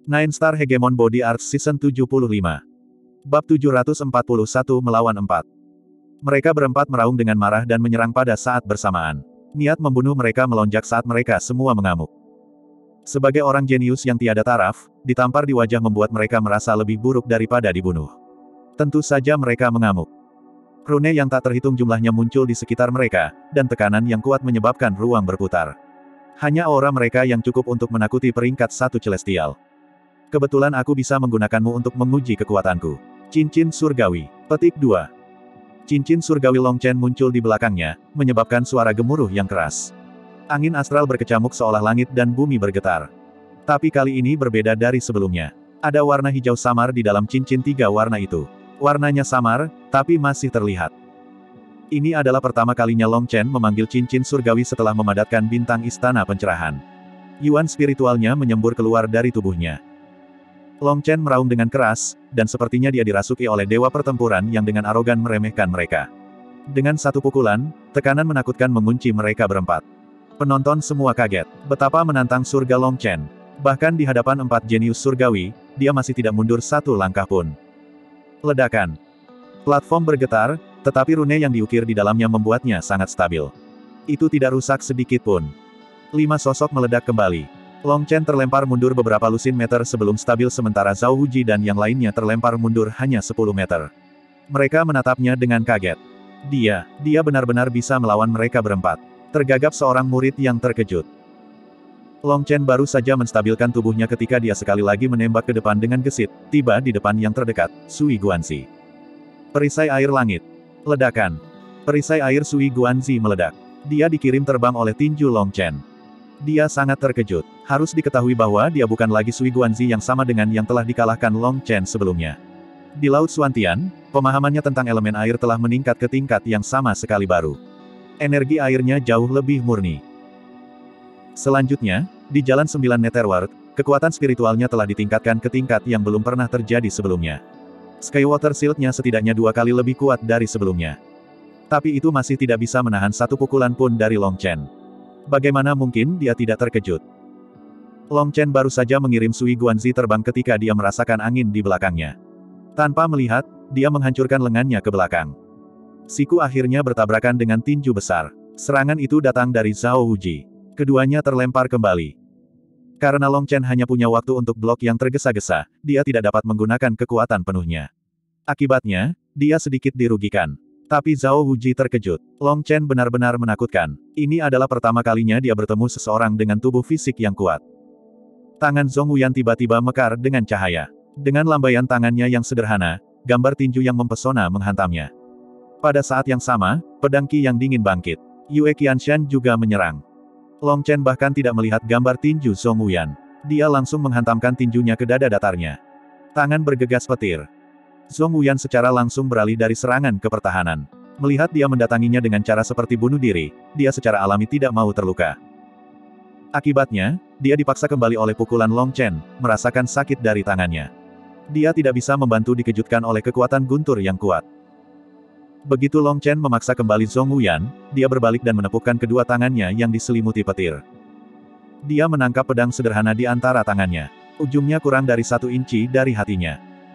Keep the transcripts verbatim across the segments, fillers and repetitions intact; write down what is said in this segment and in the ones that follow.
Nine Star Hegemon Body Arts Season tujuh puluh lima. Bab tujuh ratus empat puluh satu melawan empat. Mereka berempat meraung dengan marah dan menyerang pada saat bersamaan. Niat membunuh mereka melonjak saat mereka semua mengamuk. Sebagai orang jenius yang tiada taraf, ditampar di wajah membuat mereka merasa lebih buruk daripada dibunuh. Tentu saja mereka mengamuk. Rune yang tak terhitung jumlahnya muncul di sekitar mereka, dan tekanan yang kuat menyebabkan ruang berputar. Hanya aura mereka yang cukup untuk menakuti peringkat satu Celestial. Kebetulan aku bisa menggunakanmu untuk menguji kekuatanku. Cincin Surgawi. Petik dua. Cincin Surgawi Long Chen muncul di belakangnya, menyebabkan suara gemuruh yang keras. Angin astral berkecamuk seolah langit dan bumi bergetar. Tapi kali ini berbeda dari sebelumnya. Ada warna hijau samar di dalam cincin tiga warna itu. Warnanya samar, tapi masih terlihat. Ini adalah pertama kalinya Long Chen memanggil cincin surgawi setelah memadatkan bintang istana pencerahan. Yuan spiritualnya menyembur keluar dari tubuhnya. Long Chen meraung dengan keras, dan sepertinya dia dirasuki oleh dewa pertempuran yang dengan arogan meremehkan mereka. Dengan satu pukulan, tekanan menakutkan mengunci mereka berempat. Penonton semua kaget. Betapa menantang surga Long Chen. Bahkan di hadapan empat jenius surgawi, dia masih tidak mundur satu langkah pun. Ledakan. Platform bergetar, tetapi rune yang diukir di dalamnya membuatnya sangat stabil. Itu tidak rusak sedikit pun. Lima sosok meledak kembali. Long Chen terlempar mundur beberapa lusin meter sebelum stabil sementara Zhao Wuji dan yang lainnya terlempar mundur hanya sepuluh meter. Mereka menatapnya dengan kaget. Dia, dia benar-benar bisa melawan mereka berempat. Tergagap seorang murid yang terkejut. Long Chen baru saja menstabilkan tubuhnya ketika dia sekali lagi menembak ke depan dengan gesit, tiba di depan yang terdekat, Sui Guanzi. Perisai air langit. Ledakan. Perisai air Sui Guanzi meledak. Dia dikirim terbang oleh tinju Long Chen. Dia sangat terkejut. Harus diketahui bahwa dia bukan lagi Sui Guanzi yang sama dengan yang telah dikalahkan Long Chen sebelumnya. Di Laut Suantian, pemahamannya tentang elemen air telah meningkat ke tingkat yang sama sekali baru. Energi airnya jauh lebih murni. Selanjutnya, di Jalan Sembilan Netherworld, kekuatan spiritualnya telah ditingkatkan ke tingkat yang belum pernah terjadi sebelumnya. Skywater Shield-nya setidaknya dua kali lebih kuat dari sebelumnya. Tapi itu masih tidak bisa menahan satu pukulan pun dari Long Chen. Bagaimana mungkin dia tidak terkejut? Long Chen baru saja mengirim Sui Guanzi terbang ketika dia merasakan angin di belakangnya. Tanpa melihat, dia menghancurkan lengannya ke belakang. Siku akhirnya bertabrakan dengan tinju besar. Serangan itu datang dari Zhao Wuji. Keduanya terlempar kembali. Karena Long Chen hanya punya waktu untuk blok yang tergesa-gesa, dia tidak dapat menggunakan kekuatan penuhnya. Akibatnya, dia sedikit dirugikan. Tapi Zhao Wuji terkejut. Long Chen benar-benar menakutkan. Ini adalah pertama kalinya dia bertemu seseorang dengan tubuh fisik yang kuat. Tangan Zhong Wuyan tiba-tiba mekar dengan cahaya. Dengan lambaian tangannya yang sederhana, gambar tinju yang mempesona menghantamnya. Pada saat yang sama, pedang Qi yang dingin bangkit. Yue Qianshan juga menyerang. Long Chen bahkan tidak melihat gambar tinju Zhong Wuyan. Dia langsung menghantamkan tinjunya ke dada datarnya. Tangan bergegas petir. Zhong Wuyan secara langsung beralih dari serangan ke pertahanan. Melihat dia mendatanginya dengan cara seperti bunuh diri, dia secara alami tidak mau terluka. Akibatnya, dia dipaksa kembali oleh pukulan Long Chen, merasakan sakit dari tangannya. Dia tidak bisa membantu dikejutkan oleh kekuatan guntur yang kuat. Begitu Long Chen memaksa kembali Zhong Wuyan, dia berbalik dan menepukkan kedua tangannya yang diselimuti petir. Dia menangkap pedang sederhana di antara tangannya. Ujungnya kurang dari satu inci dari hatinya.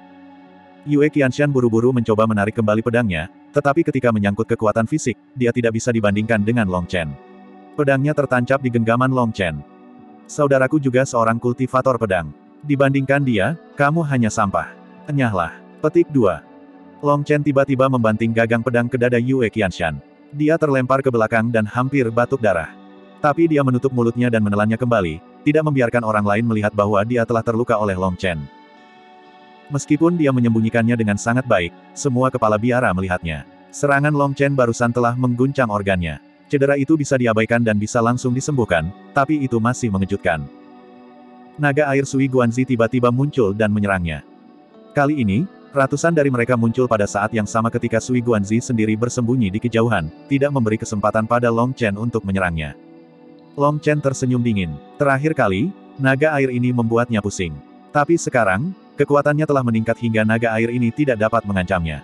Yue Qianshan buru-buru mencoba menarik kembali pedangnya, tetapi ketika menyangkut kekuatan fisik, dia tidak bisa dibandingkan dengan Long Chen. Pedangnya tertancap di genggaman Long Chen. Saudaraku juga seorang kultivator pedang. Dibandingkan dia, kamu hanya sampah. Enyahlah. Petik dua. Long Chen tiba-tiba membanting gagang pedang ke dada Yue Qianshan. Dia terlempar ke belakang dan hampir batuk darah. Tapi dia menutup mulutnya dan menelannya kembali, tidak membiarkan orang lain melihat bahwa dia telah terluka oleh Long Chen. Meskipun dia menyembunyikannya dengan sangat baik, semua kepala biara melihatnya. Serangan Long Chen barusan telah mengguncang organnya. Cedera itu bisa diabaikan dan bisa langsung disembuhkan, tapi itu masih mengejutkan. Naga air Sui Guanzi tiba-tiba muncul dan menyerangnya. Kali ini, ratusan dari mereka muncul pada saat yang sama ketika Sui Guanzi sendiri bersembunyi di kejauhan, tidak memberi kesempatan pada Long Chen untuk menyerangnya. Long Chen tersenyum dingin. Terakhir kali, naga air ini membuatnya pusing. Tapi sekarang, kekuatannya telah meningkat hingga naga air ini tidak dapat mengancamnya.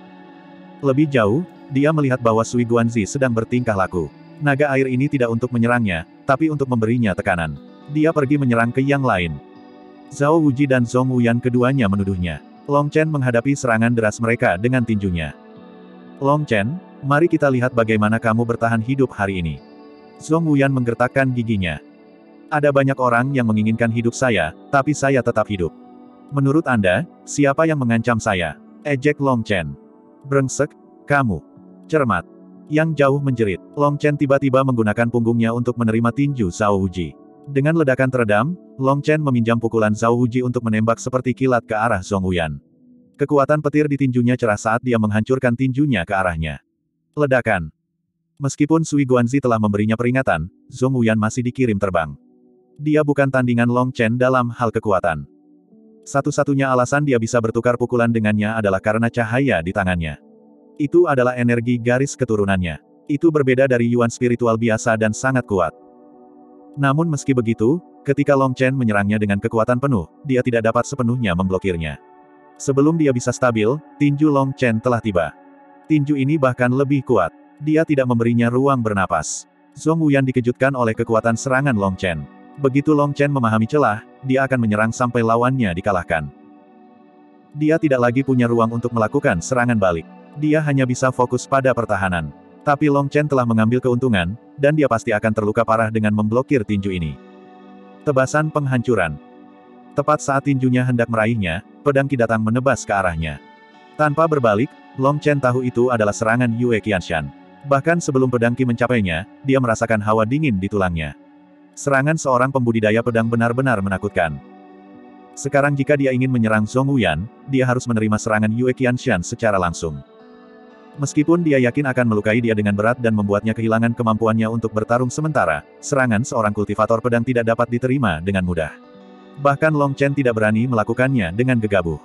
Lebih jauh, dia melihat bahwa Sui Guanzi sedang bertingkah laku. Naga air ini tidak untuk menyerangnya, tapi untuk memberinya tekanan. Dia pergi menyerang ke yang lain. Zhao Wuji dan Zhong Wuyan keduanya menuduhnya. Long Chen menghadapi serangan deras mereka dengan tinjunya. Long Chen, mari kita lihat bagaimana kamu bertahan hidup hari ini. Zhong Wuyan menggertakkan giginya. Ada banyak orang yang menginginkan hidup saya, tapi saya tetap hidup. Menurut Anda, siapa yang mengancam saya? Ejek Long Chen. Brengsek, kamu. Cermat. Yang Jauh menjerit. Long Chen tiba-tiba menggunakan punggungnya untuk menerima tinju Zhao Wuji. Dengan ledakan teredam, Long Chen meminjam pukulan Zhao Wuji untuk menembak seperti kilat ke arah Zhong Wuyan. Kekuatan petir di tinjunya cerah saat dia menghancurkan tinjunya ke arahnya. Ledakan. Meskipun Sui Guanzi telah memberinya peringatan, Zhong Wuyan masih dikirim terbang. Dia bukan tandingan Long Chen dalam hal kekuatan. Satu-satunya alasan dia bisa bertukar pukulan dengannya adalah karena cahaya di tangannya. Itu adalah energi garis keturunannya. Itu berbeda dari Yuan spiritual biasa dan sangat kuat. Namun meski begitu, ketika Long Chen menyerangnya dengan kekuatan penuh, dia tidak dapat sepenuhnya memblokirnya. Sebelum dia bisa stabil, tinju Long Chen telah tiba. Tinju ini bahkan lebih kuat. Dia tidak memberinya ruang bernapas. Zhong Wuyan dikejutkan oleh kekuatan serangan Long Chen. Begitu Long Chen memahami celah, dia akan menyerang sampai lawannya dikalahkan. Dia tidak lagi punya ruang untuk melakukan serangan balik. Dia hanya bisa fokus pada pertahanan. Tapi Long Chen telah mengambil keuntungan, dan dia pasti akan terluka parah dengan memblokir tinju ini. Tebasan penghancuran. Tepat saat tinjunya hendak meraihnya, pedang Qi datang menebas ke arahnya. Tanpa berbalik, Long Chen tahu itu adalah serangan Yue Qianshan. Bahkan sebelum pedang Qi mencapainya, dia merasakan hawa dingin di tulangnya. Serangan seorang pembudidaya pedang benar-benar menakutkan. Sekarang jika dia ingin menyerang Zhong Wuyan, dia harus menerima serangan Yue Qianshan secara langsung. Meskipun dia yakin akan melukai dia dengan berat dan membuatnya kehilangan kemampuannya untuk bertarung sementara, serangan seorang kultivator pedang tidak dapat diterima dengan mudah. Bahkan Long Chen tidak berani melakukannya dengan gegabah.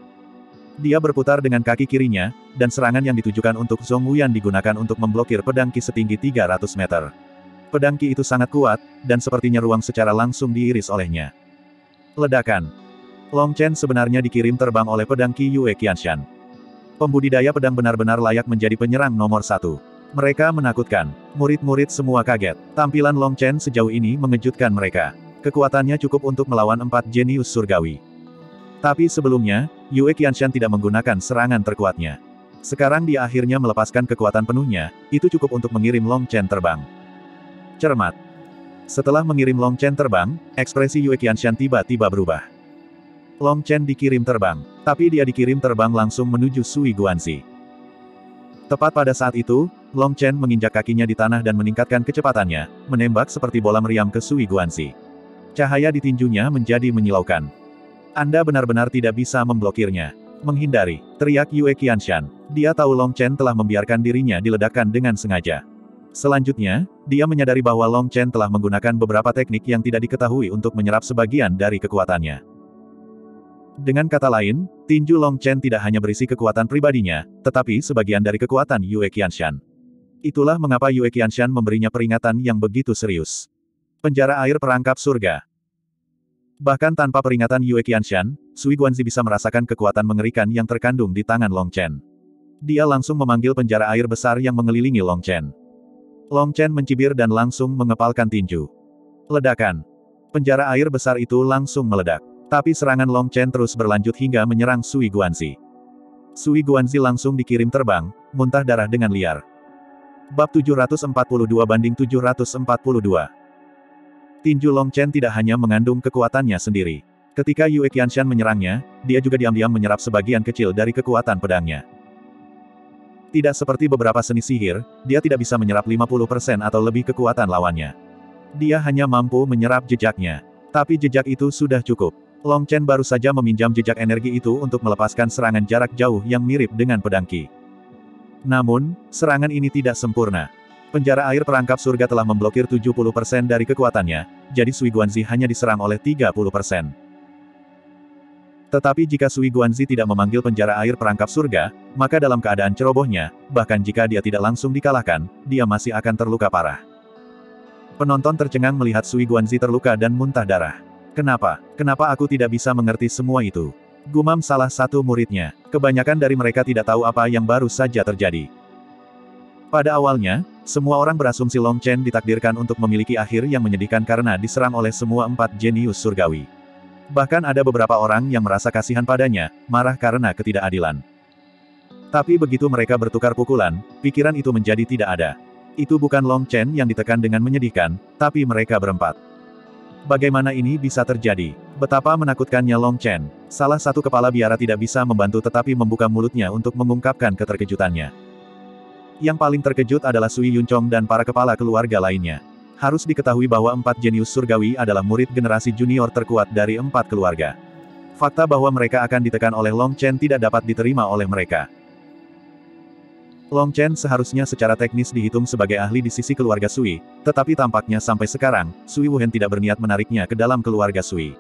Dia berputar dengan kaki kirinya, dan serangan yang ditujukan untuk Zhong Wuyan digunakan untuk memblokir pedang Qi setinggi tiga ratus meter. Pedang Qi itu sangat kuat, dan sepertinya ruang secara langsung diiris olehnya. Ledakan. Long Chen sebenarnya dikirim terbang oleh pedang Qi Yue Qianshan. Pembudidaya pedang benar-benar layak menjadi penyerang nomor satu. Mereka menakutkan. Murid-murid semua kaget. Tampilan Long Chen sejauh ini mengejutkan mereka. Kekuatannya cukup untuk melawan empat jenius surgawi. Tapi sebelumnya, Yue Qianshan tidak menggunakan serangan terkuatnya. Sekarang dia akhirnya melepaskan kekuatan penuhnya, itu cukup untuk mengirim Long Chen terbang. Cermat. Setelah mengirim Long Chen terbang, ekspresi Yue Qianshan tiba-tiba berubah. Long Chen dikirim terbang, tapi dia dikirim terbang langsung menuju Sui Guanzi. Tepat pada saat itu, Long Chen menginjak kakinya di tanah dan meningkatkan kecepatannya, menembak seperti bola meriam ke Sui Guanzi. Cahaya di tinjunya menjadi menyilaukan. Anda benar-benar tidak bisa memblokirnya. Menghindari, teriak Yue Qianshan. Dia tahu Long Chen telah membiarkan dirinya diledakkan dengan sengaja. Selanjutnya, dia menyadari bahwa Long Chen telah menggunakan beberapa teknik yang tidak diketahui untuk menyerap sebagian dari kekuatannya. Dengan kata lain, tinju Long Chen tidak hanya berisi kekuatan pribadinya, tetapi sebagian dari kekuatan Yue Qianshan. Itulah mengapa Yue Qianshan memberinya peringatan yang begitu serius. Penjara air perangkap surga. Bahkan tanpa peringatan Yue Qianshan, Sui Guanzi bisa merasakan kekuatan mengerikan yang terkandung di tangan Long Chen. Dia langsung memanggil penjara air besar yang mengelilingi Long Chen. Long Chen mencibir dan langsung mengepalkan tinju. Ledakan. Penjara air besar itu langsung meledak. Tapi serangan Long Chen terus berlanjut hingga menyerang Sui Guanzi. Sui Guanzi langsung dikirim terbang, muntah darah dengan liar. Bab tujuh ratus empat puluh dua banding tujuh ratus empat puluh dua. Tinju Long Chen tidak hanya mengandung kekuatannya sendiri. Ketika Yue Qianshan menyerangnya, dia juga diam-diam menyerap sebagian kecil dari kekuatan pedangnya. Tidak seperti beberapa seni sihir, dia tidak bisa menyerap lima puluh persen atau lebih kekuatan lawannya. Dia hanya mampu menyerap jejaknya. Tapi jejak itu sudah cukup. Long Chen baru saja meminjam jejak energi itu untuk melepaskan serangan jarak jauh yang mirip dengan pedang Qi. Namun, serangan ini tidak sempurna. Penjara air perangkap surga telah memblokir tujuh puluh persen dari kekuatannya, jadi Sui Guanzi hanya diserang oleh tiga puluh persen. Tetapi jika Sui Guanzi tidak memanggil penjara air perangkap surga, maka dalam keadaan cerobohnya, bahkan jika dia tidak langsung dikalahkan, dia masih akan terluka parah. Penonton tercengang melihat Sui Guanzi terluka dan muntah darah. Kenapa? Kenapa aku tidak bisa mengerti semua itu? Gumam salah satu muridnya. Kebanyakan dari mereka tidak tahu apa yang baru saja terjadi. Pada awalnya, semua orang berasumsi Long Chen ditakdirkan untuk memiliki akhir yang menyedihkan karena diserang oleh semua empat jenius surgawi. Bahkan ada beberapa orang yang merasa kasihan padanya, marah karena ketidakadilan. Tapi begitu mereka bertukar pukulan, pikiran itu menjadi tidak ada. Itu bukan Long Chen yang ditekan dengan menyedihkan, tapi mereka berempat. Bagaimana ini bisa terjadi? Betapa menakutkannya Long Chen. Salah satu kepala biara tidak bisa membantu tetapi membuka mulutnya untuk mengungkapkan keterkejutannya. Yang paling terkejut adalah Sui Yunchong dan para kepala keluarga lainnya. Harus diketahui bahwa empat jenius surgawi adalah murid generasi junior terkuat dari empat keluarga. Fakta bahwa mereka akan ditekan oleh Long Chen tidak dapat diterima oleh mereka. Long Chen seharusnya secara teknis dihitung sebagai ahli di sisi keluarga Sui, tetapi tampaknya sampai sekarang, Sui Wuhen tidak berniat menariknya ke dalam keluarga Sui.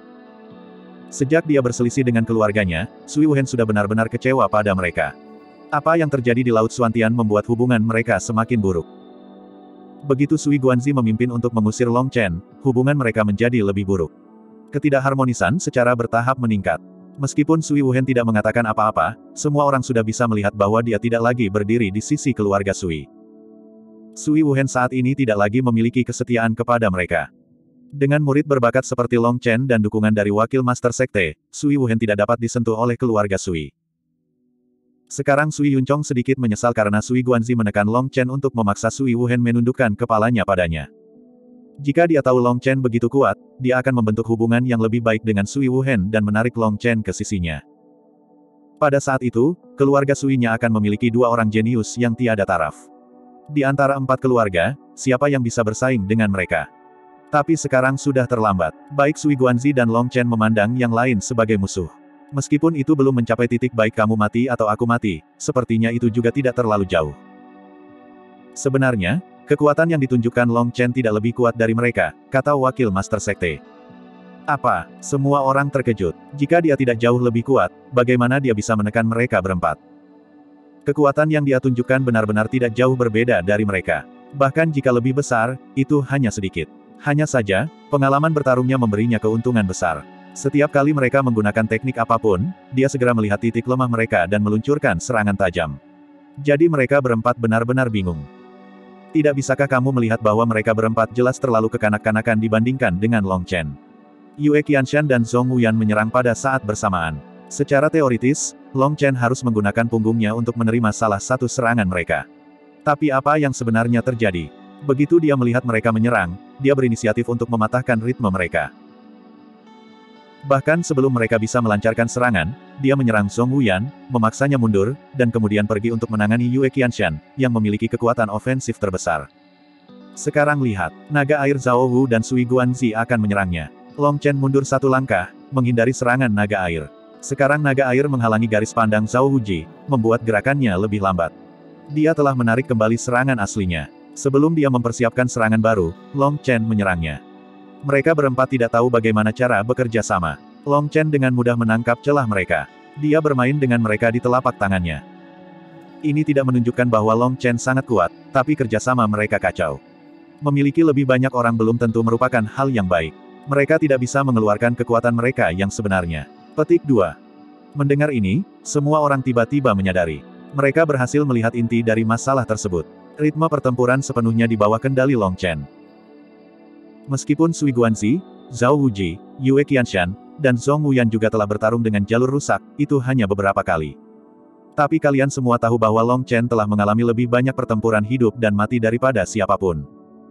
Sejak dia berselisih dengan keluarganya, Sui Wuhen sudah benar-benar kecewa pada mereka. Apa yang terjadi di Laut Suantian membuat hubungan mereka semakin buruk. Begitu Sui Guanzi memimpin untuk mengusir Long Chen, hubungan mereka menjadi lebih buruk. Ketidakharmonisan secara bertahap meningkat. Meskipun Sui Wuhen tidak mengatakan apa-apa, semua orang sudah bisa melihat bahwa dia tidak lagi berdiri di sisi keluarga Sui. Sui Wuhen saat ini tidak lagi memiliki kesetiaan kepada mereka. Dengan murid berbakat seperti Long Chen dan dukungan dari wakil Master Sekte, Sui Wuhen tidak dapat disentuh oleh keluarga Sui. Sekarang Sui Yunchong sedikit menyesal karena Sui Guanzi menekan Long Chen untuk memaksa Sui Wuhen menundukkan kepalanya padanya. Jika dia tahu Long Chen begitu kuat, dia akan membentuk hubungan yang lebih baik dengan Sui Wuhen dan menarik Long Chen ke sisinya. Pada saat itu, keluarga Sui-nya akan memiliki dua orang jenius yang tiada taraf. Di antara empat keluarga, siapa yang bisa bersaing dengan mereka? Tapi sekarang sudah terlambat. Baik Sui Guanzi dan Long Chen memandang yang lain sebagai musuh. Meskipun itu belum mencapai titik baik kamu mati atau aku mati, sepertinya itu juga tidak terlalu jauh. Sebenarnya, kekuatan yang ditunjukkan Long Chen tidak lebih kuat dari mereka, kata wakil Master Sekte. Apa? Semua orang terkejut. Jika dia tidak jauh lebih kuat, bagaimana dia bisa menekan mereka berempat? Kekuatan yang dia tunjukkan benar-benar tidak jauh berbeda dari mereka. Bahkan jika lebih besar, itu hanya sedikit. Hanya saja, pengalaman bertarungnya memberinya keuntungan besar. Setiap kali mereka menggunakan teknik apapun, dia segera melihat titik lemah mereka dan meluncurkan serangan tajam. Jadi mereka berempat benar-benar bingung. Tidak bisakah kamu melihat bahwa mereka berempat jelas terlalu kekanak-kanakan dibandingkan dengan Long Chen? Yue Qianshan dan Zhong Wuyan menyerang pada saat bersamaan. Secara teoritis, Long Chen harus menggunakan punggungnya untuk menerima salah satu serangan mereka. Tapi apa yang sebenarnya terjadi? Begitu dia melihat mereka menyerang, dia berinisiatif untuk mematahkan ritme mereka. Bahkan sebelum mereka bisa melancarkan serangan, dia menyerang Zhong Wuyan, memaksanya mundur, dan kemudian pergi untuk menangani Yue Qianshan, yang memiliki kekuatan ofensif terbesar. Sekarang lihat, naga air Zhao Wu dan Sui Guanzi akan menyerangnya. Long Chen mundur satu langkah, menghindari serangan naga air. Sekarang naga air menghalangi garis pandang Zhao Wuji, membuat gerakannya lebih lambat. Dia telah menarik kembali serangan aslinya. Sebelum dia mempersiapkan serangan baru, Long Chen menyerangnya. Mereka berempat tidak tahu bagaimana cara bekerja sama. Long Chen dengan mudah menangkap celah mereka. Dia bermain dengan mereka di telapak tangannya. Ini tidak menunjukkan bahwa Long Chen sangat kuat, tapi kerjasama mereka kacau. Memiliki lebih banyak orang belum tentu merupakan hal yang baik. Mereka tidak bisa mengeluarkan kekuatan mereka yang sebenarnya. Petik dua. Mendengar ini, semua orang tiba-tiba menyadari. Mereka berhasil melihat inti dari masalah tersebut. Ritme pertempuran sepenuhnya di bawah kendali Long Chen. Meskipun Sui Guanzi, Zhao Wuji, Yue Qianshan, dan Zhong Wuyan juga telah bertarung dengan jalur rusak, itu hanya beberapa kali. Tapi kalian semua tahu bahwa Long Chen telah mengalami lebih banyak pertempuran hidup dan mati daripada siapapun.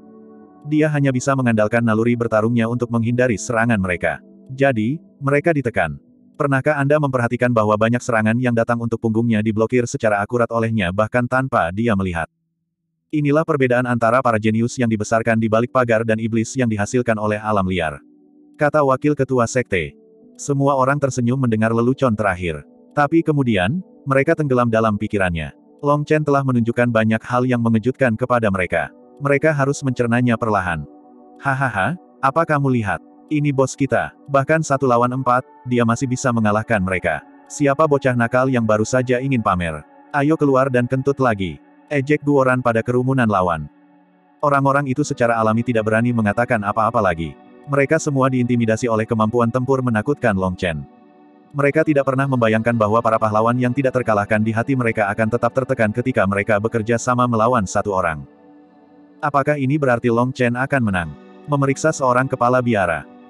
Dia hanya bisa mengandalkan naluri bertarungnya untuk menghindari serangan mereka. Jadi, mereka ditekan. Pernahkah Anda memperhatikan bahwa banyak serangan yang datang untuk punggungnya diblokir secara akurat olehnya bahkan tanpa dia melihat? Inilah perbedaan antara para jenius yang dibesarkan di balik pagar dan iblis yang dihasilkan oleh alam liar. Kata wakil ketua sekte. Semua orang tersenyum mendengar lelucon terakhir. Tapi kemudian, mereka tenggelam dalam pikirannya. Long Chen telah menunjukkan banyak hal yang mengejutkan kepada mereka. Mereka harus mencernanya perlahan. Hahaha, apa kamu lihat? Ini bos kita. Bahkan satu lawan empat, dia masih bisa mengalahkan mereka. Siapa bocah nakal yang baru saja ingin pamer? Ayo keluar dan kentut lagi. Ejek Guoran pada kerumunan lawan. Orang-orang itu secara alami tidak berani mengatakan apa-apa lagi. Mereka semua diintimidasi oleh kemampuan tempur menakutkan Long Chen. Mereka tidak pernah membayangkan bahwa para pahlawan yang tidak terkalahkan di hati mereka akan tetap tertekan ketika mereka bekerja sama melawan satu orang. Apakah ini berarti Long Chen akan menang? Memeriksa seorang kepala biara.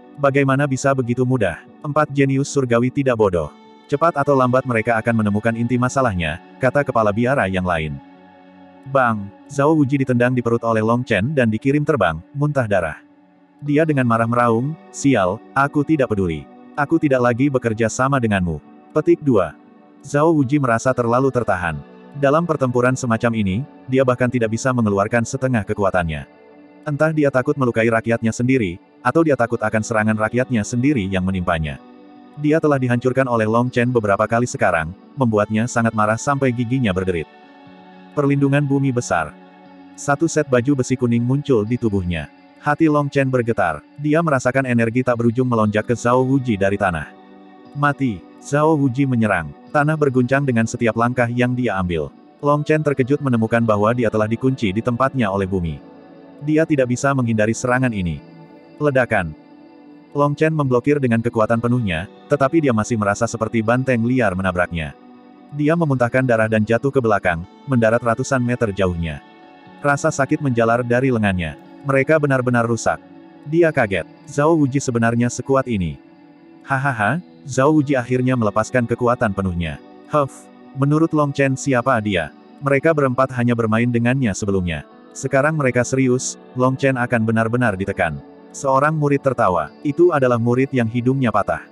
Bagaimana bisa begitu mudah? Empat jenius surgawi tidak bodoh. Cepat atau lambat mereka akan menemukan inti masalahnya, kata kepala biara yang lain. Bang! Zhao Wuji ditendang di perut oleh Long Chen dan dikirim terbang, muntah darah. Dia dengan marah meraung, sial, aku tidak peduli. Aku tidak lagi bekerja sama denganmu. Petik dua. Zhao Wuji merasa terlalu tertahan. Dalam pertempuran semacam ini, dia bahkan tidak bisa mengeluarkan setengah kekuatannya. Entah dia takut melukai rakyatnya sendiri, atau dia takut akan serangan rakyatnya sendiri yang menimpanya. Dia telah dihancurkan oleh Long Chen beberapa kali sekarang, membuatnya sangat marah sampai giginya berderit. Perlindungan bumi besar. Satu set baju besi kuning muncul di tubuhnya. Hati Long Chen bergetar. Dia merasakan energi tak berujung melonjak ke Zhao Wuji dari tanah. Mati. Zhao Wuji menyerang. Tanah berguncang dengan setiap langkah yang dia ambil. Long Chen terkejut menemukan bahwa dia telah dikunci di tempatnya oleh bumi. Dia tidak bisa menghindari serangan ini. Ledakan. Long Chen memblokir dengan kekuatan penuhnya, tetapi dia masih merasa seperti banteng liar menabraknya. Dia memuntahkan darah dan jatuh ke belakang, mendarat ratusan meter jauhnya. Rasa sakit menjalar dari lengannya. Mereka benar-benar rusak. Dia kaget. Zhao Wuji sebenarnya sekuat ini. Hahaha, Zhao Wuji akhirnya melepaskan kekuatan penuhnya. Huff, menurut Long Chen siapa dia? Mereka berempat hanya bermain dengannya sebelumnya. Sekarang mereka serius, Long Chen akan benar-benar ditekan. Seorang murid tertawa. Itu adalah murid yang hidungnya patah.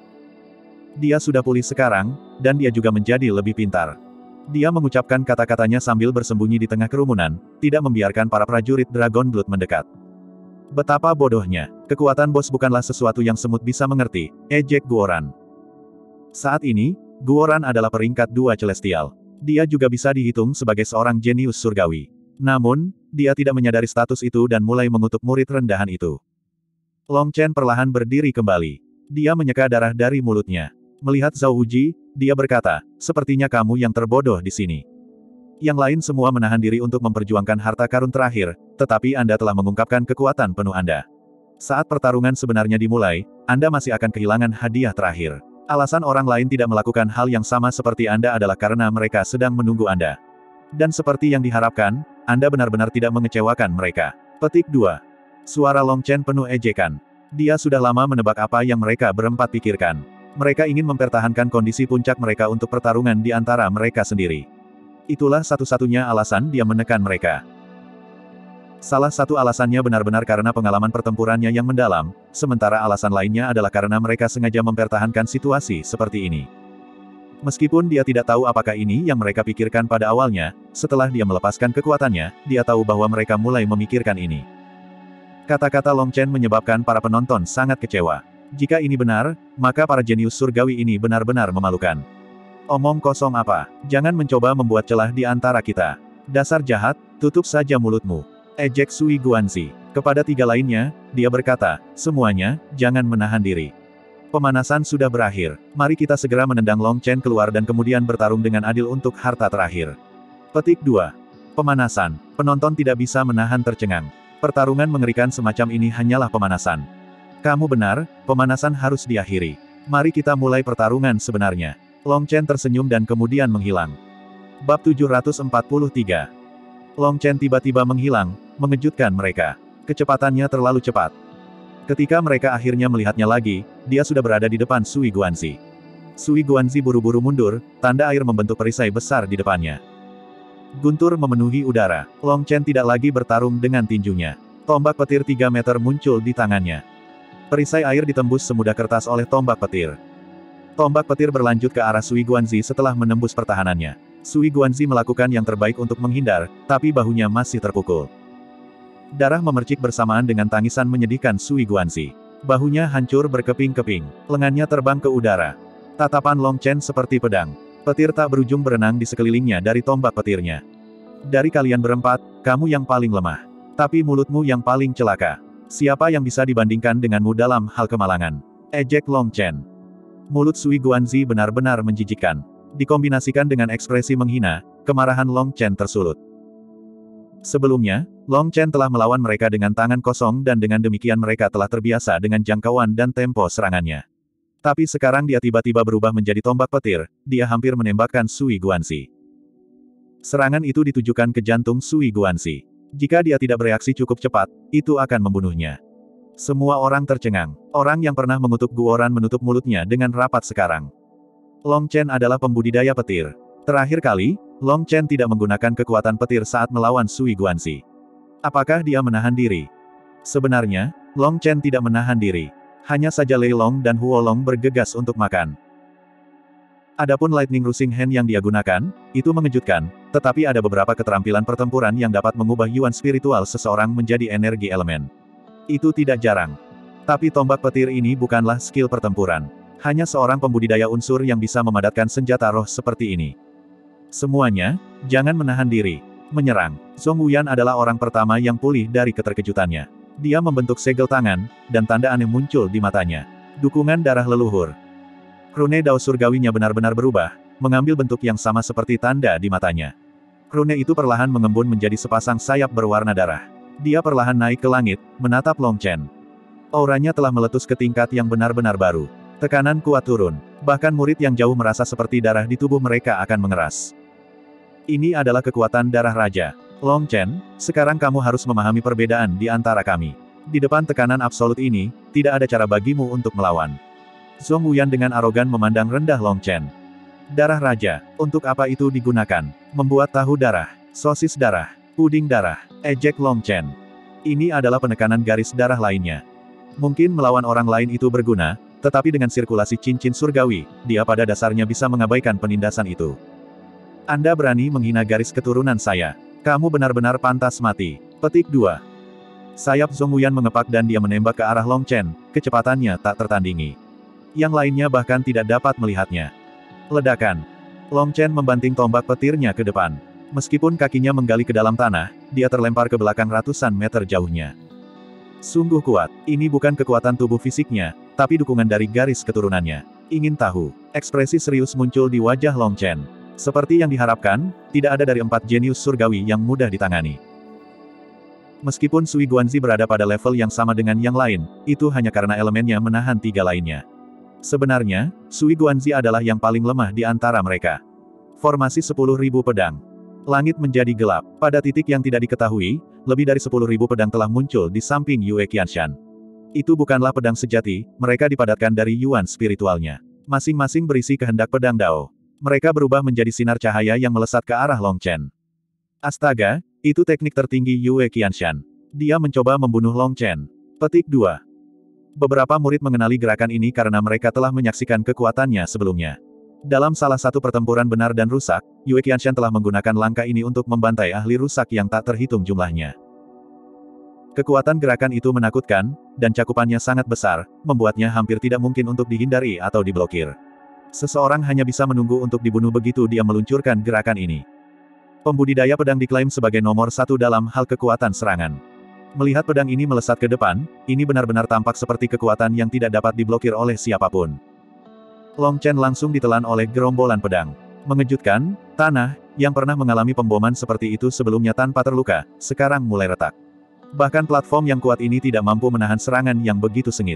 Dia sudah pulih sekarang, dan dia juga menjadi lebih pintar. Dia mengucapkan kata-katanya sambil bersembunyi di tengah kerumunan, tidak membiarkan para prajurit Dragon Blood mendekat. Betapa bodohnya. Kekuatan bos bukanlah sesuatu yang semut bisa mengerti, ejek Guoran. Saat ini, Guoran adalah peringkat dua celestial. Dia juga bisa dihitung sebagai seorang jenius surgawi. Namun, dia tidak menyadari status itu dan mulai mengutuk murid rendahan itu. Long Chen perlahan berdiri kembali. Dia menyeka darah dari mulutnya. Melihat Zhao Wuji, dia berkata, sepertinya kamu yang terbodoh di sini. Yang lain semua menahan diri untuk memperjuangkan harta karun terakhir, tetapi Anda telah mengungkapkan kekuatan penuh Anda. Saat pertarungan sebenarnya dimulai, Anda masih akan kehilangan hadiah terakhir. Alasan orang lain tidak melakukan hal yang sama seperti Anda adalah karena mereka sedang menunggu Anda. Dan seperti yang diharapkan, Anda benar-benar tidak mengecewakan mereka. Petik dua. Suara Long Chen penuh ejekan. Dia sudah lama menebak apa yang mereka berempat pikirkan. Mereka ingin mempertahankan kondisi puncak mereka untuk pertarungan di antara mereka sendiri. Itulah satu-satunya alasan dia menekan mereka. Salah satu alasannya benar-benar karena pengalaman pertempurannya yang mendalam, sementara alasan lainnya adalah karena mereka sengaja mempertahankan situasi seperti ini. Meskipun dia tidak tahu apakah ini yang mereka pikirkan pada awalnya, setelah dia melepaskan kekuatannya, dia tahu bahwa mereka mulai memikirkan ini. Kata-kata Long Chen menyebabkan para penonton sangat kecewa. Jika ini benar, maka para jenius surgawi ini benar-benar memalukan. Omong kosong apa? Jangan mencoba membuat celah di antara kita. Dasar jahat, tutup saja mulutmu. Ejek Sui Guanzi. Kepada tiga lainnya, dia berkata, semuanya, jangan menahan diri. Pemanasan sudah berakhir. Mari kita segera menendang Long Chen keluar dan kemudian bertarung dengan adil untuk harta terakhir. Petik dua. Pemanasan. Penonton tidak bisa menahan tercengang. Pertarungan mengerikan semacam ini hanyalah pemanasan. Kamu benar, pemanasan harus diakhiri. Mari kita mulai pertarungan sebenarnya. Long Chen tersenyum dan kemudian menghilang. Bab tujuh ratus empat puluh tiga. Long Chen tiba-tiba menghilang, mengejutkan mereka. Kecepatannya terlalu cepat. Ketika mereka akhirnya melihatnya lagi, dia sudah berada di depan Sui Guanzi. Sui Guanzi buru-buru mundur, tanda air membentuk perisai besar di depannya. Guntur memenuhi udara. Long Chen tidak lagi bertarung dengan tinjunya. Tombak petir tiga meter muncul di tangannya. Perisai air ditembus semudah kertas oleh tombak petir. Tombak petir berlanjut ke arah Sui Guanzi setelah menembus pertahanannya. Sui Guanzi melakukan yang terbaik untuk menghindar, tapi bahunya masih terpukul. Darah memercik bersamaan dengan tangisan menyedihkan Sui Guanzi. Bahunya hancur berkeping-keping. Lengannya terbang ke udara. Tatapan Long Chen seperti pedang. Petir tak berujung berenang di sekelilingnya dari tombak petirnya. Dari kalian berempat, kamu yang paling lemah. Tapi mulutmu yang paling celaka. Siapa yang bisa dibandingkan denganmu dalam hal kemalangan? Ejek Long Chen. Mulut Sui Guanzi benar-benar menjijikkan. Dikombinasikan dengan ekspresi menghina, kemarahan Long Chen tersulut. Sebelumnya, Long Chen telah melawan mereka dengan tangan kosong dan dengan demikian mereka telah terbiasa dengan jangkauan dan tempo serangannya. Tapi sekarang dia tiba-tiba berubah menjadi tombak petir, dia hampir menembakkan Sui Guanzi. Serangan itu ditujukan ke jantung Sui Guanzi. Jika dia tidak bereaksi cukup cepat, itu akan membunuhnya. Semua orang tercengang. Orang yang pernah mengutuk Guoran menutup mulutnya dengan rapat sekarang. Long Chen adalah pembudidaya petir. Terakhir kali, Long Chen tidak menggunakan kekuatan petir saat melawan Sui Guanzi. Apakah dia menahan diri? Sebenarnya, Long Chen tidak menahan diri. Hanya saja Lei Long dan Huo Long bergegas untuk makan. Adapun Lightning Rushing Hand yang dia gunakan, itu mengejutkan, tetapi ada beberapa keterampilan pertempuran yang dapat mengubah yuan spiritual seseorang menjadi energi elemen. Itu tidak jarang. Tapi tombak petir ini bukanlah skill pertempuran. Hanya seorang pembudidaya unsur yang bisa memadatkan senjata roh seperti ini. Semuanya, jangan menahan diri. Menyerang. Zhong Wuyan adalah orang pertama yang pulih dari keterkejutannya. Dia membentuk segel tangan, dan tanda aneh muncul di matanya. Dukungan darah leluhur. Rune Dao surgawinya benar-benar berubah, mengambil bentuk yang sama seperti tanda di matanya. Rune itu perlahan mengembun menjadi sepasang sayap berwarna darah. Dia perlahan naik ke langit, menatap Long Chen. Auranya telah meletus ke tingkat yang benar-benar baru. Tekanan kuat turun. Bahkan murid yang jauh merasa seperti darah di tubuh mereka akan mengeras. Ini adalah kekuatan darah raja. Long Chen, sekarang kamu harus memahami perbedaan di antara kami. Di depan tekanan absolut ini, tidak ada cara bagimu untuk melawan. Zhong Wuyan dengan arogan memandang rendah Long Chen. Darah raja, untuk apa itu digunakan? Membuat tahu darah, sosis darah, puding darah, ejek Long Chen. Ini adalah penekanan garis darah lainnya. Mungkin melawan orang lain itu berguna, tetapi dengan sirkulasi cincin surgawi, dia pada dasarnya bisa mengabaikan penindasan itu. Anda berani menghina garis keturunan saya. Kamu benar-benar pantas mati. Petik dua. Sayap Zhong Wuyan mengepak dan dia menembak ke arah Long Chen, kecepatannya tak tertandingi. Yang lainnya bahkan tidak dapat melihatnya. Ledakan. Long Chen membanting tombak petirnya ke depan. Meskipun kakinya menggali ke dalam tanah, dia terlempar ke belakang ratusan meter jauhnya. Sungguh kuat. Ini bukan kekuatan tubuh fisiknya, tapi dukungan dari garis keturunannya. Ingin tahu? Ekspresi serius muncul di wajah Long Chen. Seperti yang diharapkan, tidak ada dari empat jenius surgawi yang mudah ditangani. Meskipun Sui Guanzi berada pada level yang sama dengan yang lain, itu hanya karena elemennya menahan tiga lainnya. Sebenarnya, Sui Guanzi adalah yang paling lemah di antara mereka. Formasi sepuluh ribu pedang. Langit menjadi gelap. Pada titik yang tidak diketahui, lebih dari sepuluh ribu pedang telah muncul di samping Yue Qianshan. Itu bukanlah pedang sejati, mereka dipadatkan dari yuan spiritualnya. Masing-masing berisi kehendak pedang Dao. Mereka berubah menjadi sinar cahaya yang melesat ke arah Long Chen. Astaga, itu teknik tertinggi Yue Qianshan. Dia mencoba membunuh Long Chen. Petik dua. Beberapa murid mengenali gerakan ini karena mereka telah menyaksikan kekuatannya sebelumnya. Dalam salah satu pertempuran benar dan rusak, Yue Qianshan telah menggunakan langkah ini untuk membantai ahli rusak yang tak terhitung jumlahnya. Kekuatan gerakan itu menakutkan, dan cakupannya sangat besar, membuatnya hampir tidak mungkin untuk dihindari atau diblokir. Seseorang hanya bisa menunggu untuk dibunuh begitu dia meluncurkan gerakan ini. Pembudidaya pedang diklaim sebagai nomor satu dalam hal kekuatan serangan. Melihat pedang ini melesat ke depan, ini benar-benar tampak seperti kekuatan yang tidak dapat diblokir oleh siapapun. Long Chen langsung ditelan oleh gerombolan pedang. Mengejutkan, tanah, yang pernah mengalami pemboman seperti itu sebelumnya tanpa terluka, sekarang mulai retak. Bahkan platform yang kuat ini tidak mampu menahan serangan yang begitu sengit.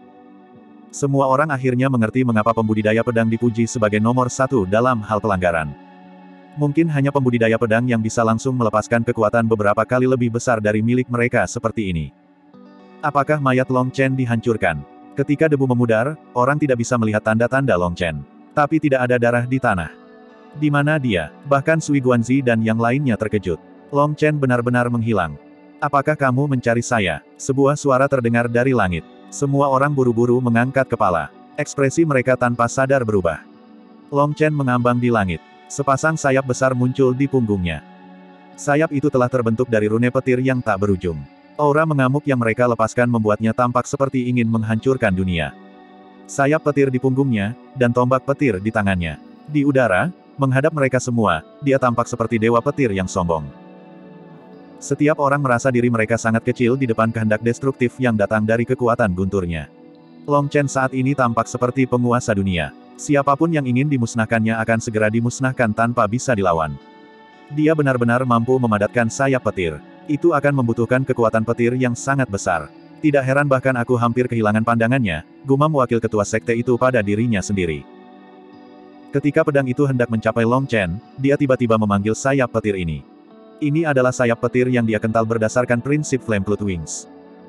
Semua orang akhirnya mengerti mengapa pembudidaya pedang dipuji sebagai nomor satu dalam hal pelanggaran. Mungkin hanya pembudidaya pedang yang bisa langsung melepaskan kekuatan beberapa kali lebih besar dari milik mereka seperti ini. Apakah mayat Long Chen dihancurkan? Ketika debu memudar, orang tidak bisa melihat tanda-tanda Long Chen. Tapi tidak ada darah di tanah. Di mana dia? Bahkan Sui Guanzi dan yang lainnya terkejut. Long Chen benar-benar menghilang. Apakah kamu mencari saya? Sebuah suara terdengar dari langit. Semua orang buru-buru mengangkat kepala. Ekspresi mereka tanpa sadar berubah. Long Chen mengambang di langit. Sepasang sayap besar muncul di punggungnya. Sayap itu telah terbentuk dari rune petir yang tak berujung. Aura mengamuk yang mereka lepaskan membuatnya tampak seperti ingin menghancurkan dunia. Sayap petir di punggungnya, dan tombak petir di tangannya. Di udara, menghadap mereka semua, dia tampak seperti dewa petir yang sombong. Setiap orang merasa diri mereka sangat kecil di depan kehendak destruktif yang datang dari kekuatan gunturnya. Long Chen saat ini tampak seperti penguasa dunia. Siapapun yang ingin dimusnahkannya akan segera dimusnahkan tanpa bisa dilawan. Dia benar-benar mampu memadatkan sayap petir. Itu akan membutuhkan kekuatan petir yang sangat besar. Tidak heran bahkan aku hampir kehilangan pandangannya, gumam wakil ketua sekte itu pada dirinya sendiri. Ketika pedang itu hendak mencapai Long Chen, dia tiba-tiba memanggil sayap petir ini. Ini adalah sayap petir yang dia kental berdasarkan prinsip Flameplood Wings.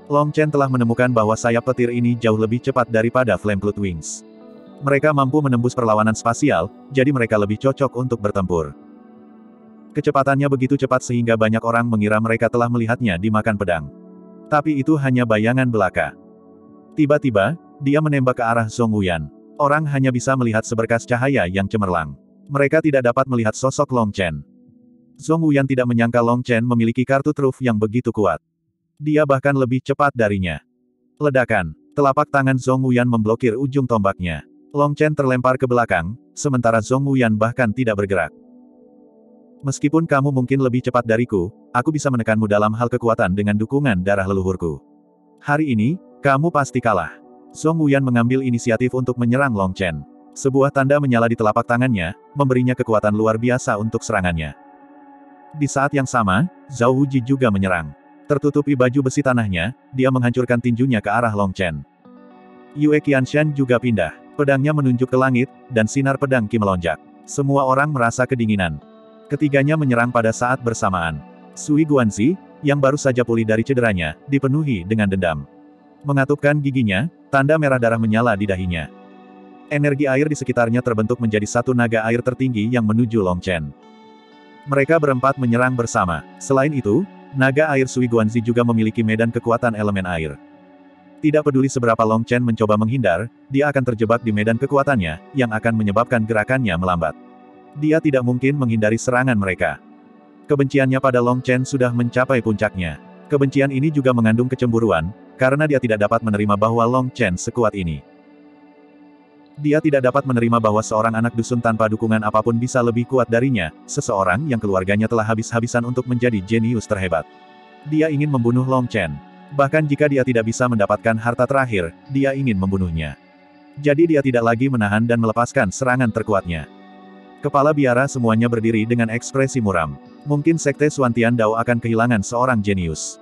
Long Chen telah menemukan bahwa sayap petir ini jauh lebih cepat daripada Flamecloud Wings. Mereka mampu menembus perlawanan spasial, jadi mereka lebih cocok untuk bertempur. Kecepatannya begitu cepat sehingga banyak orang mengira mereka telah melihatnya dimakan pedang. Tapi itu hanya bayangan belaka. Tiba-tiba, dia menembak ke arah Zhong Wuyan. Orang hanya bisa melihat seberkas cahaya yang cemerlang. Mereka tidak dapat melihat sosok Long Chen. Zhong Wuyan tidak menyangka Long Chen memiliki kartu truf yang begitu kuat. Dia bahkan lebih cepat darinya. Ledakan. Telapak tangan Zhong Wuyan memblokir ujung tombaknya. Long Chen terlempar ke belakang, sementara Zhong Wuyan bahkan tidak bergerak. Meskipun kamu mungkin lebih cepat dariku, aku bisa menekanmu dalam hal kekuatan dengan dukungan darah leluhurku. Hari ini, kamu pasti kalah. Zhong Wuyan mengambil inisiatif untuk menyerang Long Chen. Sebuah tanda menyala di telapak tangannya, memberinya kekuatan luar biasa untuk serangannya. Di saat yang sama, Zhao Wuji juga menyerang. Tertutupi baju besi tanahnya, dia menghancurkan tinjunya ke arah Long Chen. Yue Qianshan juga pindah. Pedangnya menunjuk ke langit, dan sinar pedang Qi melonjak. Semua orang merasa kedinginan. Ketiganya menyerang pada saat bersamaan. Sui Guanzi, yang baru saja pulih dari cederanya, dipenuhi dengan dendam. Mengatupkan giginya, tanda merah darah menyala di dahinya. Energi air di sekitarnya terbentuk menjadi satu naga air tertinggi yang menuju Long Chen. Mereka berempat menyerang bersama. Selain itu, naga air Sui Guanzi juga memiliki medan kekuatan elemen air. Tidak peduli seberapa Long Chen mencoba menghindar, dia akan terjebak di medan kekuatannya, yang akan menyebabkan gerakannya melambat. Dia tidak mungkin menghindari serangan mereka. Kebenciannya pada Long Chen sudah mencapai puncaknya. Kebencian ini juga mengandung kecemburuan, karena dia tidak dapat menerima bahwa Long Chen sekuat ini. Dia tidak dapat menerima bahwa seorang anak dusun tanpa dukungan apapun bisa lebih kuat darinya, seseorang yang keluarganya telah habis-habisan untuk menjadi jenius terhebat. Dia ingin membunuh Long Chen. Bahkan jika dia tidak bisa mendapatkan harta terakhir, dia ingin membunuhnya. Jadi dia tidak lagi menahan dan melepaskan serangan terkuatnya. Kepala biara semuanya berdiri dengan ekspresi muram. Mungkin Sekte Xuantian Dao akan kehilangan seorang jenius.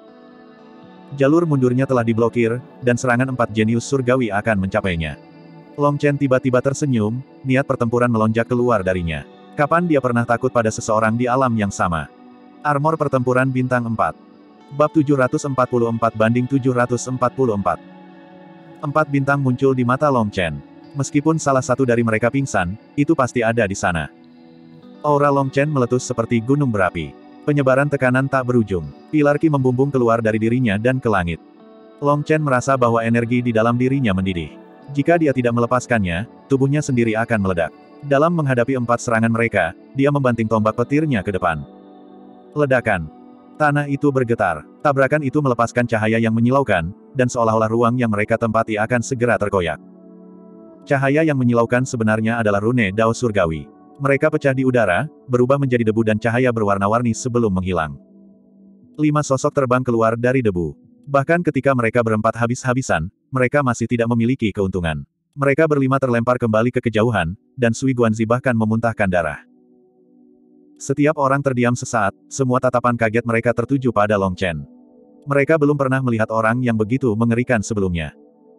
Jalur mundurnya telah diblokir, dan serangan empat jenius surgawi akan mencapainya. Long Chen tiba-tiba tersenyum, niat pertempuran melonjak keluar darinya. Kapan dia pernah takut pada seseorang di alam yang sama? Armor pertempuran bintang empat. Bab tujuh ratus empat puluh empat banding tujuh ratus empat puluh empat. Empat bintang muncul di mata Long Chen. Meskipun salah satu dari mereka pingsan, itu pasti ada di sana. Aura Long Chen meletus seperti gunung berapi. Penyebaran tekanan tak berujung. Pilar Qi membumbung keluar dari dirinya dan ke langit. Long Chen merasa bahwa energi di dalam dirinya mendidih. Jika dia tidak melepaskannya, tubuhnya sendiri akan meledak. Dalam menghadapi empat serangan mereka, dia membanting tombak petirnya ke depan. Ledakan. Tanah itu bergetar. Tabrakan itu melepaskan cahaya yang menyilaukan, dan seolah-olah ruang yang mereka tempati akan segera terkoyak. Cahaya yang menyilaukan sebenarnya adalah rune Dao Surgawi. Mereka pecah di udara, berubah menjadi debu dan cahaya berwarna-warni sebelum menghilang. Lima sosok terbang keluar dari debu. Bahkan ketika mereka berempat habis-habisan, mereka masih tidak memiliki keuntungan. Mereka berlima terlempar kembali ke kejauhan, dan Sui Guanzi bahkan memuntahkan darah. Setiap orang terdiam sesaat, semua tatapan kaget mereka tertuju pada Long Chen. Mereka belum pernah melihat orang yang begitu mengerikan sebelumnya.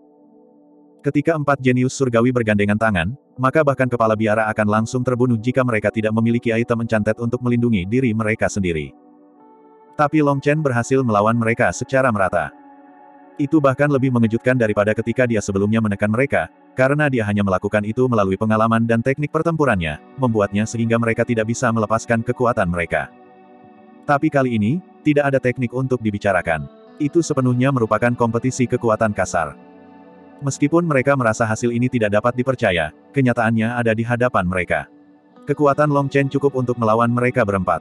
Ketika empat jenius surgawi bergandengan tangan, maka bahkan kepala biara akan langsung terbunuh jika mereka tidak memiliki item encanted untuk melindungi diri mereka sendiri. Tapi Long Chen berhasil melawan mereka secara merata. Itu bahkan lebih mengejutkan daripada ketika dia sebelumnya menekan mereka, karena dia hanya melakukan itu melalui pengalaman dan teknik pertempurannya, membuatnya sehingga mereka tidak bisa melepaskan kekuatan mereka. Tapi kali ini, tidak ada teknik untuk dibicarakan. Itu sepenuhnya merupakan kompetisi kekuatan kasar. Meskipun mereka merasa hasil ini tidak dapat dipercaya, kenyataannya ada di hadapan mereka. Kekuatan Long Chen cukup untuk melawan mereka berempat.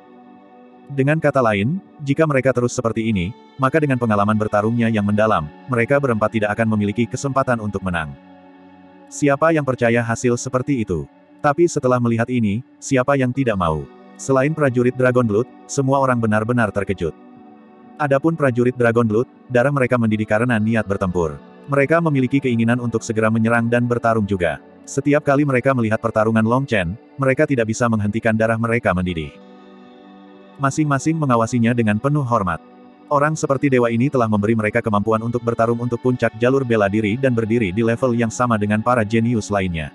Dengan kata lain, jika mereka terus seperti ini, maka dengan pengalaman bertarungnya yang mendalam, mereka berempat tidak akan memiliki kesempatan untuk menang. Siapa yang percaya hasil seperti itu? Tapi setelah melihat ini, siapa yang tidak mau? Selain prajurit Dragon Blood, semua orang benar-benar terkejut. Adapun prajurit Dragon Blood, darah mereka mendidih karena niat bertempur. Mereka memiliki keinginan untuk segera menyerang dan bertarung juga. Setiap kali mereka melihat pertarungan Long Chen, mereka tidak bisa menghentikan darah mereka mendidih. Masing-masing mengawasinya dengan penuh hormat. Orang seperti dewa ini telah memberi mereka kemampuan untuk bertarung untuk puncak jalur bela diri dan berdiri di level yang sama dengan para jenius lainnya.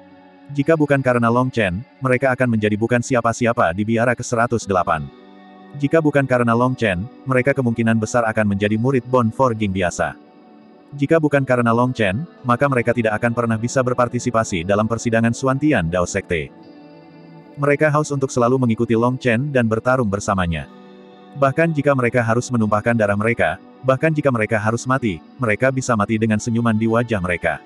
Jika bukan karena Long Chen, mereka akan menjadi bukan siapa-siapa di biara ke seratus delapan. Jika bukan karena Long Chen, mereka kemungkinan besar akan menjadi murid Bone Forging biasa. Jika bukan karena Long Chen, maka mereka tidak akan pernah bisa berpartisipasi dalam persidangan Xuantian Dao Sekte. Mereka haus untuk selalu mengikuti Long Chen dan bertarung bersamanya. Bahkan jika mereka harus menumpahkan darah mereka, bahkan jika mereka harus mati, mereka bisa mati dengan senyuman di wajah mereka.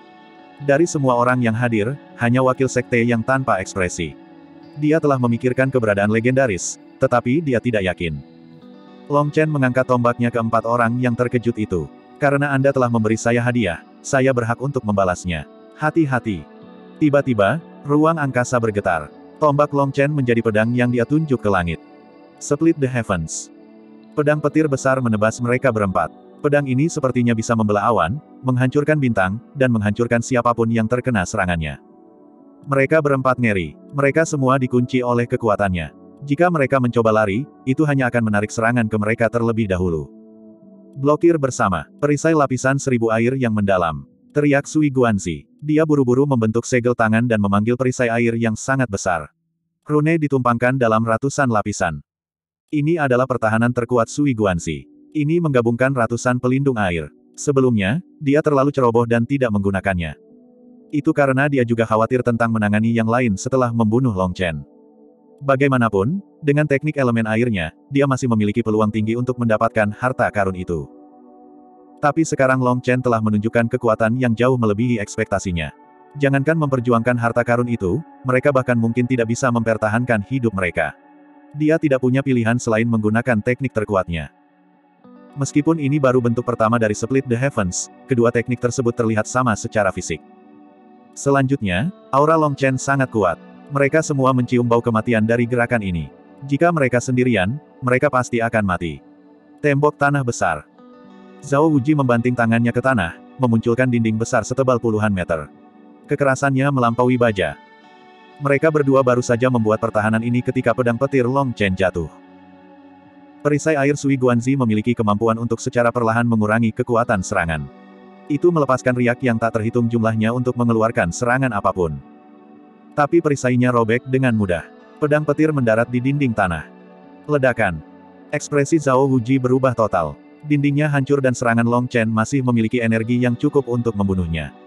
Dari semua orang yang hadir, hanya wakil sekte yang tanpa ekspresi. Dia telah memikirkan keberadaan legendaris, tetapi dia tidak yakin. Long Chen mengangkat tombaknya ke empat orang yang terkejut itu. Karena Anda telah memberi saya hadiah, saya berhak untuk membalasnya. Hati-hati. Tiba-tiba, ruang angkasa bergetar. Tombak Long Chen menjadi pedang yang dia tunjuk ke langit. Split the Heavens. Pedang petir besar menebas mereka berempat. Pedang ini sepertinya bisa membelah awan, menghancurkan bintang, dan menghancurkan siapapun yang terkena serangannya. Mereka berempat ngeri. Mereka semua dikunci oleh kekuatannya. Jika mereka mencoba lari, itu hanya akan menarik serangan ke mereka terlebih dahulu. Blokir bersama. Perisai lapisan seribu air yang mendalam. Teriak Sui Guanzi. Dia buru-buru membentuk segel tangan dan memanggil perisai air yang sangat besar. Rune ditumpangkan dalam ratusan lapisan. Ini adalah pertahanan terkuat Sui Guanzi. Ini menggabungkan ratusan pelindung air. Sebelumnya, dia terlalu ceroboh dan tidak menggunakannya. Itu karena dia juga khawatir tentang menangani yang lain setelah membunuh Long Chen. Bagaimanapun, dengan teknik elemen airnya, dia masih memiliki peluang tinggi untuk mendapatkan harta karun itu. Tapi sekarang Long Chen telah menunjukkan kekuatan yang jauh melebihi ekspektasinya. Jangankan memperjuangkan harta karun itu, mereka bahkan mungkin tidak bisa mempertahankan hidup mereka. Dia tidak punya pilihan selain menggunakan teknik terkuatnya. Meskipun ini baru bentuk pertama dari Split the Heavens, kedua teknik tersebut terlihat sama secara fisik. Selanjutnya, aura Long Chen sangat kuat. Mereka semua mencium bau kematian dari gerakan ini. Jika mereka sendirian, mereka pasti akan mati. Tembok tanah besar. Zhao Wuji membanting tangannya ke tanah, memunculkan dinding besar setebal puluhan meter. Kekerasannya melampaui baja. Mereka berdua baru saja membuat pertahanan ini ketika pedang petir Long Chen jatuh. Perisai air Sui Guanzi memiliki kemampuan untuk secara perlahan mengurangi kekuatan serangan. Itu melepaskan riak yang tak terhitung jumlahnya untuk mengeluarkan serangan apapun. Tapi perisainya robek dengan mudah. Pedang petir mendarat di dinding tanah. Ledakan. Ekspresi Zhao Wuji berubah total. Dindingnya hancur dan serangan Long Chen masih memiliki energi yang cukup untuk membunuhnya.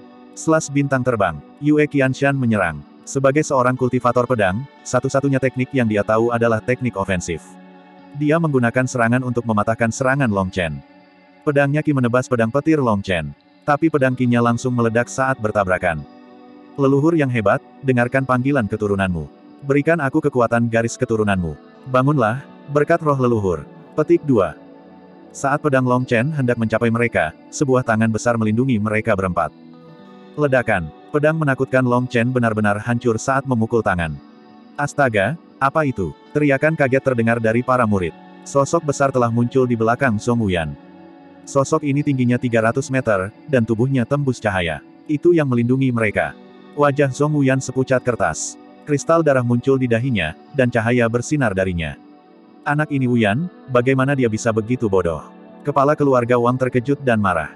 Slash bintang terbang. Yue Qianshan menyerang. Sebagai seorang kultivator pedang, satu-satunya teknik yang dia tahu adalah teknik ofensif. Dia menggunakan serangan untuk mematahkan serangan Long Chen. Pedangnya Qi menebas pedang petir Long Chen. Tapi pedang Qi-nya langsung meledak saat bertabrakan. Leluhur yang hebat, dengarkan panggilan keturunanmu. Berikan aku kekuatan garis keturunanmu. Bangunlah, berkat roh leluhur. Petik dua. Saat pedang Long Chen hendak mencapai mereka, sebuah tangan besar melindungi mereka berempat. Ledakan. Pedang menakutkan Long Chen benar-benar hancur saat memukul tangan. Astaga, apa itu? Teriakan kaget terdengar dari para murid. Sosok besar telah muncul di belakang Song Wuyan. Sosok ini tingginya tiga ratus meter, dan tubuhnya tembus cahaya. Itu yang melindungi mereka. Wajah Song Wuyan sepucat kertas. Kristal darah muncul di dahinya, dan cahaya bersinar darinya. Anak ini Wuyan, bagaimana dia bisa begitu bodoh? Kepala keluarga Wang terkejut dan marah.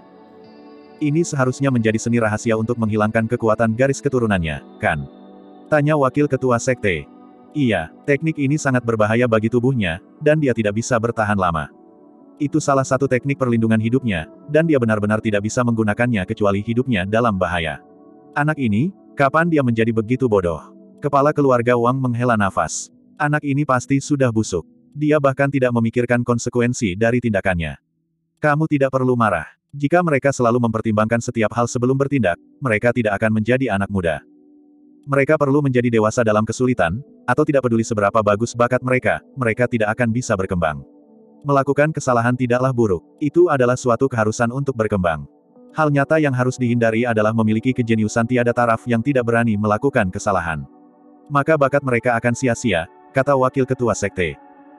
Ini seharusnya menjadi seni rahasia untuk menghilangkan kekuatan garis keturunannya, kan? Tanya wakil ketua sekte. Iya, teknik ini sangat berbahaya bagi tubuhnya, dan dia tidak bisa bertahan lama. Itu salah satu teknik perlindungan hidupnya, dan dia benar-benar tidak bisa menggunakannya kecuali hidupnya dalam bahaya. Anak ini, kapan dia menjadi begitu bodoh? Kepala keluarga Wang menghela nafas. Anak ini pasti sudah busuk. Dia bahkan tidak memikirkan konsekuensi dari tindakannya. Kamu tidak perlu marah. Jika mereka selalu mempertimbangkan setiap hal sebelum bertindak, mereka tidak akan menjadi anak muda. Mereka perlu menjadi dewasa dalam kesulitan, atau tidak peduli seberapa bagus bakat mereka, mereka tidak akan bisa berkembang. Melakukan kesalahan tidaklah buruk. Itu adalah suatu keharusan untuk berkembang. Hal nyata yang harus dihindari adalah memiliki kejeniusan tiada taraf yang tidak berani melakukan kesalahan. Maka bakat mereka akan sia-sia, kata wakil ketua sekte.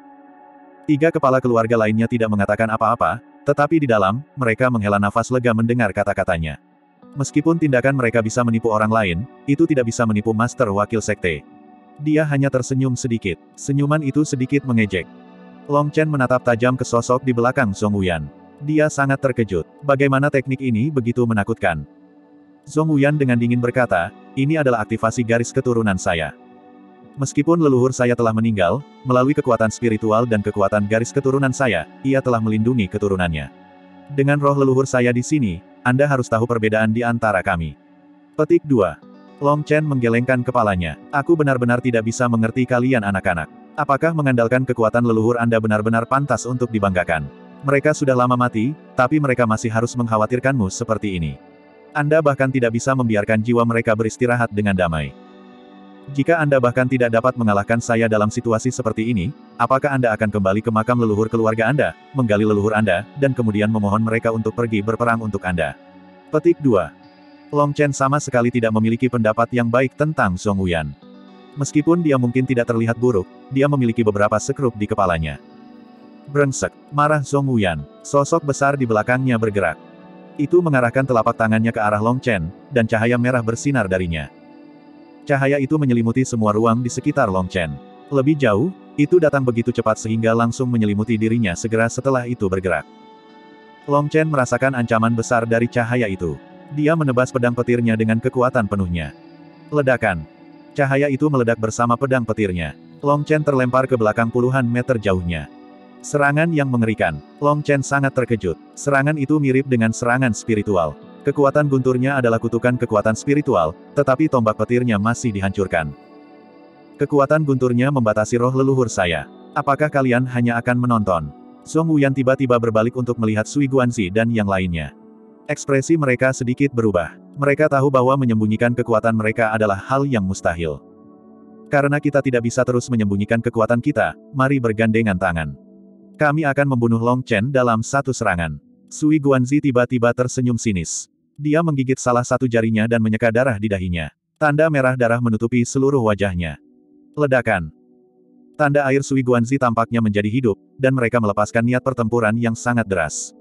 Tiga kepala keluarga lainnya tidak mengatakan apa-apa, tetapi di dalam, mereka menghela nafas lega mendengar kata-katanya. Meskipun tindakan mereka bisa menipu orang lain, itu tidak bisa menipu master wakil sekte. Dia hanya tersenyum sedikit. Senyuman itu sedikit mengejek. Long Chen menatap tajam ke sosok di belakang Song Wuyan. Dia sangat terkejut. Bagaimana teknik ini begitu menakutkan? Song Wuyan dengan dingin berkata, ini adalah aktivasi garis keturunan saya. Meskipun leluhur saya telah meninggal, melalui kekuatan spiritual dan kekuatan garis keturunan saya, ia telah melindungi keturunannya. Dengan roh leluhur saya di sini, Anda harus tahu perbedaan di antara kami. Petik dua. Long Chen menggelengkan kepalanya. Aku benar-benar tidak bisa mengerti kalian anak-anak. Apakah mengandalkan kekuatan leluhur Anda benar-benar pantas untuk dibanggakan? Mereka sudah lama mati, tapi mereka masih harus mengkhawatirkanmu seperti ini. Anda bahkan tidak bisa membiarkan jiwa mereka beristirahat dengan damai. Jika Anda bahkan tidak dapat mengalahkan saya dalam situasi seperti ini, apakah Anda akan kembali ke makam leluhur keluarga Anda, menggali leluhur Anda, dan kemudian memohon mereka untuk pergi berperang untuk Anda? Petik dua. Long Chen sama sekali tidak memiliki pendapat yang baik tentang Zhong Wuyan. Meskipun dia mungkin tidak terlihat buruk, dia memiliki beberapa sekrup di kepalanya. Brengsek, marah Zhong Wuyan. Sosok besar di belakangnya bergerak. Itu mengarahkan telapak tangannya ke arah Long Chen, dan cahaya merah bersinar darinya. Cahaya itu menyelimuti semua ruang di sekitar Long Chen. Lebih jauh, itu datang begitu cepat sehingga langsung menyelimuti dirinya segera setelah itu bergerak. Long Chen merasakan ancaman besar dari cahaya itu. Dia menebas pedang petirnya dengan kekuatan penuhnya. Ledakan. Cahaya itu meledak bersama pedang petirnya. Long Chen terlempar ke belakang puluhan meter jauhnya. Serangan yang mengerikan. Long Chen sangat terkejut. Serangan itu mirip dengan serangan spiritual. Kekuatan gunturnya adalah kutukan kekuatan spiritual, tetapi tombak petirnya masih dihancurkan. Kekuatan gunturnya membatasi roh leluhur saya. Apakah kalian hanya akan menonton? Zhong Wuyan tiba-tiba berbalik untuk melihat Sui Guanzi dan yang lainnya. Ekspresi mereka sedikit berubah. Mereka tahu bahwa menyembunyikan kekuatan mereka adalah hal yang mustahil. Karena kita tidak bisa terus menyembunyikan kekuatan kita, mari bergandengan tangan. Kami akan membunuh Long Chen dalam satu serangan. Sui Guanzi tiba-tiba tersenyum sinis. Dia menggigit salah satu jarinya dan menyeka darah di dahinya. Tanda merah darah menutupi seluruh wajahnya. Ledakan. Tanda air Sui Guanzi tampaknya menjadi hidup, dan mereka melepaskan niat pertempuran yang sangat deras.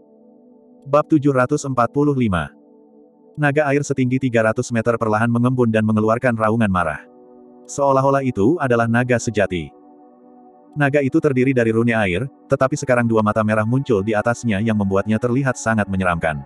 Bab tujuh ratus empat puluh lima. Naga air setinggi tiga ratus meter perlahan mengembun dan mengeluarkan raungan marah. Seolah-olah itu adalah naga sejati. Naga itu terdiri dari rune air, tetapi sekarang dua mata merah muncul di atasnya yang membuatnya terlihat sangat menyeramkan.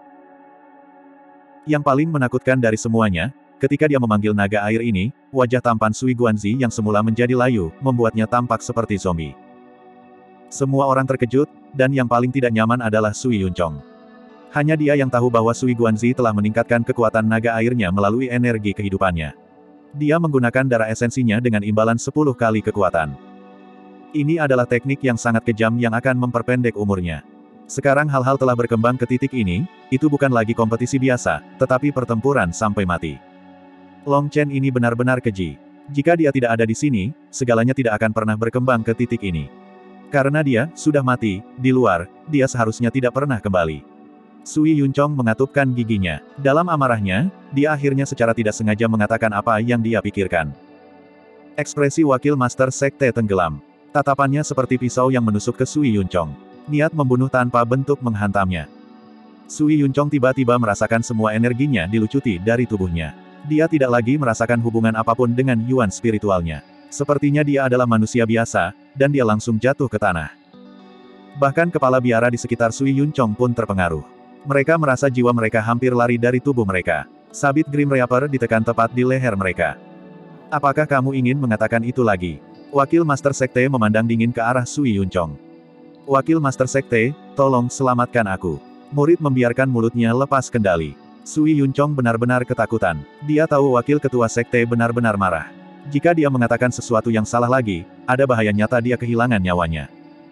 Yang paling menakutkan dari semuanya, ketika dia memanggil naga air ini, wajah tampan Sui Guanzi yang semula menjadi layu, membuatnya tampak seperti zombie. Semua orang terkejut, dan yang paling tidak nyaman adalah Sui Yunchong. Hanya dia yang tahu bahwa Sui Guanzi telah meningkatkan kekuatan naga airnya melalui energi kehidupannya. Dia menggunakan darah esensinya dengan imbalan sepuluh kali kekuatan. Ini adalah teknik yang sangat kejam yang akan memperpendek umurnya. Sekarang hal-hal telah berkembang ke titik ini, itu bukan lagi kompetisi biasa, tetapi pertempuran sampai mati. Long Chen ini benar-benar keji. Jika dia tidak ada di sini, segalanya tidak akan pernah berkembang ke titik ini. Karena dia sudah mati, di luar, dia seharusnya tidak pernah kembali. Sui Yunchong mengatupkan giginya. Dalam amarahnya, dia akhirnya secara tidak sengaja mengatakan apa yang dia pikirkan. Ekspresi wakil Master Sekte tenggelam. Tatapannya seperti pisau yang menusuk ke Sui Yunchong. Niat membunuh tanpa bentuk menghantamnya. Sui Yunchong tiba-tiba merasakan semua energinya dilucuti dari tubuhnya. Dia tidak lagi merasakan hubungan apapun dengan yuan spiritualnya. Sepertinya dia adalah manusia biasa, dan dia langsung jatuh ke tanah. Bahkan kepala biara di sekitar Sui Yunchong pun terpengaruh. Mereka merasa jiwa mereka hampir lari dari tubuh mereka. Sabit Grim Reaper ditekan tepat di leher mereka. Apakah kamu ingin mengatakan itu lagi? Wakil Master Sekte memandang dingin ke arah Sui Yunchong. Wakil Master Sekte, tolong selamatkan aku. Murid membiarkan mulutnya lepas kendali. Sui Yunchong benar-benar ketakutan. Dia tahu wakil ketua sekte benar-benar marah. Jika dia mengatakan sesuatu yang salah lagi, ada bahaya nyata dia kehilangan nyawanya.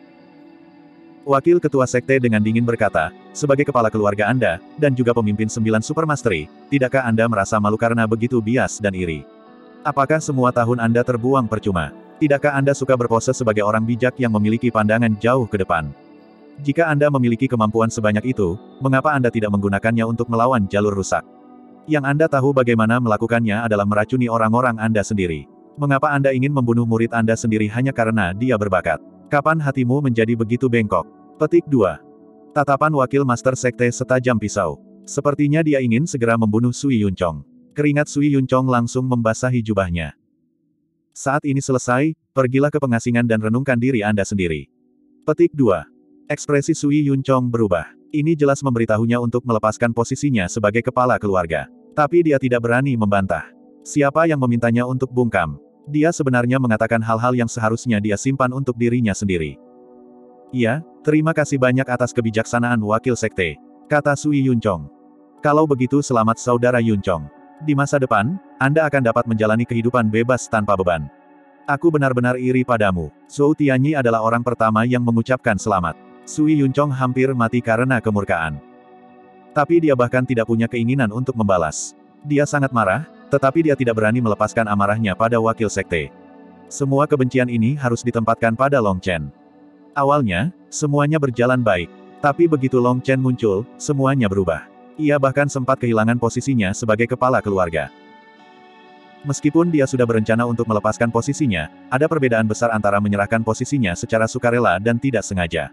Wakil ketua sekte dengan dingin berkata, sebagai kepala keluarga Anda, dan juga pemimpin sembilan Supermastery, tidakkah Anda merasa malu karena begitu bias dan iri? Apakah semua tahun Anda terbuang percuma? Tidakkah Anda suka berpose sebagai orang bijak yang memiliki pandangan jauh ke depan? Jika Anda memiliki kemampuan sebanyak itu, mengapa Anda tidak menggunakannya untuk melawan jalur rusak? Yang Anda tahu bagaimana melakukannya adalah meracuni orang-orang Anda sendiri. Mengapa Anda ingin membunuh murid Anda sendiri hanya karena dia berbakat? Kapan hatimu menjadi begitu bengkok? Petik dua. Tatapan wakil Master Sekte setajam pisau. Sepertinya dia ingin segera membunuh Sui Yunchong. Keringat Sui Yunchong langsung membasahi jubahnya. Saat ini selesai, pergilah ke pengasingan dan renungkan diri Anda sendiri. Petik dua. Ekspresi Sui Yunchong berubah. Ini jelas memberitahunya untuk melepaskan posisinya sebagai kepala keluarga. Tapi dia tidak berani membantah. Siapa yang memintanya untuk bungkam? Dia sebenarnya mengatakan hal-hal yang seharusnya dia simpan untuk dirinya sendiri. Iya, terima kasih banyak atas kebijaksanaan wakil sekte, kata Sui Yunchong. Kalau begitu selamat saudara Yunchong. Di masa depan, Anda akan dapat menjalani kehidupan bebas tanpa beban. Aku benar-benar iri padamu. Zhou Tianyi adalah orang pertama yang mengucapkan selamat. Sui Yunchong hampir mati karena kemurkaan. Tapi dia bahkan tidak punya keinginan untuk membalas. Dia sangat marah, tetapi dia tidak berani melepaskan amarahnya pada wakil sekte. Semua kebencian ini harus ditempatkan pada Long Chen. Awalnya, semuanya berjalan baik. Tapi begitu Long Chen muncul, semuanya berubah. Ia bahkan sempat kehilangan posisinya sebagai kepala keluarga. Meskipun dia sudah berencana untuk melepaskan posisinya, ada perbedaan besar antara menyerahkan posisinya secara sukarela dan tidak sengaja.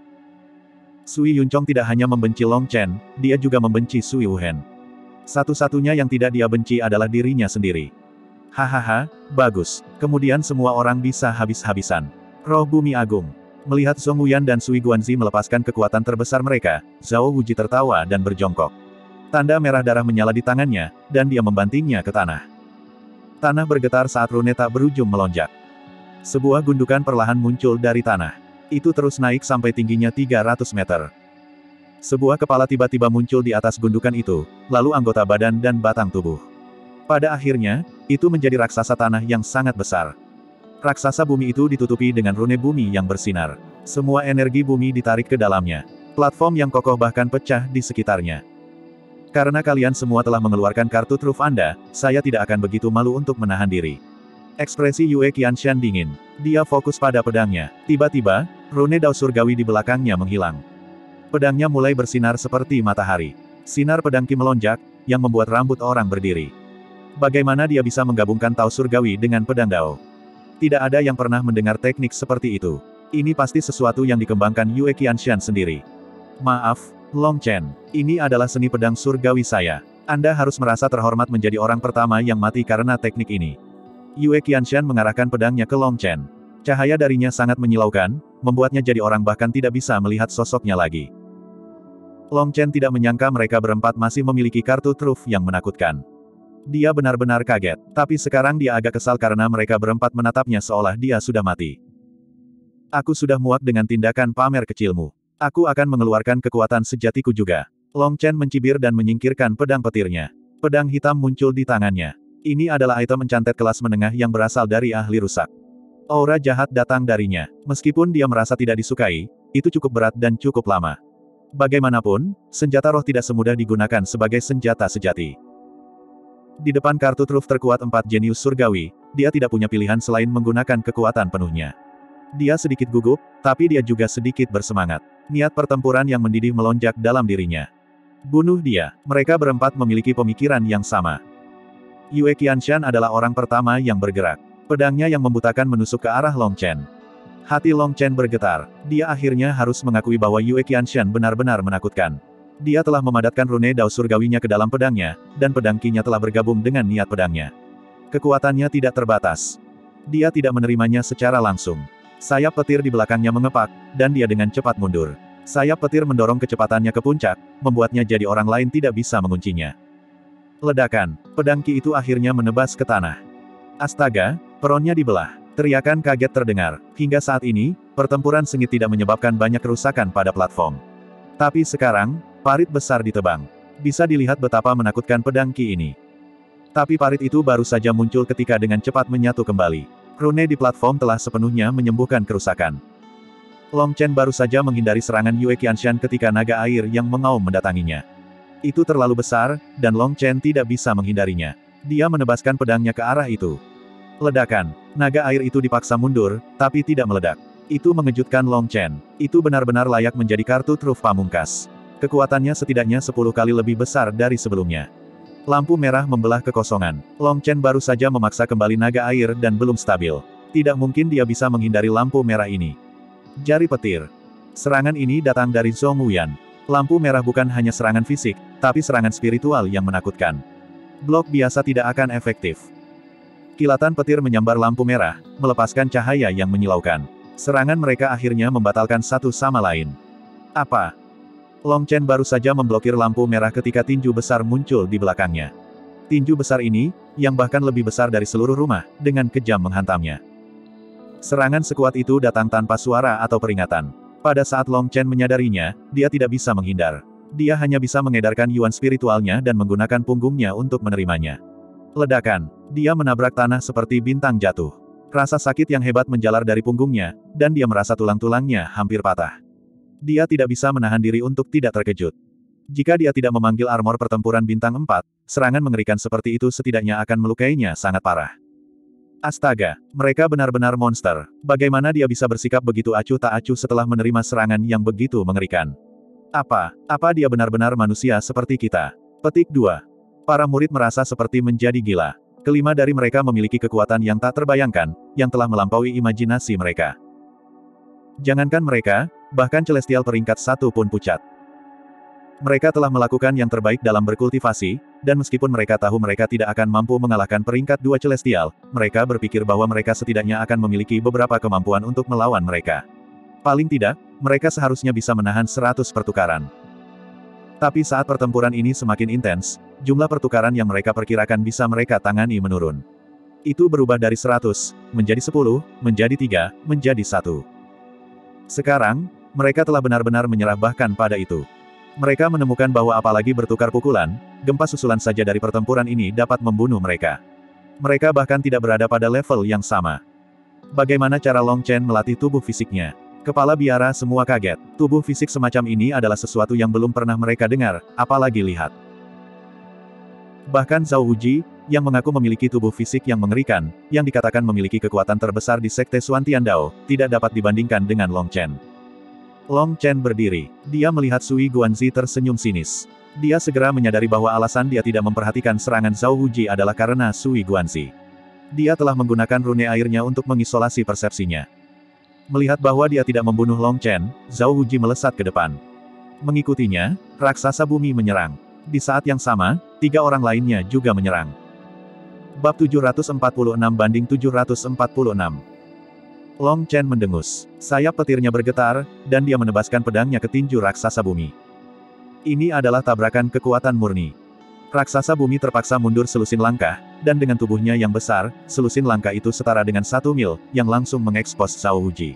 Sui Yunchong tidak hanya membenci Long Chen, dia juga membenci Sui Wuhen. Satu-satunya yang tidak dia benci adalah dirinya sendiri. Hahaha, bagus. Kemudian semua orang bisa habis-habisan. Roh Bumi Agung. Melihat Zhong Wuyan dan Sui Guanzi melepaskan kekuatan terbesar mereka, Zhao Wuji tertawa dan berjongkok. Tanda merah darah menyala di tangannya, dan dia membantingnya ke tanah. Tanah bergetar saat rune tak berujung melonjak. Sebuah gundukan perlahan muncul dari tanah. Itu terus naik sampai tingginya tiga ratus meter. Sebuah kepala tiba-tiba muncul di atas gundukan itu, lalu anggota badan dan batang tubuh. Pada akhirnya, itu menjadi raksasa tanah yang sangat besar. Raksasa bumi itu ditutupi dengan rune bumi yang bersinar. Semua energi bumi ditarik ke dalamnya. Platform yang kokoh bahkan pecah di sekitarnya. Karena kalian semua telah mengeluarkan kartu truf Anda, saya tidak akan begitu malu untuk menahan diri. Ekspresi Yue Qianshan dingin. Dia fokus pada pedangnya. Tiba-tiba, rune dao surgawi di belakangnya menghilang. Pedangnya mulai bersinar seperti matahari. Sinar pedang Qi melonjak, yang membuat rambut orang berdiri. Bagaimana dia bisa menggabungkan Tao surgawi dengan pedang dao? Tidak ada yang pernah mendengar teknik seperti itu. Ini pasti sesuatu yang dikembangkan Yue Qianshan sendiri. Maaf, Long Chen, ini adalah seni pedang surgawi saya. Anda harus merasa terhormat menjadi orang pertama yang mati karena teknik ini. Yue Qianshan mengarahkan pedangnya ke Long Chen. Cahaya darinya sangat menyilaukan, membuatnya jadi orang bahkan tidak bisa melihat sosoknya lagi. Long Chen tidak menyangka mereka berempat masih memiliki kartu truf yang menakutkan. Dia benar-benar kaget, tapi sekarang dia agak kesal karena mereka berempat menatapnya seolah dia sudah mati. Aku sudah muak dengan tindakan pamer kecilmu. Aku akan mengeluarkan kekuatan sejatiku juga. Long Chen mencibir dan menyingkirkan pedang petirnya. Pedang hitam muncul di tangannya. Ini adalah item encanted kelas menengah yang berasal dari ahli rusak. Aura jahat datang darinya. Meskipun dia merasa tidak disukai, itu cukup berat dan cukup lama. Bagaimanapun, senjata roh tidak semudah digunakan sebagai senjata sejati. Di depan kartu truf terkuat empat jenius surgawi, dia tidak punya pilihan selain menggunakan kekuatan penuhnya. Dia sedikit gugup, tapi dia juga sedikit bersemangat. Niat pertempuran yang mendidih melonjak dalam dirinya. Bunuh dia. Mereka berempat memiliki pemikiran yang sama. Yue Qianshan adalah orang pertama yang bergerak. Pedangnya yang membutakan menusuk ke arah Long Chen. Hati Long Chen bergetar. Dia akhirnya harus mengakui bahwa Yue Qianshan benar-benar menakutkan. Dia telah memadatkan rune dao surgawinya ke dalam pedangnya, dan pedang Qi-nya telah bergabung dengan niat pedangnya. Kekuatannya tidak terbatas. Dia tidak menerimanya secara langsung. Sayap petir di belakangnya mengepak, dan dia dengan cepat mundur. Sayap petir mendorong kecepatannya ke puncak, membuatnya jadi orang lain tidak bisa menguncinya. Ledakan, pedang Qi itu akhirnya menebas ke tanah. Astaga, peronnya dibelah. Teriakan kaget terdengar. Hingga saat ini, pertempuran sengit tidak menyebabkan banyak kerusakan pada platform. Tapi sekarang, parit besar ditebang. Bisa dilihat betapa menakutkan pedang Qi ini. Tapi parit itu baru saja muncul ketika dengan cepat menyatu kembali. Rune di platform telah sepenuhnya menyembuhkan kerusakan. Long Chen baru saja menghindari serangan Yue Qianshan ketika naga air yang mengaum mendatanginya. Itu terlalu besar, dan Long Chen tidak bisa menghindarinya. Dia menebaskan pedangnya ke arah itu. Ledakan. Naga air itu dipaksa mundur, tapi tidak meledak. Itu mengejutkan Long Chen. Itu benar-benar layak menjadi kartu truf pamungkas. Kekuatannya setidaknya sepuluh kali lebih besar dari sebelumnya. Lampu merah membelah kekosongan. Long Chen baru saja memaksa kembali naga air dan belum stabil. Tidak mungkin dia bisa menghindari lampu merah ini. Jari petir. Serangan ini datang dari Zhong Wuyan. Lampu merah bukan hanya serangan fisik, tapi serangan spiritual yang menakutkan. Blok biasa tidak akan efektif. Kilatan petir menyambar lampu merah, melepaskan cahaya yang menyilaukan. Serangan mereka akhirnya membatalkan satu sama lain. Apa? Long Chen baru saja memblokir lampu merah ketika tinju besar muncul di belakangnya. Tinju besar ini, yang bahkan lebih besar dari seluruh rumah, dengan kejam menghantamnya. Serangan sekuat itu datang tanpa suara atau peringatan. Pada saat Long Chen menyadarinya, dia tidak bisa menghindar. Dia hanya bisa mengedarkan yuan spiritualnya dan menggunakan punggungnya untuk menerimanya. Ledakan. Dia menabrak tanah seperti bintang jatuh. Rasa sakit yang hebat menjalar dari punggungnya, dan dia merasa tulang-tulangnya hampir patah. Dia tidak bisa menahan diri untuk tidak terkejut. Jika dia tidak memanggil armor pertempuran bintang empat, serangan mengerikan seperti itu setidaknya akan melukainya sangat parah. Astaga, mereka benar-benar monster. Bagaimana dia bisa bersikap begitu acuh tak acuh setelah menerima serangan yang begitu mengerikan? Apa, apa dia benar-benar manusia seperti kita? Petik dua. Para murid merasa seperti menjadi gila. Kelima dari mereka memiliki kekuatan yang tak terbayangkan, yang telah melampaui imajinasi mereka. Jangankan mereka, bahkan Celestial peringkat satu pun pucat. Mereka telah melakukan yang terbaik dalam berkultivasi, dan meskipun mereka tahu mereka tidak akan mampu mengalahkan peringkat dua Celestial, mereka berpikir bahwa mereka setidaknya akan memiliki beberapa kemampuan untuk melawan mereka. Paling tidak, mereka seharusnya bisa menahan seratus pertukaran. Tapi saat pertempuran ini semakin intens, jumlah pertukaran yang mereka perkirakan bisa mereka tangani menurun. Itu berubah dari seratus, menjadi sepuluh, menjadi tiga, menjadi satu. Sekarang, mereka telah benar-benar menyerah bahkan pada itu. Mereka menemukan bahwa apalagi bertukar pukulan, gempa susulan saja dari pertempuran ini dapat membunuh mereka. Mereka bahkan tidak berada pada level yang sama. Bagaimana cara Long Chen melatih tubuh fisiknya? Kepala biara semua kaget. Tubuh fisik semacam ini adalah sesuatu yang belum pernah mereka dengar, apalagi lihat. Bahkan Zhao Wuji, yang mengaku memiliki tubuh fisik yang mengerikan, yang dikatakan memiliki kekuatan terbesar di Sekte Xuan Tiandao, tidak dapat dibandingkan dengan Long Chen. Long Chen berdiri. Dia melihat Sui Guanzi tersenyum sinis. Dia segera menyadari bahwa alasan dia tidak memperhatikan serangan Zhao Wuji adalah karena Sui Guanzi. Dia telah menggunakan rune airnya untuk mengisolasi persepsinya. Melihat bahwa dia tidak membunuh Long Chen, Zhao Wuji melesat ke depan. Mengikutinya, raksasa bumi menyerang. Di saat yang sama, tiga orang lainnya juga menyerang. Bab tujuh ratus empat puluh enam banding tujuh ratus empat puluh enam. Long Chen mendengus. Sayap petirnya bergetar, dan dia menebaskan pedangnya ke tinju raksasa bumi. Ini adalah tabrakan kekuatan murni. Raksasa bumi terpaksa mundur selusin langkah, dan dengan tubuhnya yang besar, selusin langkah itu setara dengan satu mil, yang langsung mengekspos Zhao Wuji.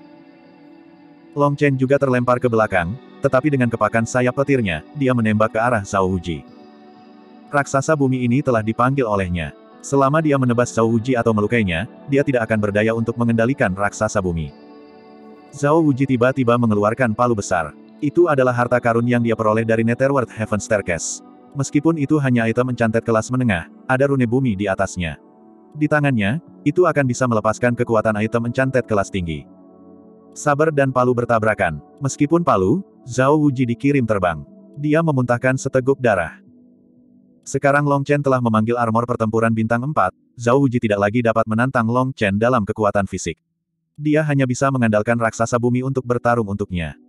Long Chen juga terlempar ke belakang, tetapi dengan kepakan sayap petirnya, dia menembak ke arah Zhao Wuji. Raksasa bumi ini telah dipanggil olehnya. Selama dia menebas Zhao Wuji atau melukainya, dia tidak akan berdaya untuk mengendalikan raksasa bumi. Zhao Wuji tiba-tiba mengeluarkan palu besar. Itu adalah harta karun yang dia peroleh dari Netherworld Heaven Staircase. Meskipun itu hanya item encanted kelas menengah, ada rune bumi di atasnya. Di tangannya, itu akan bisa melepaskan kekuatan item encanted kelas tinggi. Saber dan palu bertabrakan. Meskipun palu, Zhao Wuji dikirim terbang. Dia memuntahkan seteguk darah. Sekarang Long Chen telah memanggil armor pertempuran bintang empat, Zhao Wuji tidak lagi dapat menantang Long Chen dalam kekuatan fisik. Dia hanya bisa mengandalkan raksasa bumi untuk bertarung untuknya.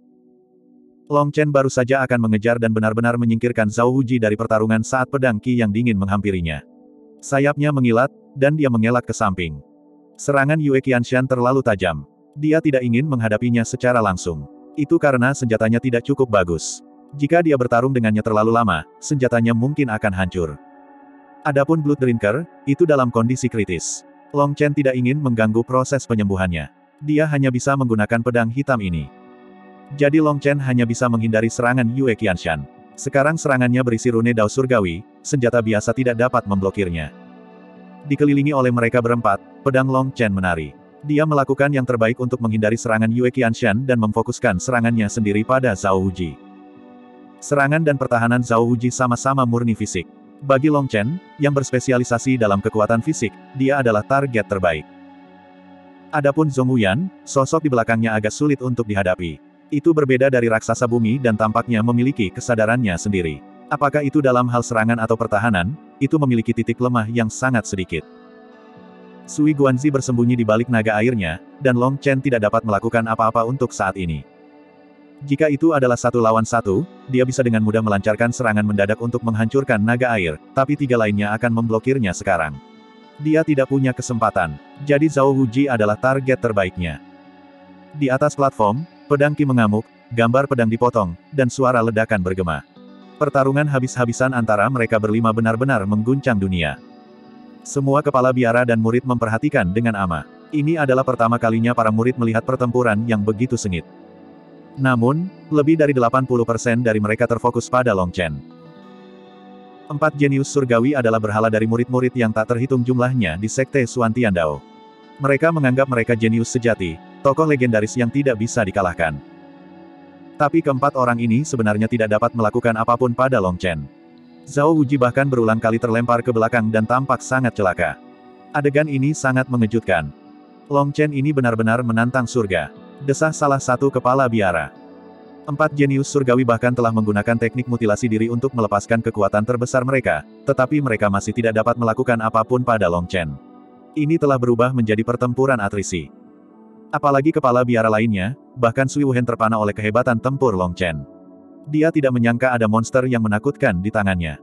Long Chen baru saja akan mengejar dan benar-benar menyingkirkan Zhao Wuji dari pertarungan saat pedang Qi yang dingin menghampirinya. Sayapnya mengilat, dan dia mengelak ke samping. Serangan Yue Qianshan terlalu tajam. Dia tidak ingin menghadapinya secara langsung. Itu karena senjatanya tidak cukup bagus. Jika dia bertarung dengannya terlalu lama, senjatanya mungkin akan hancur. Adapun Blood Drinker, itu dalam kondisi kritis. Long Chen tidak ingin mengganggu proses penyembuhannya. Dia hanya bisa menggunakan pedang hitam ini. Jadi Long Chen hanya bisa menghindari serangan Yue Qianshan. Sekarang serangannya berisi rune Dao Surgawi, senjata biasa tidak dapat memblokirnya. Dikelilingi oleh mereka berempat, pedang Long Chen menari. Dia melakukan yang terbaik untuk menghindari serangan Yue Qianshan dan memfokuskan serangannya sendiri pada Zhao Wuji. Serangan dan pertahanan Zhao Wuji sama-sama murni fisik. Bagi Long Chen, yang berspesialisasi dalam kekuatan fisik, dia adalah target terbaik. Adapun Zhong Wuyan, sosok di belakangnya agak sulit untuk dihadapi. Itu berbeda dari raksasa bumi dan tampaknya memiliki kesadarannya sendiri. Apakah itu dalam hal serangan atau pertahanan, itu memiliki titik lemah yang sangat sedikit. Sui Guanzi bersembunyi di balik naga airnya, dan Long Chen tidak dapat melakukan apa-apa untuk saat ini. Jika itu adalah satu lawan satu, dia bisa dengan mudah melancarkan serangan mendadak untuk menghancurkan naga air, tapi tiga lainnya akan memblokirnya sekarang. Dia tidak punya kesempatan. Jadi Zhao Wuji adalah target terbaiknya. Di atas platform, pedang Qi mengamuk, gambar pedang dipotong, dan suara ledakan bergema. Pertarungan habis-habisan antara mereka berlima benar-benar mengguncang dunia. Semua kepala biara dan murid memperhatikan dengan ama. Ini adalah pertama kalinya para murid melihat pertempuran yang begitu sengit. Namun, lebih dari delapan puluh persen dari mereka terfokus pada Long Chen. Empat jenius surgawi adalah berhala dari murid-murid yang tak terhitung jumlahnya di Sekte Xuan Tiandao. Mereka menganggap mereka jenius sejati, tokoh legendaris yang tidak bisa dikalahkan. Tapi keempat orang ini sebenarnya tidak dapat melakukan apapun pada Long Chen. Zhao Wuji bahkan berulang kali terlempar ke belakang dan tampak sangat celaka. Adegan ini sangat mengejutkan. Long Chen ini benar-benar menantang surga. Desah salah satu kepala biara. Empat jenius surgawi bahkan telah menggunakan teknik mutilasi diri untuk melepaskan kekuatan terbesar mereka, tetapi mereka masih tidak dapat melakukan apapun pada Long Chen. Ini telah berubah menjadi pertempuran atrisi. Apalagi kepala biara lainnya, bahkan Sui Wuhen terpana oleh kehebatan tempur Long Chen. Dia tidak menyangka ada monster yang menakutkan di tangannya.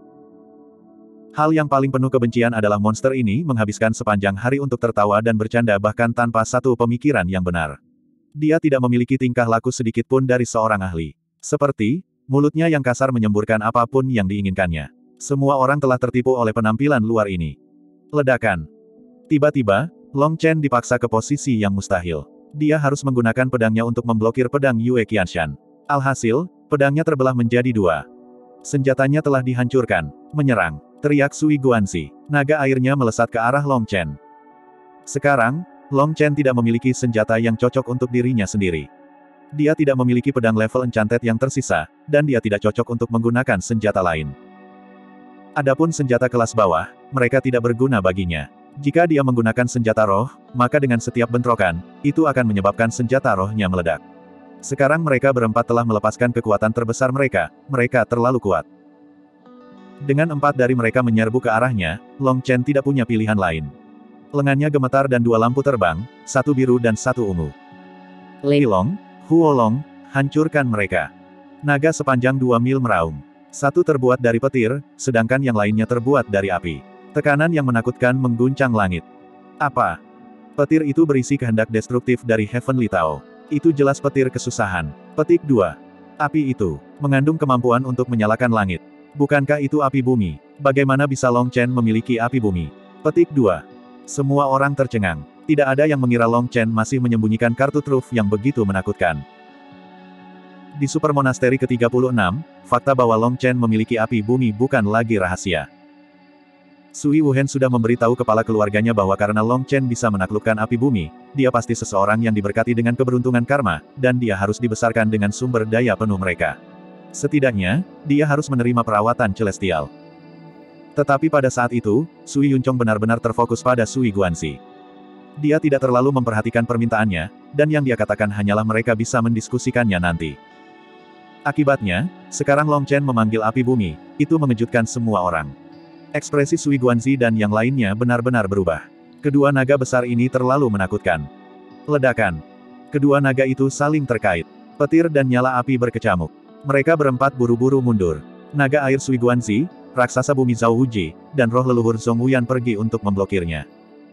Hal yang paling penuh kebencian adalah monster ini menghabiskan sepanjang hari untuk tertawa dan bercanda bahkan tanpa satu pemikiran yang benar. Dia tidak memiliki tingkah laku sedikit pun dari seorang ahli. Seperti, mulutnya yang kasar menyemburkan apapun yang diinginkannya. Semua orang telah tertipu oleh penampilan luar ini. Ledakan. Tiba-tiba, Long Chen dipaksa ke posisi yang mustahil. Dia harus menggunakan pedangnya untuk memblokir pedang Yue Qianshan. Alhasil, pedangnya terbelah menjadi dua. Senjatanya telah dihancurkan. Menyerang. Teriak Sui Guanxi. Naga airnya melesat ke arah Long Chen. Sekarang, Long Chen tidak memiliki senjata yang cocok untuk dirinya sendiri. Dia tidak memiliki pedang level enchanted yang tersisa, dan dia tidak cocok untuk menggunakan senjata lain. Adapun senjata kelas bawah, mereka tidak berguna baginya. Jika dia menggunakan senjata roh, maka dengan setiap bentrokan, itu akan menyebabkan senjata rohnya meledak. Sekarang mereka berempat telah melepaskan kekuatan terbesar mereka, mereka terlalu kuat. Dengan empat dari mereka menyerbu ke arahnya, Long Chen tidak punya pilihan lain. Lengannya gemetar dan dua lampu terbang, satu biru dan satu ungu. Lei Long, Huo Long, hancurkan mereka. Naga sepanjang dua mil meraung. Satu terbuat dari petir, sedangkan yang lainnya terbuat dari api. Tekanan yang menakutkan mengguncang langit. Apa? Petir itu berisi kehendak destruktif dari Heavenly Tao. Itu jelas petir kesusahan. Petik dua. Api itu mengandung kemampuan untuk menyalakan langit. Bukankah itu api bumi? Bagaimana bisa Long Chen memiliki api bumi? Petik dua. Semua orang tercengang. Tidak ada yang mengira Long Chen masih menyembunyikan kartu truf yang begitu menakutkan. Di Super Monasteri ke tiga puluh enam, fakta bahwa Long Chen memiliki api bumi bukan lagi rahasia. Sui Wuhen sudah memberitahu kepala keluarganya bahwa karena Long Chen bisa menaklukkan api bumi, dia pasti seseorang yang diberkati dengan keberuntungan karma, dan dia harus dibesarkan dengan sumber daya penuh mereka. Setidaknya, dia harus menerima perawatan celestial. Tetapi pada saat itu, Sui Yunchong benar-benar terfokus pada Sui Guanxi. Dia tidak terlalu memperhatikan permintaannya, dan yang dia katakan hanyalah mereka bisa mendiskusikannya nanti. Akibatnya, sekarang Long Chen memanggil api bumi, itu mengejutkan semua orang. Ekspresi Sui Guanxi dan yang lainnya benar-benar berubah. Kedua naga besar ini terlalu menakutkan. Ledakan. Kedua naga itu saling terkait. Petir dan nyala api berkecamuk. Mereka berempat buru-buru mundur. Naga air Sui Guanxi, raksasa bumi Zhao Wuji, dan roh leluhur Zhong Wuyan pergi untuk memblokirnya.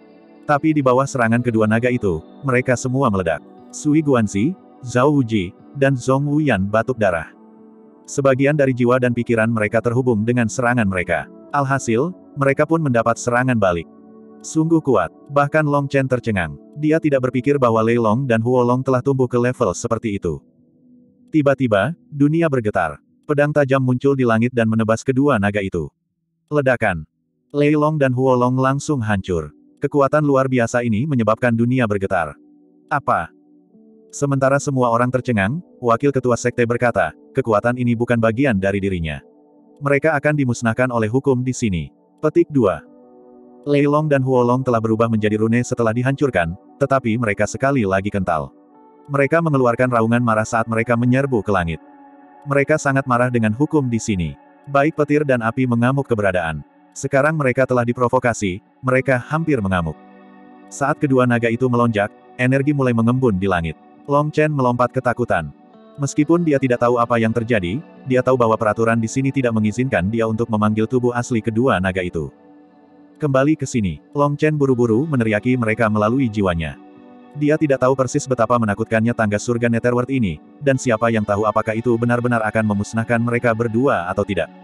Tapi di bawah serangan kedua naga itu, mereka semua meledak. Sui Guanxi, Zhao Wuji, dan Zhong Wuyan batuk darah. Sebagian dari jiwa dan pikiran mereka terhubung dengan serangan mereka. Alhasil, mereka pun mendapat serangan balik. Sungguh kuat. Bahkan Long Chen tercengang. Dia tidak berpikir bahwa Lei Long dan Huo Long telah tumbuh ke level seperti itu. Tiba-tiba, dunia bergetar. Pedang tajam muncul di langit dan menebas kedua naga itu. Ledakan. Lei Long dan Huo Long langsung hancur. Kekuatan luar biasa ini menyebabkan dunia bergetar. Apa? Sementara semua orang tercengang, wakil ketua sekte berkata, kekuatan ini bukan bagian dari dirinya. Mereka akan dimusnahkan oleh hukum di sini. Petik dua. Lei Long dan Huo Long telah berubah menjadi rune setelah dihancurkan, tetapi mereka sekali lagi kental. Mereka mengeluarkan raungan marah saat mereka menyerbu ke langit. Mereka sangat marah dengan hukum di sini. Baik petir dan api mengamuk keberadaan. Sekarang mereka telah diprovokasi, mereka hampir mengamuk. Saat kedua naga itu melonjak, energi mulai mengembun di langit. Long Chen melompat ketakutan. Meskipun dia tidak tahu apa yang terjadi, dia tahu bahwa peraturan di sini tidak mengizinkan dia untuk memanggil tubuh asli kedua naga itu. Kembali ke sini, Long Chen buru-buru meneriaki mereka melalui jiwanya. Dia tidak tahu persis betapa menakutkannya tangga surga Netherworld ini, dan siapa yang tahu apakah itu benar-benar akan memusnahkan mereka berdua atau tidak.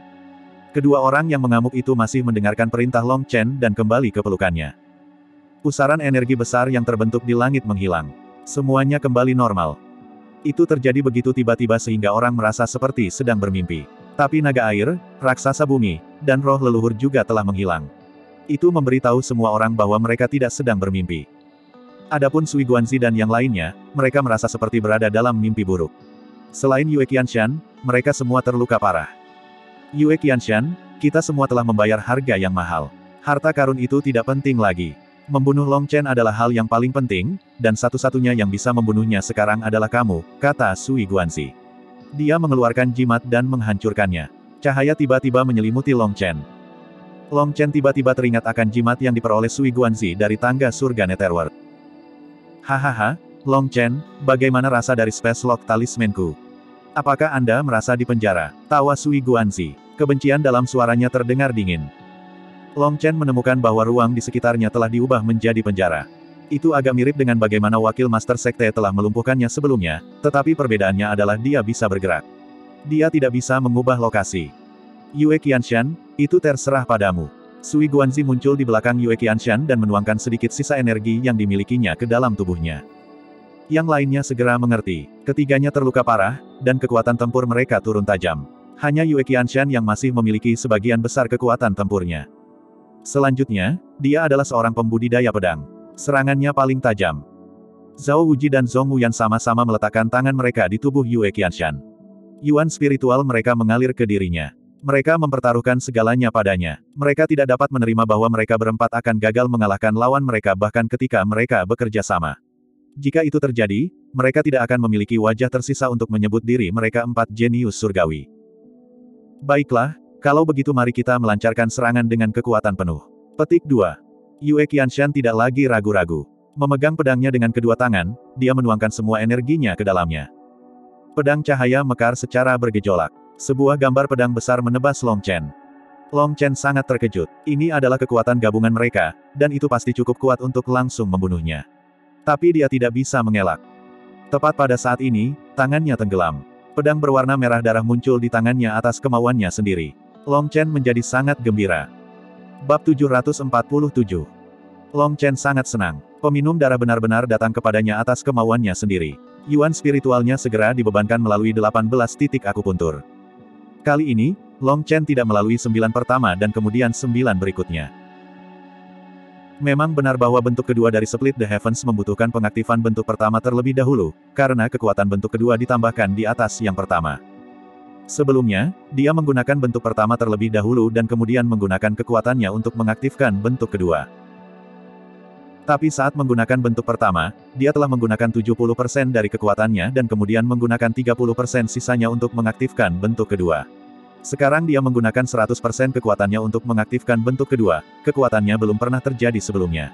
Kedua orang yang mengamuk itu masih mendengarkan perintah Long Chen dan kembali ke pelukannya. Pusaran energi besar yang terbentuk di langit menghilang. Semuanya kembali normal. Itu terjadi begitu tiba-tiba sehingga orang merasa seperti sedang bermimpi. Tapi naga air, raksasa bumi, dan roh leluhur juga telah menghilang. Itu memberitahu semua orang bahwa mereka tidak sedang bermimpi. Adapun Sui Guanzi dan yang lainnya, mereka merasa seperti berada dalam mimpi buruk. Selain Yue Qianshan, mereka semua terluka parah. Yue Qianshan, kita semua telah membayar harga yang mahal. Harta karun itu tidak penting lagi. Membunuh Long Chen adalah hal yang paling penting, dan satu-satunya yang bisa membunuhnya sekarang adalah kamu, kata Sui Guanzi. Dia mengeluarkan jimat dan menghancurkannya. Cahaya tiba-tiba menyelimuti Long Chen. Long Chen tiba-tiba teringat akan jimat yang diperoleh Sui Guanzi dari tangga surga Netherworld. Hahaha, Long Chen, bagaimana rasa dari Space Lock talismanku? Apakah Anda merasa di penjara? Tawa Sui Guanzi. Kebencian dalam suaranya terdengar dingin. Long Chen menemukan bahwa ruang di sekitarnya telah diubah menjadi penjara. Itu agak mirip dengan bagaimana wakil Master Sekte telah melumpuhkannya sebelumnya, tetapi perbedaannya adalah dia bisa bergerak. Dia tidak bisa mengubah lokasi. Yue Qianshan, itu terserah padamu. Sui Guanzi muncul di belakang Yue Qianshan dan menuangkan sedikit sisa energi yang dimilikinya ke dalam tubuhnya. Yang lainnya segera mengerti. Ketiganya terluka parah, dan kekuatan tempur mereka turun tajam. Hanya Yue Qianshan yang masih memiliki sebagian besar kekuatan tempurnya. Selanjutnya, dia adalah seorang pembudidaya pedang. Serangannya paling tajam. Zhao Wuji dan Zhong Wuyan sama-sama meletakkan tangan mereka di tubuh Yue Qianshan. Yuan spiritual mereka mengalir ke dirinya. Mereka mempertaruhkan segalanya padanya. Mereka tidak dapat menerima bahwa mereka berempat akan gagal mengalahkan lawan mereka bahkan ketika mereka bekerja sama. Jika itu terjadi, mereka tidak akan memiliki wajah tersisa untuk menyebut diri mereka empat jenius surgawi. Baiklah, kalau begitu mari kita melancarkan serangan dengan kekuatan penuh. Petik dua. Yue Qianshan tidak lagi ragu-ragu. Memegang pedangnya dengan kedua tangan, dia menuangkan semua energinya ke dalamnya. Pedang cahaya mekar secara bergejolak. Sebuah gambar pedang besar menebas Long Chen. Long Chen sangat terkejut. Ini adalah kekuatan gabungan mereka, dan itu pasti cukup kuat untuk langsung membunuhnya. Tapi dia tidak bisa mengelak. Tepat pada saat ini, tangannya tenggelam. Pedang berwarna merah darah muncul di tangannya atas kemauannya sendiri. Long Chen menjadi sangat gembira. Bab tujuh ratus empat puluh tujuh. Long Chen sangat senang. Peminum darah benar-benar datang kepadanya atas kemauannya sendiri. Yuan spiritualnya segera dibebankan melalui delapan belas titik akupuntur. Kali ini, Long Chen tidak melalui sembilan pertama dan kemudian sembilan berikutnya. Memang benar bahwa bentuk kedua dari Split the Heavens membutuhkan pengaktifan bentuk pertama terlebih dahulu, karena kekuatan bentuk kedua ditambahkan di atas yang pertama. Sebelumnya, dia menggunakan bentuk pertama terlebih dahulu dan kemudian menggunakan kekuatannya untuk mengaktifkan bentuk kedua. Tapi saat menggunakan bentuk pertama, dia telah menggunakan tujuh puluh persen dari kekuatannya dan kemudian menggunakan tiga puluh persen sisanya untuk mengaktifkan bentuk kedua. Sekarang dia menggunakan seratus persen kekuatannya untuk mengaktifkan bentuk kedua, kekuatannya belum pernah terjadi sebelumnya.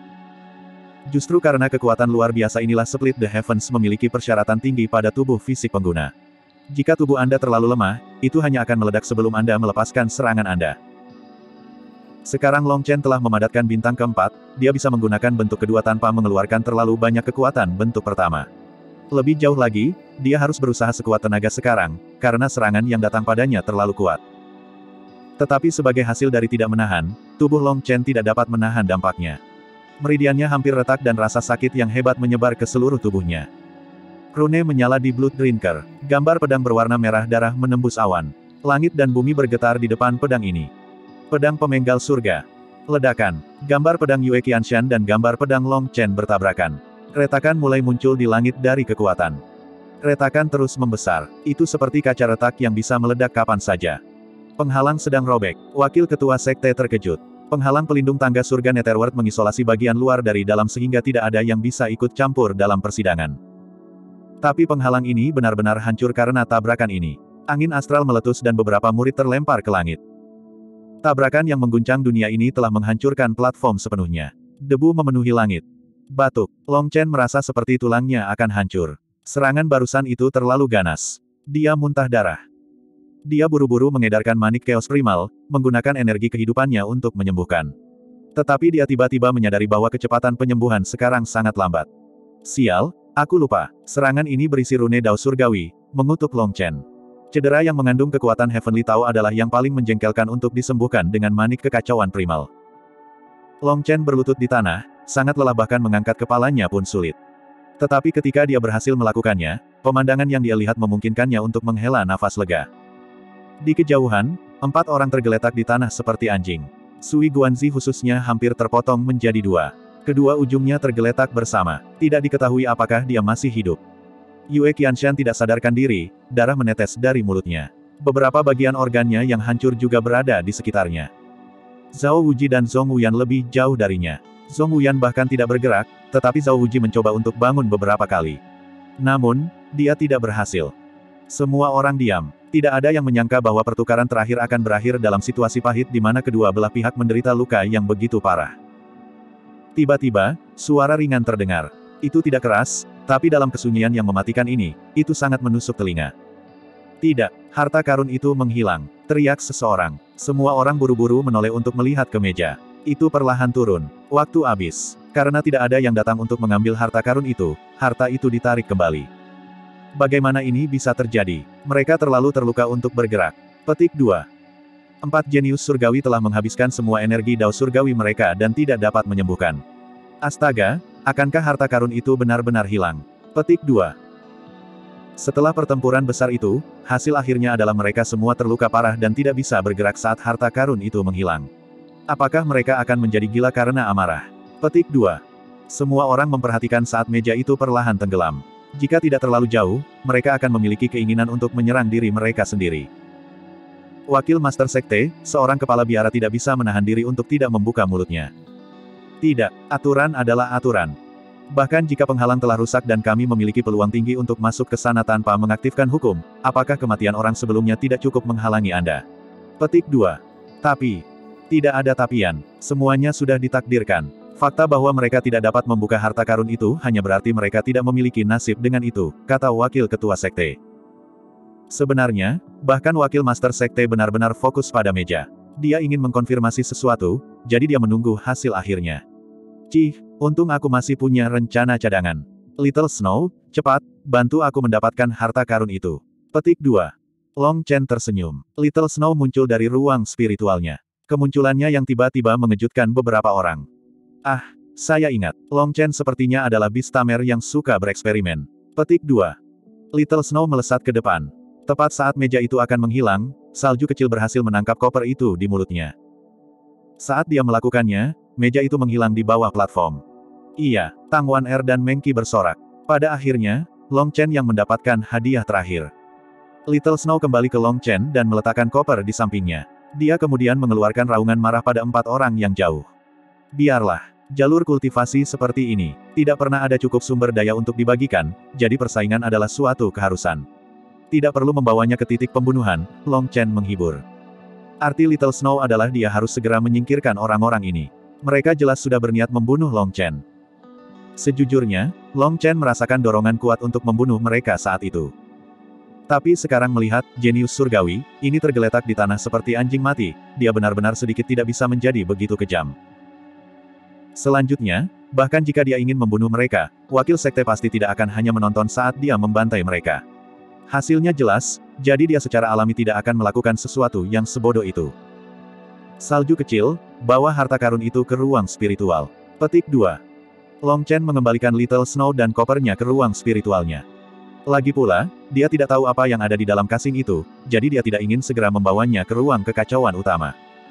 Justru karena kekuatan luar biasa inilah Split the Heavens memiliki persyaratan tinggi pada tubuh fisik pengguna. Jika tubuh Anda terlalu lemah, itu hanya akan meledak sebelum Anda melepaskan serangan Anda. Sekarang Long Chen telah memadatkan bintang keempat, dia bisa menggunakan bentuk kedua tanpa mengeluarkan terlalu banyak kekuatan bentuk pertama. Lebih jauh lagi, dia harus berusaha sekuat tenaga sekarang, karena serangan yang datang padanya terlalu kuat. Tetapi sebagai hasil dari tidak menahan, tubuh Long Chen tidak dapat menahan dampaknya. Meridiannya hampir retak dan rasa sakit yang hebat menyebar ke seluruh tubuhnya. Rune menyala di Blood Drinker. Gambar pedang berwarna merah darah menembus awan. Langit dan bumi bergetar di depan pedang ini. Pedang pemenggal surga. Ledakan. Gambar pedang Yue Qianshan dan gambar pedang Long Chen bertabrakan. Retakan mulai muncul di langit dari kekuatan. Retakan terus membesar. Itu seperti kaca retak yang bisa meledak kapan saja. Penghalang sedang robek. Wakil ketua sekte terkejut. Penghalang pelindung tangga surga Netherworld mengisolasi bagian luar dari dalam sehingga tidak ada yang bisa ikut campur dalam persidangan. Tapi penghalang ini benar-benar hancur karena tabrakan ini. Angin astral meletus dan beberapa murid terlempar ke langit. Tabrakan yang mengguncang dunia ini telah menghancurkan platform sepenuhnya. Debu memenuhi langit. Batuk. Long Chen merasa seperti tulangnya akan hancur. Serangan barusan itu terlalu ganas. Dia muntah darah. Dia buru-buru mengedarkan manik Chaos Primal, menggunakan energi kehidupannya untuk menyembuhkan. Tetapi dia tiba-tiba menyadari bahwa kecepatan penyembuhan sekarang sangat lambat. Sial, aku lupa. Serangan ini berisi rune Dao Surgawi, mengutuk Long Chen. Cedera yang mengandung kekuatan Heavenly Tao adalah yang paling menjengkelkan untuk disembuhkan dengan manik kekacauan primal. Long Chen berlutut di tanah, sangat lelah bahkan mengangkat kepalanya pun sulit. Tetapi ketika dia berhasil melakukannya, pemandangan yang dia lihat memungkinkannya untuk menghela nafas lega. Di kejauhan, empat orang tergeletak di tanah seperti anjing. Sui Guanzi khususnya hampir terpotong menjadi dua. Kedua ujungnya tergeletak bersama. Tidak diketahui apakah dia masih hidup. Yue Qianshan tidak sadarkan diri, darah menetes dari mulutnya. Beberapa bagian organnya yang hancur juga berada di sekitarnya. Zhao Wuji dan Zhong Wuyan lebih jauh darinya. Zhong Wuyan bahkan tidak bergerak, tetapi Zhao Wuji mencoba untuk bangun beberapa kali. Namun, dia tidak berhasil. Semua orang diam. Tidak ada yang menyangka bahwa pertukaran terakhir akan berakhir dalam situasi pahit di mana kedua belah pihak menderita luka yang begitu parah. Tiba-tiba, suara ringan terdengar. Itu tidak keras, tapi dalam kesunyian yang mematikan ini, itu sangat menusuk telinga. Tidak, harta karun itu menghilang, teriak seseorang. Semua orang buru-buru menoleh untuk melihat ke meja. Itu perlahan turun. Waktu habis. Karena tidak ada yang datang untuk mengambil harta karun itu, harta itu ditarik kembali. Bagaimana ini bisa terjadi? Mereka terlalu terluka untuk bergerak. Petik dua. Empat jenius surgawi telah menghabiskan semua energi Dao surgawi mereka dan tidak dapat menyembuhkan. Astaga, akankah harta karun itu benar-benar hilang? Petik dua. Setelah pertempuran besar itu, hasil akhirnya adalah mereka semua terluka parah dan tidak bisa bergerak saat harta karun itu menghilang. Apakah mereka akan menjadi gila karena amarah? Petik dua. Semua orang memperhatikan saat meja itu perlahan tenggelam. Jika tidak terlalu jauh, mereka akan memiliki keinginan untuk menyerang diri mereka sendiri. Wakil Master Sekte, seorang kepala biara tidak bisa menahan diri untuk tidak membuka mulutnya. Tidak, aturan adalah aturan. Bahkan jika penghalang telah rusak dan kami memiliki peluang tinggi untuk masuk ke sana tanpa mengaktifkan hukum, apakah kematian orang sebelumnya tidak cukup menghalangi Anda? Petik dua. Tapi, tidak ada tapian. Semuanya sudah ditakdirkan. Fakta bahwa mereka tidak dapat membuka harta karun itu hanya berarti mereka tidak memiliki nasib dengan itu, kata Wakil Ketua Sekte. Sebenarnya, bahkan Wakil Master Sekte benar-benar fokus pada meja. Dia ingin mengkonfirmasi sesuatu, jadi dia menunggu hasil akhirnya. Cih, untung aku masih punya rencana cadangan. Little Snow, cepat, bantu aku mendapatkan harta karun itu. Petik dua. Long Chen tersenyum. Little Snow muncul dari ruang spiritualnya. Kemunculannya yang tiba-tiba mengejutkan beberapa orang. Ah, saya ingat. Long Chen sepertinya adalah Beastamer yang suka bereksperimen. Petik dua. Little Snow melesat ke depan. Tepat saat meja itu akan menghilang, salju kecil berhasil menangkap koper itu di mulutnya. Saat dia melakukannya, meja itu menghilang di bawah platform. Iya, Tang Wan Er dan Meng Qi bersorak. Pada akhirnya, Long Chen yang mendapatkan hadiah terakhir. Little Snow kembali ke Long Chen dan meletakkan koper di sampingnya. Dia kemudian mengeluarkan raungan marah pada empat orang yang jauh. Biarlah. Jalur kultivasi seperti ini. Tidak pernah ada cukup sumber daya untuk dibagikan, jadi persaingan adalah suatu keharusan. Tidak perlu membawanya ke titik pembunuhan, Long Chen menghibur. Arti Little Snow adalah dia harus segera menyingkirkan orang-orang ini. Mereka jelas sudah berniat membunuh Long Chen. Sejujurnya, Long Chen merasakan dorongan kuat untuk membunuh mereka saat itu. Tapi sekarang melihat jenius surgawi, ini tergeletak di tanah seperti anjing mati, dia benar-benar sedikit tidak bisa menjadi begitu kejam. Selanjutnya, bahkan jika dia ingin membunuh mereka, wakil sekte pasti tidak akan hanya menonton saat dia membantai mereka. Hasilnya jelas, jadi dia secara alami tidak akan melakukan sesuatu yang sebodoh itu. Salju kecil, bawa harta karun itu ke ruang spiritual. Petik dua. Long Chen mengembalikan Little Snow dan kopernya ke ruang spiritualnya. Lagi pula, dia tidak tahu apa yang ada di dalam kasing itu, jadi dia tidak ingin segera membawanya ke ruang kekacauan utama.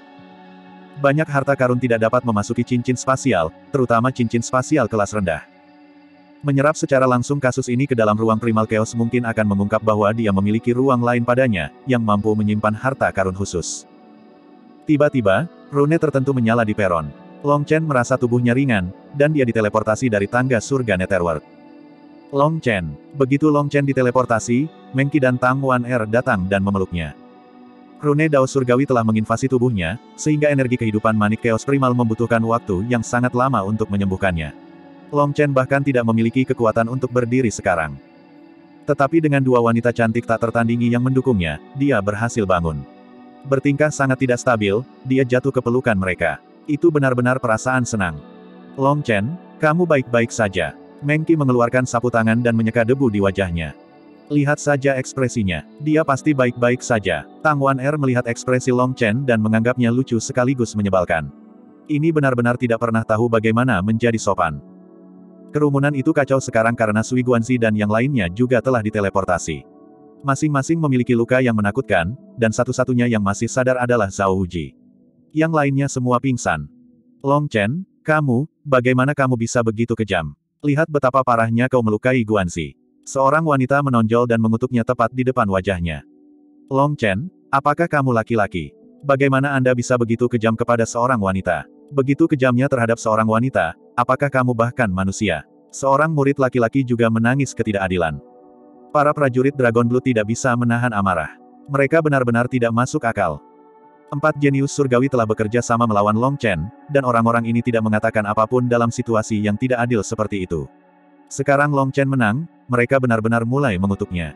Banyak harta karun tidak dapat memasuki cincin spasial, terutama cincin spasial kelas rendah. Menyerap secara langsung kasus ini ke dalam ruang Primal Chaos mungkin akan mengungkap bahwa dia memiliki ruang lain padanya, yang mampu menyimpan harta karun khusus. Tiba-tiba, rune tertentu menyala di peron. Long Chen merasa tubuhnya ringan, dan dia diteleportasi dari tangga surga Netherworld. Long Chen. Begitu Long Chen diteleportasi, Meng Qi dan Tang Wan Er datang dan memeluknya. Rune Dao surgawi telah menginvasi tubuhnya, sehingga energi kehidupan manik Chaos Primal membutuhkan waktu yang sangat lama untuk menyembuhkannya. Long Chen bahkan tidak memiliki kekuatan untuk berdiri sekarang. Tetapi dengan dua wanita cantik tak tertandingi yang mendukungnya, dia berhasil bangun. Bertingkah sangat tidak stabil, dia jatuh ke pelukan mereka. Itu benar-benar perasaan senang. Long Chen, kamu baik-baik saja. Meng Qi mengeluarkan sapu tangan dan menyeka debu di wajahnya. Lihat saja ekspresinya. Dia pasti baik-baik saja. Tang Wan Er melihat ekspresi Long Chen dan menganggapnya lucu sekaligus menyebalkan. Ini benar-benar tidak pernah tahu bagaimana menjadi sopan. Kerumunan itu kacau sekarang karena Sui Guanzi dan yang lainnya juga telah diteleportasi. Masing-masing memiliki luka yang menakutkan, dan satu-satunya yang masih sadar adalah Zhao Wuji. Yang lainnya semua pingsan. Long Chen, kamu, bagaimana kamu bisa begitu kejam? Lihat betapa parahnya kau melukai Guanzi. Seorang wanita menonjol dan mengutuknya tepat di depan wajahnya. Long Chen, apakah kamu laki-laki? Bagaimana Anda bisa begitu kejam kepada seorang wanita? Begitu kejamnya terhadap seorang wanita, apakah kamu bahkan manusia? Seorang murid laki-laki juga menangis ketidakadilan. Para prajurit Dragon Blood tidak bisa menahan amarah. Mereka benar-benar tidak masuk akal. Empat jenius surgawi telah bekerja sama melawan Long Chen, dan orang-orang ini tidak mengatakan apapun dalam situasi yang tidak adil seperti itu. Sekarang Long Chen menang, mereka benar-benar mulai mengutuknya.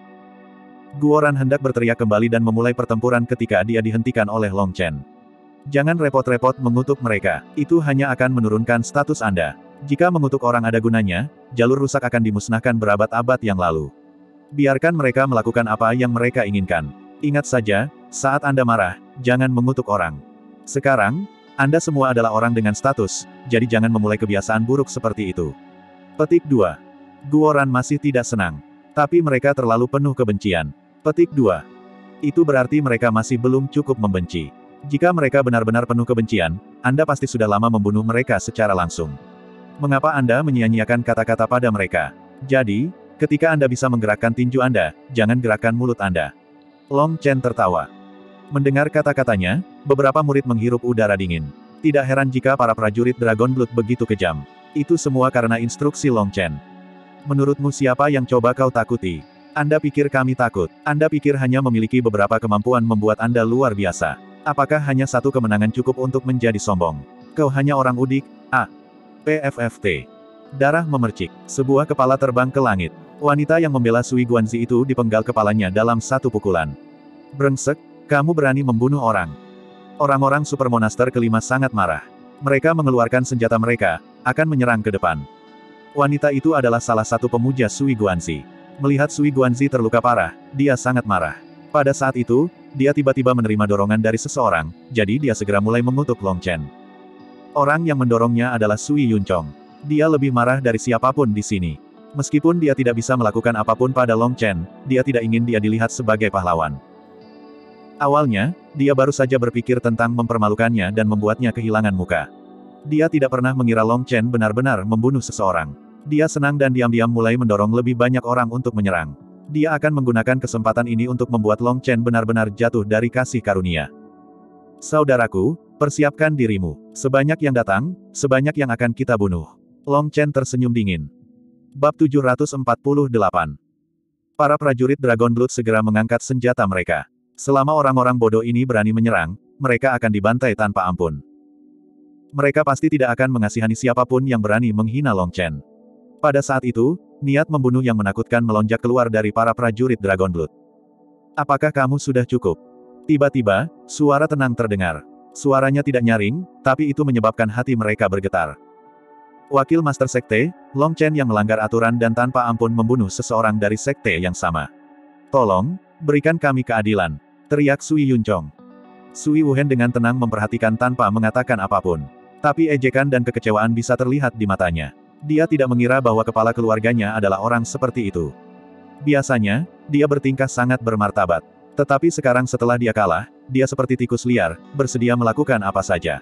Guoran hendak berteriak kembali dan memulai pertempuran ketika dia dihentikan oleh Long Chen. Jangan repot-repot mengutuk mereka, itu hanya akan menurunkan status Anda. Jika mengutuk orang ada gunanya, jalur rusak akan dimusnahkan berabad-abad yang lalu. Biarkan mereka melakukan apa yang mereka inginkan. Ingat saja, saat Anda marah, jangan mengutuk orang. Sekarang, Anda semua adalah orang dengan status, jadi jangan memulai kebiasaan buruk seperti itu. Petik dua. Guoran masih tidak senang. Tapi mereka terlalu penuh kebencian. Petik dua. Itu berarti mereka masih belum cukup membenci. Jika mereka benar-benar penuh kebencian, Anda pasti sudah lama membunuh mereka secara langsung. Mengapa Anda menyia-nyiakan kata-kata pada mereka? Jadi, ketika Anda bisa menggerakkan tinju Anda, jangan gerakkan mulut Anda. Long Chen tertawa. Mendengar kata-katanya, beberapa murid menghirup udara dingin. Tidak heran jika para prajurit Dragon Blood begitu kejam. Itu semua karena instruksi Long Chen. Menurutmu siapa yang coba kau takuti? Anda pikir kami takut? Anda pikir hanya memiliki beberapa kemampuan membuat Anda luar biasa? Apakah hanya satu kemenangan cukup untuk menjadi sombong? Kau hanya orang udik, ah. P F F T. Darah memercik. Sebuah kepala terbang ke langit. Wanita yang membela Sui Guanzi itu dipenggal kepalanya dalam satu pukulan. Brengsek, kamu berani membunuh orang. Orang-orang Super Monster kelima sangat marah. Mereka mengeluarkan senjata mereka, akan menyerang ke depan. Wanita itu adalah salah satu pemuja Sui Guanzi. Melihat Sui Guanzi terluka parah, dia sangat marah. Pada saat itu, dia tiba-tiba menerima dorongan dari seseorang, jadi dia segera mulai mengutuk Long Chen. Orang yang mendorongnya adalah Sui Yunchong. Dia lebih marah dari siapapun di sini. Meskipun dia tidak bisa melakukan apapun pada Long Chen, dia tidak ingin dia dilihat sebagai pahlawan. Awalnya, dia baru saja berpikir tentang mempermalukannya dan membuatnya kehilangan muka. Dia tidak pernah mengira Long Chen benar-benar membunuh seseorang. Dia senang dan diam-diam mulai mendorong lebih banyak orang untuk menyerang. Dia akan menggunakan kesempatan ini untuk membuat Long Chen benar-benar jatuh dari kasih karunia. Saudaraku, persiapkan dirimu. Sebanyak yang datang, sebanyak yang akan kita bunuh. Long Chen tersenyum dingin. Bab tujuh ratus empat puluh delapan. Para prajurit Dragon Blood segera mengangkat senjata mereka. Selama orang-orang bodoh ini berani menyerang, mereka akan dibantai tanpa ampun. Mereka pasti tidak akan mengasihani siapapun yang berani menghina Long Chen. Pada saat itu, niat membunuh yang menakutkan melonjak keluar dari para prajurit Dragon Blood. Apakah kamu sudah cukup? Tiba-tiba, suara tenang terdengar. Suaranya tidak nyaring, tapi itu menyebabkan hati mereka bergetar. Wakil Master Sekte, Long Chen yang melanggar aturan dan tanpa ampun membunuh seseorang dari sekte yang sama. Tolong, berikan kami keadilan, teriak Sui Yunchong. Sui Wuhen dengan tenang memperhatikan tanpa mengatakan apapun. Tapi ejekan dan kekecewaan bisa terlihat di matanya. Dia tidak mengira bahwa kepala keluarganya adalah orang seperti itu. Biasanya, dia bertingkah sangat bermartabat. Tetapi sekarang setelah dia kalah, dia seperti tikus liar, bersedia melakukan apa saja.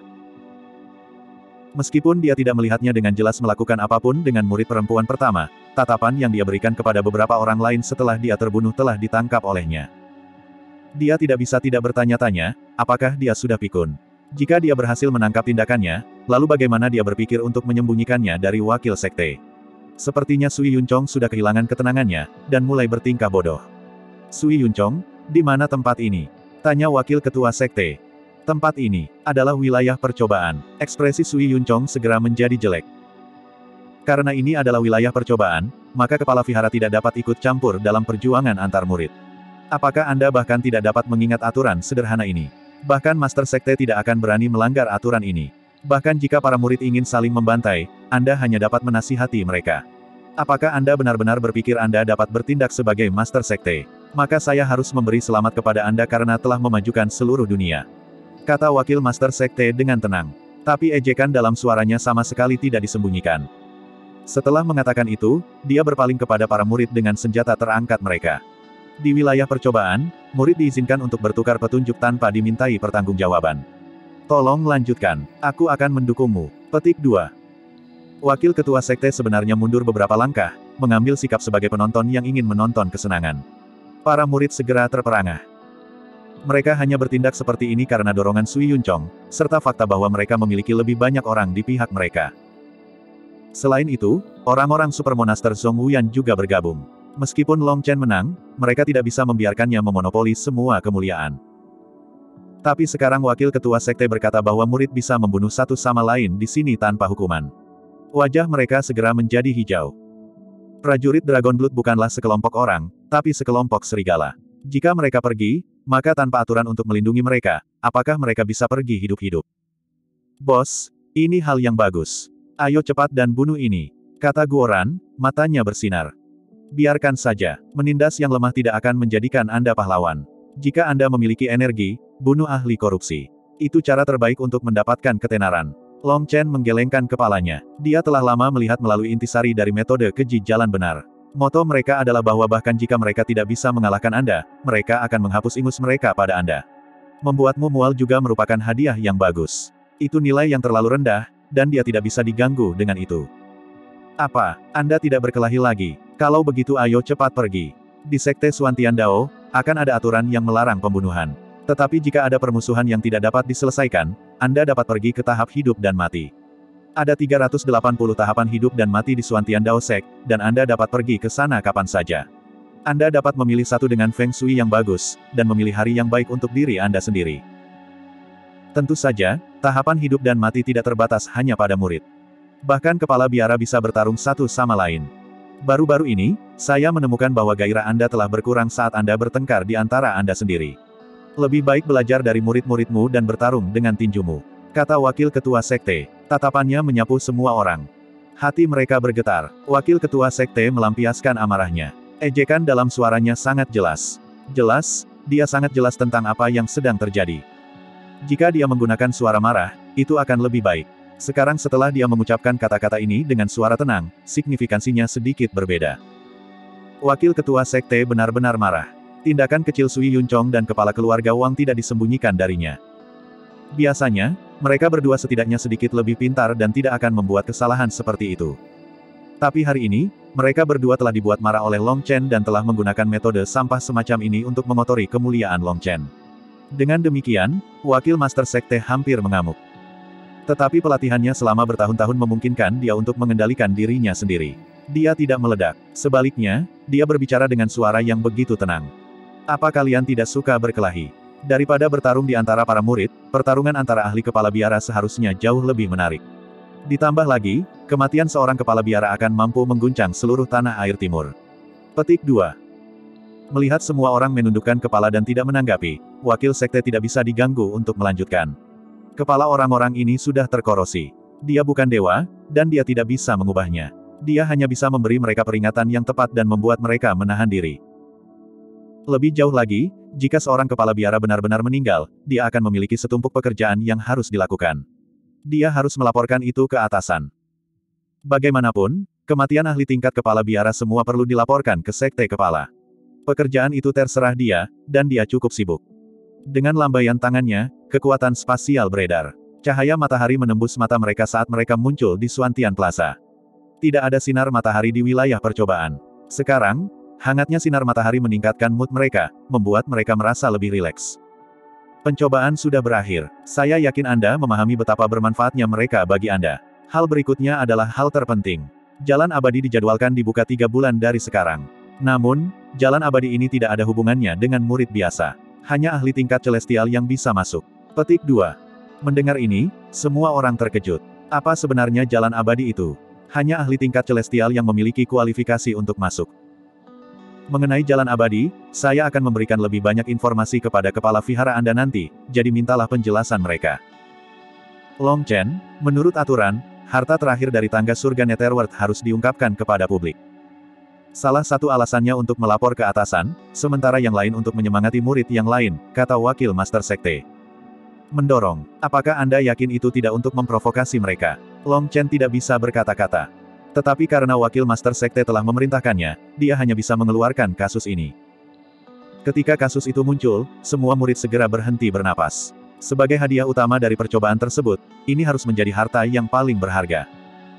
Meskipun dia tidak melihatnya dengan jelas melakukan apapun dengan murid perempuan pertama, tatapan yang dia berikan kepada beberapa orang lain setelah dia terbunuh telah ditangkap olehnya. Dia tidak bisa tidak bertanya-tanya, apakah dia sudah pikun. Jika dia berhasil menangkap tindakannya, lalu bagaimana dia berpikir untuk menyembunyikannya dari wakil sekte? Sepertinya Sui Yunchong sudah kehilangan ketenangannya, dan mulai bertingkah bodoh. Sui Yunchong, di mana tempat ini? Tanya wakil ketua sekte. Tempat ini adalah wilayah percobaan. Ekspresi Sui Yunchong segera menjadi jelek. Karena ini adalah wilayah percobaan, maka kepala vihara tidak dapat ikut campur dalam perjuangan antar murid. Apakah Anda bahkan tidak dapat mengingat aturan sederhana ini? Bahkan Master Sekte tidak akan berani melanggar aturan ini. Bahkan jika para murid ingin saling membantai, Anda hanya dapat menasihati mereka. Apakah Anda benar-benar berpikir Anda dapat bertindak sebagai Master Sekte? Maka saya harus memberi selamat kepada Anda karena telah memajukan seluruh dunia. Kata wakil Master Sekte dengan tenang. Tapi ejekan dalam suaranya sama sekali tidak disembunyikan. Setelah mengatakan itu, dia berpaling kepada para murid dengan senjata terangkat mereka. Di wilayah percobaan, murid diizinkan untuk bertukar petunjuk tanpa dimintai pertanggungjawaban. Tolong lanjutkan, aku akan mendukungmu. Petik dua. Wakil ketua sekte sebenarnya mundur beberapa langkah, mengambil sikap sebagai penonton yang ingin menonton kesenangan. Para murid segera terperangah. Mereka hanya bertindak seperti ini karena dorongan Sui Yunchong, serta fakta bahwa mereka memiliki lebih banyak orang di pihak mereka. Selain itu, orang-orang Super Monaster Zhong Wuyan juga bergabung. Meskipun Long Chen menang, mereka tidak bisa membiarkannya memonopoli semua kemuliaan. Tapi sekarang wakil ketua sekte berkata bahwa murid bisa membunuh satu sama lain di sini tanpa hukuman. Wajah mereka segera menjadi hijau. Prajurit Dragon Blood bukanlah sekelompok orang, tapi sekelompok serigala. Jika mereka pergi, maka tanpa aturan untuk melindungi mereka, apakah mereka bisa pergi hidup-hidup? Bos, ini hal yang bagus. Ayo cepat dan bunuh ini, kata Guoran, matanya bersinar. Biarkan saja, menindas yang lemah tidak akan menjadikan Anda pahlawan. Jika Anda memiliki energi, bunuh ahli korupsi. Itu cara terbaik untuk mendapatkan ketenaran. Long Chen menggelengkan kepalanya. Dia telah lama melihat melalui intisari dari metode keji jalan benar. Moto mereka adalah bahwa bahkan jika mereka tidak bisa mengalahkan Anda, mereka akan menghapus ingus mereka pada Anda. Membuatmu mual juga merupakan hadiah yang bagus. Itu nilai yang terlalu rendah, dan dia tidak bisa diganggu dengan itu. Apa, Anda tidak berkelahi lagi? Kalau begitu ayo cepat pergi. Di Sekte Xuantian Dao, akan ada aturan yang melarang pembunuhan. Tetapi jika ada permusuhan yang tidak dapat diselesaikan, Anda dapat pergi ke tahap hidup dan mati. Ada tiga ratus delapan puluh tahapan hidup dan mati di Xuantian Dao Sek, dan Anda dapat pergi ke sana kapan saja. Anda dapat memilih satu dengan Feng Shui yang bagus, dan memilih hari yang baik untuk diri Anda sendiri. Tentu saja, tahapan hidup dan mati tidak terbatas hanya pada murid. Bahkan kepala biara bisa bertarung satu sama lain. Baru-baru ini, saya menemukan bahwa gairah Anda telah berkurang saat Anda bertengkar di antara Anda sendiri. Lebih baik belajar dari murid-muridmu dan bertarung dengan tinjumu, kata wakil ketua sekte. Tatapannya menyapu semua orang. Hati mereka bergetar. Wakil ketua sekte melampiaskan amarahnya. Ejekan dalam suaranya sangat jelas. Jelas, dia sangat jelas tentang apa yang sedang terjadi. Jika dia menggunakan suara marah, itu akan lebih baik. Sekarang setelah dia mengucapkan kata-kata ini dengan suara tenang, signifikansinya sedikit berbeda. Wakil ketua sekte benar-benar marah. Tindakan kecil Sui Yunchong dan kepala keluarga Wang tidak disembunyikan darinya. Biasanya, mereka berdua setidaknya sedikit lebih pintar dan tidak akan membuat kesalahan seperti itu. Tapi hari ini, mereka berdua telah dibuat marah oleh Long Chen dan telah menggunakan metode sampah semacam ini untuk mengotori kemuliaan Long Chen. Dengan demikian, wakil Master Sekte hampir mengamuk. Tetapi pelatihannya selama bertahun-tahun memungkinkan dia untuk mengendalikan dirinya sendiri. Dia tidak meledak. Sebaliknya, dia berbicara dengan suara yang begitu tenang. Apa kalian tidak suka berkelahi? Daripada bertarung di antara para murid, pertarungan antara ahli kepala biara seharusnya jauh lebih menarik. Ditambah lagi, kematian seorang kepala biara akan mampu mengguncang seluruh tanah air timur. Petik dua. Melihat semua orang menundukkan kepala dan tidak menanggapi, wakil sekte tidak bisa diganggu untuk melanjutkan. Kepala orang-orang ini sudah terkorosi. Dia bukan dewa, dan dia tidak bisa mengubahnya. Dia hanya bisa memberi mereka peringatan yang tepat dan membuat mereka menahan diri. Lebih jauh lagi, jika seorang kepala biara benar-benar meninggal, dia akan memiliki setumpuk pekerjaan yang harus dilakukan. Dia harus melaporkan itu ke atasan. Bagaimanapun, kematian ahli tingkat kepala biara semua perlu dilaporkan ke sekte kepala. Pekerjaan itu terserah dia, dan dia cukup sibuk. Dengan lambaian tangannya, kekuatan spasial beredar. Cahaya matahari menembus mata mereka saat mereka muncul di Xuantian Plaza. Tidak ada sinar matahari di wilayah percobaan. Sekarang, hangatnya sinar matahari meningkatkan mood mereka, membuat mereka merasa lebih rileks. Pencobaan sudah berakhir. Saya yakin Anda memahami betapa bermanfaatnya mereka bagi Anda. Hal berikutnya adalah hal terpenting. Jalan abadi dijadwalkan dibuka tiga bulan dari sekarang. Namun, jalan abadi ini tidak ada hubungannya dengan murid biasa. Hanya ahli tingkat celestial yang bisa masuk. Petik dua. Mendengar ini, semua orang terkejut. Apa sebenarnya jalan abadi itu? Hanya ahli tingkat celestial yang memiliki kualifikasi untuk masuk. Mengenai jalan abadi, saya akan memberikan lebih banyak informasi kepada kepala vihara Anda nanti, jadi mintalah penjelasan mereka. Long Chen, menurut aturan, harta terakhir dari tangga surga Netherworld harus diungkapkan kepada publik. Salah satu alasannya untuk melapor ke atasan, sementara yang lain untuk menyemangati murid yang lain, kata wakil Master Sekte. Mendorong. Apakah Anda yakin itu tidak untuk memprovokasi mereka? Long Chen tidak bisa berkata-kata. Tetapi karena wakil Master Sekte telah memerintahkannya, dia hanya bisa mengeluarkan kasus ini. Ketika kasus itu muncul, semua murid segera berhenti bernapas. Sebagai hadiah utama dari percobaan tersebut, ini harus menjadi harta yang paling berharga.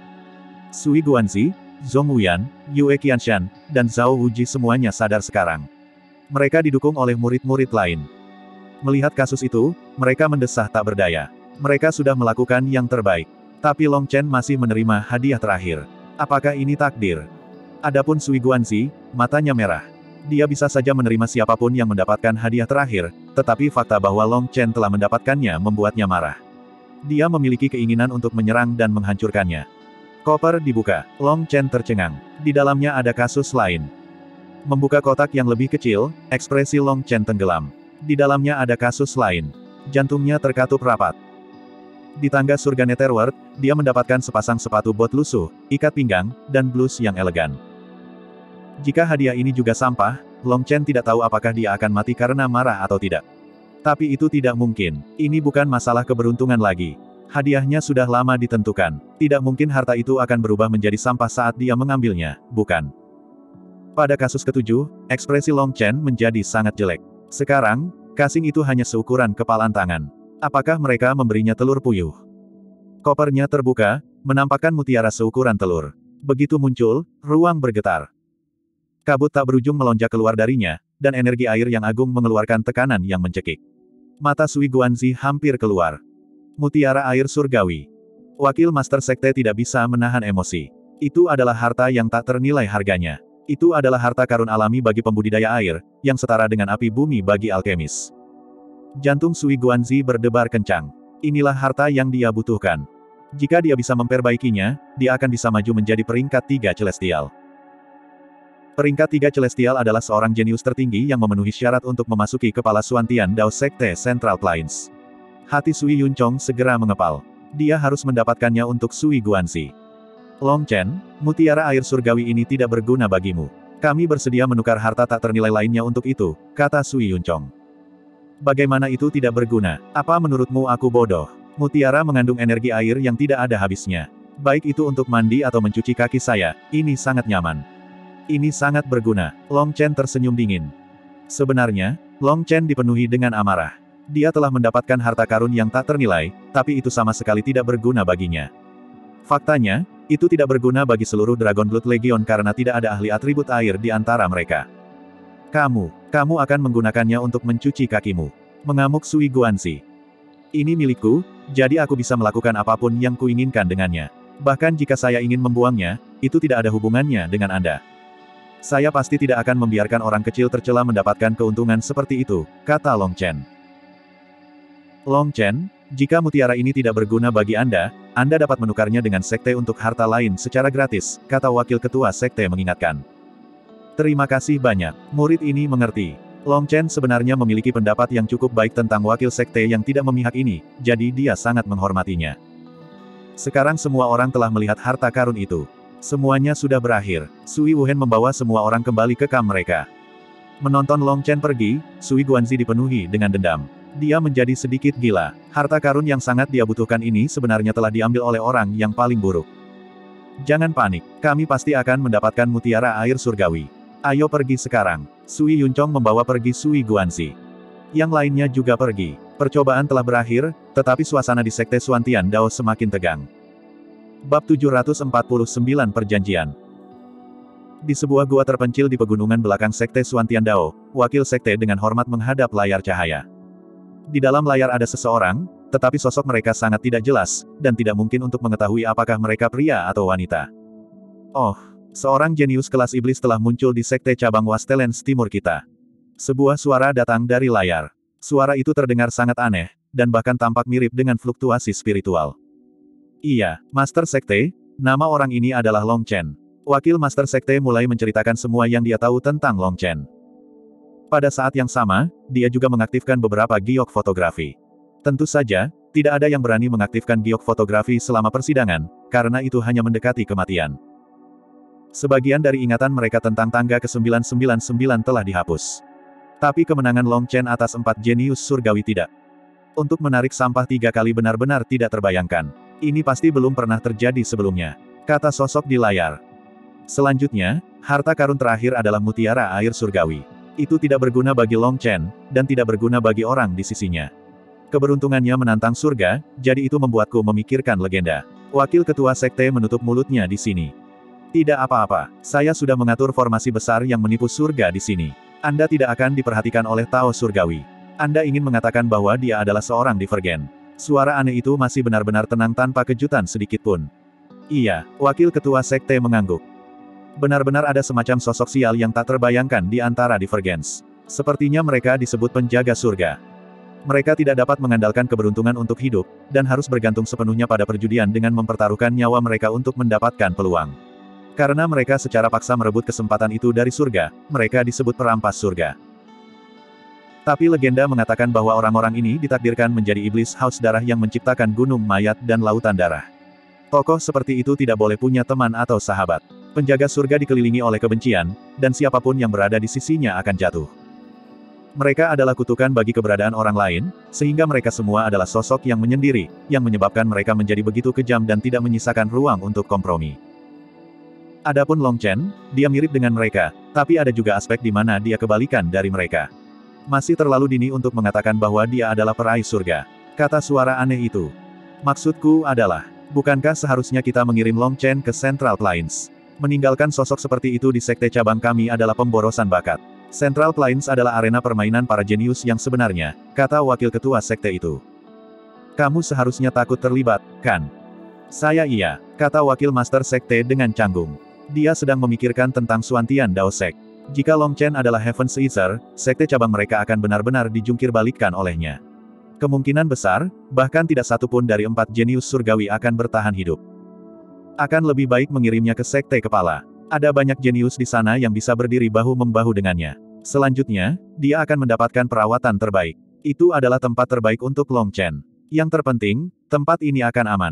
Sui Guanzi, Zhong Wuyan, Yue Qianshan, dan Zhao Wuji semuanya sadar sekarang. Mereka didukung oleh murid-murid lain. Melihat kasus itu, mereka mendesah tak berdaya. Mereka sudah melakukan yang terbaik. Tapi Long Chen masih menerima hadiah terakhir. Apakah ini takdir? Adapun Sui Guanzi, matanya merah. Dia bisa saja menerima siapapun yang mendapatkan hadiah terakhir, tetapi fakta bahwa Long Chen telah mendapatkannya membuatnya marah. Dia memiliki keinginan untuk menyerang dan menghancurkannya. Koper dibuka. Long Chen tercengang. Di dalamnya ada kasus lain. Membuka kotak yang lebih kecil, ekspresi Long Chen tenggelam. Di dalamnya ada kasus lain. Jantungnya terkatup rapat. Di tangga surga Netherworld, dia mendapatkan sepasang sepatu bot lusuh, ikat pinggang, dan blus yang elegan. Jika hadiah ini juga sampah, Long Chen tidak tahu apakah dia akan mati karena marah atau tidak. Tapi itu tidak mungkin. Ini bukan masalah keberuntungan lagi. Hadiahnya sudah lama ditentukan. Tidak mungkin harta itu akan berubah menjadi sampah saat dia mengambilnya, bukan? Pada kasus ketujuh, ekspresi Long Chen menjadi sangat jelek. Sekarang, kasing itu hanya seukuran kepalan tangan. Apakah mereka memberinya telur puyuh? Kopernya terbuka, menampakkan mutiara seukuran telur. Begitu muncul, ruang bergetar. Kabut tak berujung melonjak keluar darinya, dan energi air yang agung mengeluarkan tekanan yang mencekik. Mata Sui Guanzi hampir keluar. Mutiara air surgawi. Wakil Master Sekte tidak bisa menahan emosi. Itu adalah harta yang tak ternilai harganya. Itu adalah harta karun alami bagi pembudidaya air, yang setara dengan api bumi bagi alkemis. Jantung Sui Guanzi berdebar kencang. Inilah harta yang dia butuhkan. Jika dia bisa memperbaikinya, dia akan bisa maju menjadi peringkat tiga celestial. Peringkat tiga celestial adalah seorang jenius tertinggi yang memenuhi syarat untuk memasuki kepala Suantian Dao Sekte Central Plains. Hati Sui Yunchong segera mengepal. Dia harus mendapatkannya untuk Sui Guanzi. Long Chen, mutiara air surgawi ini tidak berguna bagimu. Kami bersedia menukar harta tak ternilai lainnya untuk itu, kata Sui Yunchong. Bagaimana itu tidak berguna? Apa menurutmu aku bodoh? Mutiara mengandung energi air yang tidak ada habisnya. Baik itu untuk mandi atau mencuci kaki saya, ini sangat nyaman. Ini sangat berguna. Long Chen tersenyum dingin. Sebenarnya, Long Chen dipenuhi dengan amarah. Dia telah mendapatkan harta karun yang tak ternilai, tapi itu sama sekali tidak berguna baginya. Faktanya, itu tidak berguna bagi seluruh Dragon Blood Legion karena tidak ada ahli atribut air di antara mereka. Kamu, kamu akan menggunakannya untuk mencuci kakimu. Mengamuk Sui Guanzi. Ini milikku, jadi aku bisa melakukan apapun yang kuinginkan dengannya. Bahkan jika saya ingin membuangnya, itu tidak ada hubungannya dengan Anda. Saya pasti tidak akan membiarkan orang kecil tercela mendapatkan keuntungan seperti itu, kata Long Chen. Long Chen, jika mutiara ini tidak berguna bagi Anda, Anda dapat menukarnya dengan sekte untuk harta lain secara gratis, kata wakil ketua sekte mengingatkan. Terima kasih banyak. Murid ini mengerti. Long Chen sebenarnya memiliki pendapat yang cukup baik tentang wakil sekte yang tidak memihak ini, jadi dia sangat menghormatinya. Sekarang semua orang telah melihat harta karun itu. Semuanya sudah berakhir. Sui Wuhen membawa semua orang kembali ke kamp mereka. Menonton Long Chen pergi, Sui Guanzi dipenuhi dengan dendam. Dia menjadi sedikit gila. Harta karun yang sangat dia butuhkan ini sebenarnya telah diambil oleh orang yang paling buruk. Jangan panik, kami pasti akan mendapatkan mutiara air surgawi. Ayo pergi sekarang. Sui Yunchong membawa pergi Sui Guanzi. Yang lainnya juga pergi. Percobaan telah berakhir, tetapi suasana di Sekte Suantian Dao semakin tegang. Bab tujuh ratus empat puluh sembilan Perjanjian. Di sebuah gua terpencil di pegunungan belakang Sekte Suantian Dao, wakil sekte dengan hormat menghadap layar cahaya. Di dalam layar ada seseorang, tetapi sosok mereka sangat tidak jelas, dan tidak mungkin untuk mengetahui apakah mereka pria atau wanita. Oh, seorang jenius kelas iblis telah muncul di Sekte Cabang Wastelens Timur kita. Sebuah suara datang dari layar. Suara itu terdengar sangat aneh, dan bahkan tampak mirip dengan fluktuasi spiritual. Iya, Master Sekte, nama orang ini adalah Long Chen. Wakil Master Sekte mulai menceritakan semua yang dia tahu tentang Long Chen. Pada saat yang sama, dia juga mengaktifkan beberapa giok fotografi. Tentu saja, tidak ada yang berani mengaktifkan giok fotografi selama persidangan, karena itu hanya mendekati kematian. Sebagian dari ingatan mereka tentang tangga ke sembilan sembilan sembilan telah dihapus. Tapi kemenangan Long Chen atas empat jenius surgawi tidak. Untuk menarik sampah tiga kali benar-benar tidak terbayangkan. Ini pasti belum pernah terjadi sebelumnya, kata sosok di layar. Selanjutnya, harta karun terakhir adalah mutiara air surgawi. Itu tidak berguna bagi Long Chen, dan tidak berguna bagi orang di sisinya. Keberuntungannya menantang surga, jadi itu membuatku memikirkan legenda. Wakil ketua sekte menutup mulutnya di sini. Tidak apa-apa, saya sudah mengatur formasi besar yang menipu surga di sini. Anda tidak akan diperhatikan oleh Tao surgawi. Anda ingin mengatakan bahwa dia adalah seorang divergen. Suara aneh itu masih benar-benar tenang tanpa kejutan sedikit pun. Iya, wakil ketua sekte mengangguk. Benar-benar ada semacam sosok sial yang tak terbayangkan di antara divergens. Sepertinya mereka disebut penjaga surga. Mereka tidak dapat mengandalkan keberuntungan untuk hidup, dan harus bergantung sepenuhnya pada perjudian dengan mempertaruhkan nyawa mereka untuk mendapatkan peluang. Karena mereka secara paksa merebut kesempatan itu dari surga, mereka disebut perampas surga. Tapi legenda mengatakan bahwa orang-orang ini ditakdirkan menjadi iblis haus darah yang menciptakan gunung mayat dan lautan darah. Tokoh seperti itu tidak boleh punya teman atau sahabat. Penjaga surga dikelilingi oleh kebencian, dan siapapun yang berada di sisinya akan jatuh. Mereka adalah kutukan bagi keberadaan orang lain, sehingga mereka semua adalah sosok yang menyendiri, yang menyebabkan mereka menjadi begitu kejam dan tidak menyisakan ruang untuk kompromi. Adapun Long Chen, dia mirip dengan mereka, tapi ada juga aspek di mana dia kebalikan dari mereka. Masih terlalu dini untuk mengatakan bahwa dia adalah peraih surga, kata suara aneh itu. Maksudku adalah, bukankah seharusnya kita mengirim Long Chen ke Central Plains? Meninggalkan sosok seperti itu di sekte cabang kami adalah pemborosan bakat. Central Plains adalah arena permainan para jenius yang sebenarnya, kata wakil ketua sekte itu. Kamu seharusnya takut terlibat, kan? Saya iya, kata wakil master sekte dengan canggung. Dia sedang memikirkan tentang Suantian Dao Sek. Jika Long Chen adalah Heaven's Eater, sekte cabang mereka akan benar-benar dijungkir balikkan olehnya. Kemungkinan besar, bahkan tidak satu pun dari empat jenius surgawi akan bertahan hidup. Akan lebih baik mengirimnya ke sekte kepala. Ada banyak jenius di sana yang bisa berdiri bahu-membahu dengannya. Selanjutnya, dia akan mendapatkan perawatan terbaik. Itu adalah tempat terbaik untuk Long Chen. Yang terpenting, tempat ini akan aman.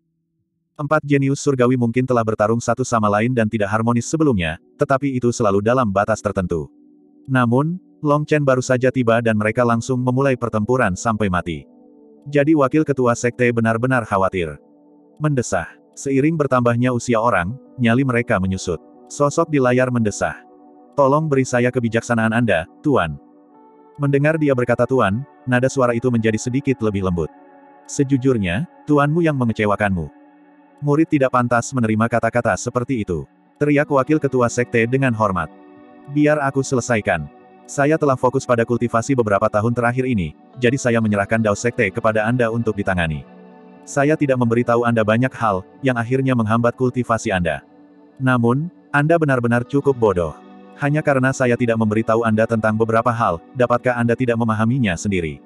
Empat jenius surgawi mungkin telah bertarung satu sama lain dan tidak harmonis sebelumnya, tetapi itu selalu dalam batas tertentu. Namun, Long Chen baru saja tiba dan mereka langsung memulai pertempuran sampai mati. Jadi wakil ketua sekte benar-benar khawatir. Mendesah. Seiring bertambahnya usia orang, nyali mereka menyusut. Sosok di layar mendesah. Tolong beri saya kebijaksanaan Anda, Tuan. Mendengar dia berkata Tuan, nada suara itu menjadi sedikit lebih lembut. Sejujurnya, Tuanmu yang mengecewakanmu. Murid tidak pantas menerima kata-kata seperti itu. Teriak wakil ketua sekte dengan hormat. Biar aku selesaikan. Saya telah fokus pada kultivasi beberapa tahun terakhir ini, jadi saya menyerahkan Dao Sekte kepada Anda untuk ditangani. Saya tidak memberitahu Anda banyak hal, yang akhirnya menghambat kultivasi Anda. Namun, Anda benar-benar cukup bodoh. Hanya karena saya tidak memberitahu Anda tentang beberapa hal, dapatkah Anda tidak memahaminya sendiri?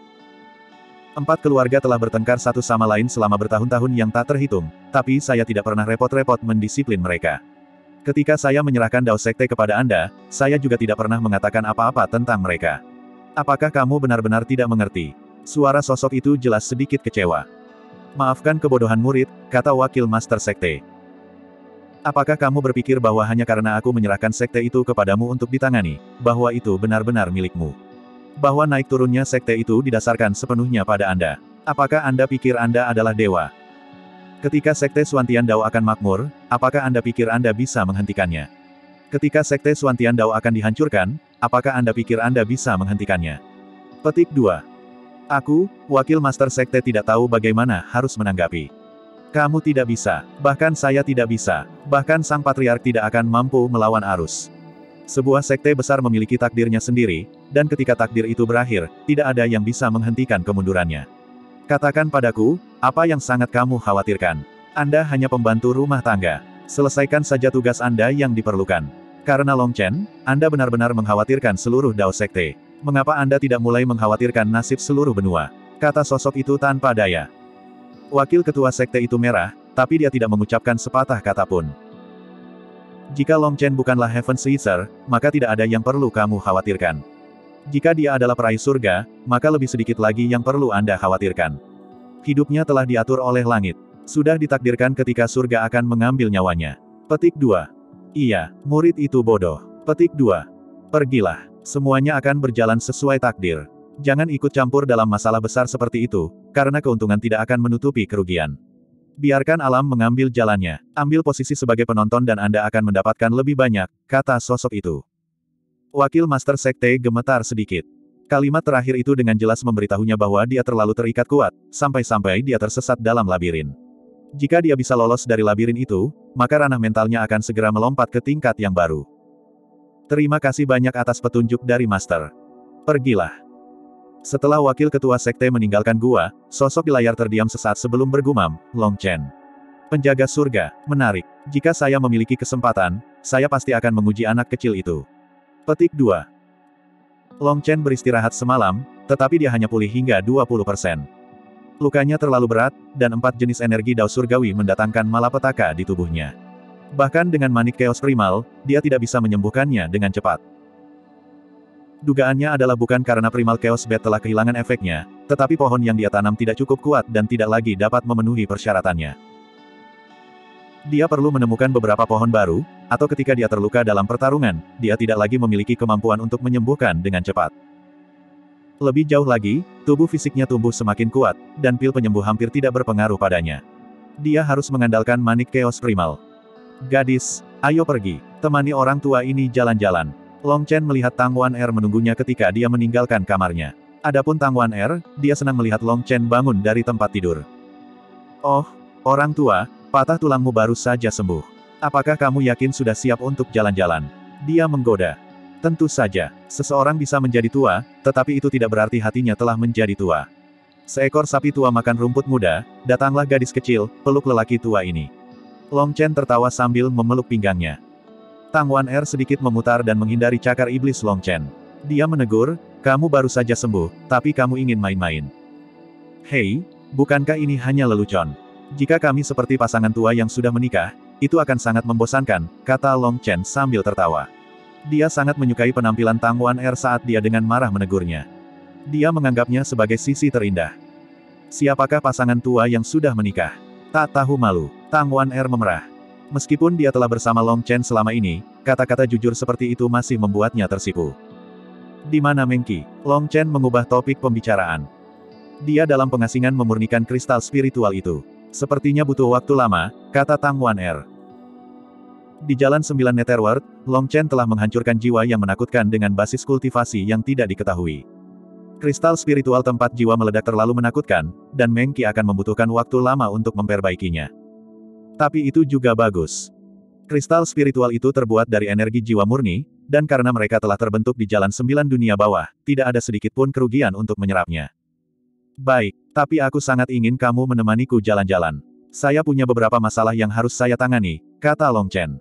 Empat keluarga telah bertengkar satu sama lain selama bertahun-tahun yang tak terhitung, tapi saya tidak pernah repot-repot mendisiplin mereka. Ketika saya menyerahkan Dao Sekte kepada Anda, saya juga tidak pernah mengatakan apa-apa tentang mereka. Apakah kamu benar-benar tidak mengerti? Suara sosok itu jelas sedikit kecewa. Maafkan kebodohan murid, kata wakil master sekte. Apakah kamu berpikir bahwa hanya karena aku menyerahkan sekte itu kepadamu untuk ditangani, bahwa itu benar-benar milikmu? Bahwa naik turunnya sekte itu didasarkan sepenuhnya pada Anda? Apakah Anda pikir Anda adalah dewa? Ketika sekte Suantian Dao akan makmur, apakah Anda pikir Anda bisa menghentikannya? Ketika sekte Suantian Dao akan dihancurkan, apakah Anda pikir Anda bisa menghentikannya? Petik dua. Aku, wakil master sekte tidak tahu bagaimana harus menanggapi. Kamu tidak bisa, bahkan saya tidak bisa, bahkan sang patriark tidak akan mampu melawan arus. Sebuah sekte besar memiliki takdirnya sendiri, dan ketika takdir itu berakhir, tidak ada yang bisa menghentikan kemundurannya. Katakan padaku, apa yang sangat kamu khawatirkan? Anda hanya pembantu rumah tangga. Selesaikan saja tugas Anda yang diperlukan. Karena Long Chen, Anda benar-benar mengkhawatirkan seluruh Dao Sekte. Mengapa Anda tidak mulai mengkhawatirkan nasib seluruh benua? Kata sosok itu tanpa daya. Wakil ketua sekte itu merah, tapi dia tidak mengucapkan sepatah kata pun. Jika Long Chen bukanlah Heaven's Eater, maka tidak ada yang perlu kamu khawatirkan. Jika dia adalah peraih surga, maka lebih sedikit lagi yang perlu Anda khawatirkan. Hidupnya telah diatur oleh langit. Sudah ditakdirkan ketika surga akan mengambil nyawanya. Petik dua. Iya, murid itu bodoh. Petik dua. Pergilah. Semuanya akan berjalan sesuai takdir. Jangan ikut campur dalam masalah besar seperti itu, karena keuntungan tidak akan menutupi kerugian. Biarkan alam mengambil jalannya. Ambil posisi sebagai penonton dan Anda akan mendapatkan lebih banyak, kata sosok itu. Wakil Master Sekte gemetar sedikit. Kalimat terakhir itu dengan jelas memberitahunya bahwa dia terlalu terikat kuat, sampai-sampai dia tersesat dalam labirin. Jika dia bisa lolos dari labirin itu, maka ranah mentalnya akan segera melompat ke tingkat yang baru. Terima kasih banyak atas petunjuk dari Master. Pergilah. Setelah wakil ketua sekte meninggalkan gua, sosok di layar terdiam sesaat sebelum bergumam, Long Chen. Penjaga surga, menarik. Jika saya memiliki kesempatan, saya pasti akan menguji anak kecil itu. Petik dua. Long Chen beristirahat semalam, tetapi dia hanya pulih hingga dua puluh persen. Lukanya terlalu berat, dan empat jenis energi Dao Surgawi mendatangkan malapetaka di tubuhnya. Bahkan dengan manik Chaos Primal, dia tidak bisa menyembuhkannya dengan cepat. Dugaannya adalah bukan karena Primal Chaos Bat telah kehilangan efeknya, tetapi pohon yang dia tanam tidak cukup kuat dan tidak lagi dapat memenuhi persyaratannya. Dia perlu menemukan beberapa pohon baru, atau ketika dia terluka dalam pertarungan, dia tidak lagi memiliki kemampuan untuk menyembuhkan dengan cepat. Lebih jauh lagi, tubuh fisiknya tumbuh semakin kuat, dan pil penyembuh hampir tidak berpengaruh padanya. Dia harus mengandalkan manik Chaos Primal. Gadis, ayo pergi, temani orang tua ini jalan-jalan. Long Chen melihat Tang Wan-er menunggunya ketika dia meninggalkan kamarnya. Adapun Tang Wan-er, dia senang melihat Long Chen bangun dari tempat tidur. Oh, orang tua, patah tulangmu baru saja sembuh. Apakah kamu yakin sudah siap untuk jalan-jalan? Dia menggoda. Tentu saja, seseorang bisa menjadi tua, tetapi itu tidak berarti hatinya telah menjadi tua. Seekor sapi tua makan rumput muda, datanglah gadis kecil, peluk lelaki tua ini. Long Chen tertawa sambil memeluk pinggangnya. Tang Wan-er sedikit memutar dan menghindari cakar iblis Long Chen. Dia menegur, kamu baru saja sembuh, tapi kamu ingin main-main. Hei, bukankah ini hanya lelucon? Jika kami seperti pasangan tua yang sudah menikah, itu akan sangat membosankan, kata Long Chen sambil tertawa. Dia sangat menyukai penampilan Tang Wan-er saat dia dengan marah menegurnya. Dia menganggapnya sebagai sisi terindah. Siapakah pasangan tua yang sudah menikah? Tak tahu malu, Tang Wan-er memerah. Meskipun dia telah bersama Long Chen selama ini, kata-kata jujur seperti itu masih membuatnya tersipu. Di mana Mengki? Long Chen mengubah topik pembicaraan. Dia dalam pengasingan memurnikan kristal spiritual itu. Sepertinya butuh waktu lama, kata Tang Wan-er. Di Jalan Sembilan Netherworld, Long Chen telah menghancurkan jiwa yang menakutkan dengan basis kultivasi yang tidak diketahui. Kristal spiritual tempat jiwa meledak terlalu menakutkan, dan Mengki akan membutuhkan waktu lama untuk memperbaikinya. Tapi itu juga bagus. Kristal spiritual itu terbuat dari energi jiwa murni, dan karena mereka telah terbentuk di Jalan Sembilan Dunia Bawah, tidak ada sedikit pun kerugian untuk menyerapnya. Baik, tapi aku sangat ingin kamu menemaniku jalan-jalan. Saya punya beberapa masalah yang harus saya tangani, kata Long Chen.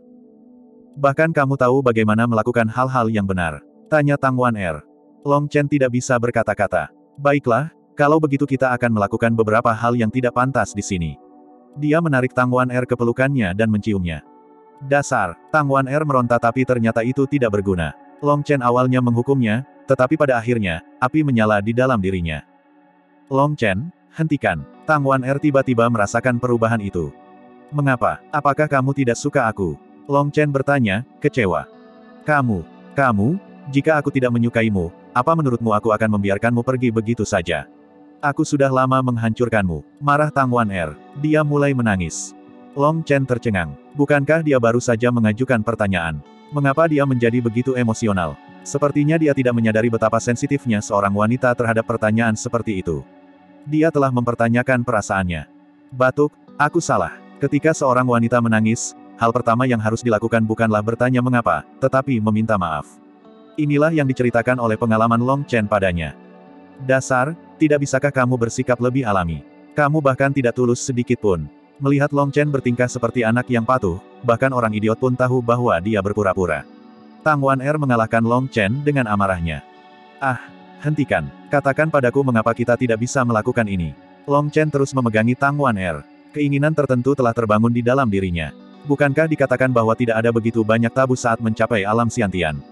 Bahkan kamu tahu bagaimana melakukan hal-hal yang benar? Tanya Tang Wan-er. Long Chen tidak bisa berkata-kata. Baiklah, kalau begitu kita akan melakukan beberapa hal yang tidak pantas di sini. Dia menarik Tang Wan-er ke pelukannya dan menciumnya. Dasar, Tang Wan-er meronta tapi ternyata itu tidak berguna. Long Chen awalnya menghukumnya, tetapi pada akhirnya, api menyala di dalam dirinya. Long Chen, hentikan. Tang Wan-er tiba-tiba merasakan perubahan itu. Mengapa? Apakah kamu tidak suka aku? Long Chen bertanya, kecewa. Kamu, kamu, jika aku tidak menyukaimu, apa menurutmu aku akan membiarkanmu pergi begitu saja? Aku sudah lama menghancurkanmu, marah Tang Wan-er. Dia mulai menangis. Long Chen tercengang. Bukankah dia baru saja mengajukan pertanyaan? Mengapa dia menjadi begitu emosional? Sepertinya dia tidak menyadari betapa sensitifnya seorang wanita terhadap pertanyaan seperti itu. Dia telah mempertanyakan perasaannya. Batuk, aku salah. Ketika seorang wanita menangis, hal pertama yang harus dilakukan bukanlah bertanya mengapa, tetapi meminta maaf. Inilah yang diceritakan oleh pengalaman Long Chen padanya. Dasar, tidak bisakah kamu bersikap lebih alami? Kamu bahkan tidak tulus sedikit pun. Melihat Long Chen bertingkah seperti anak yang patuh, bahkan orang idiot pun tahu bahwa dia berpura-pura. Tang Wan-er mengalahkan Long Chen dengan amarahnya. Ah, hentikan. Katakan padaku mengapa kita tidak bisa melakukan ini. Long Chen terus memegangi Tang Wan-er. Keinginan tertentu telah terbangun di dalam dirinya. Bukankah dikatakan bahwa tidak ada begitu banyak tabu saat mencapai alam Xiantian?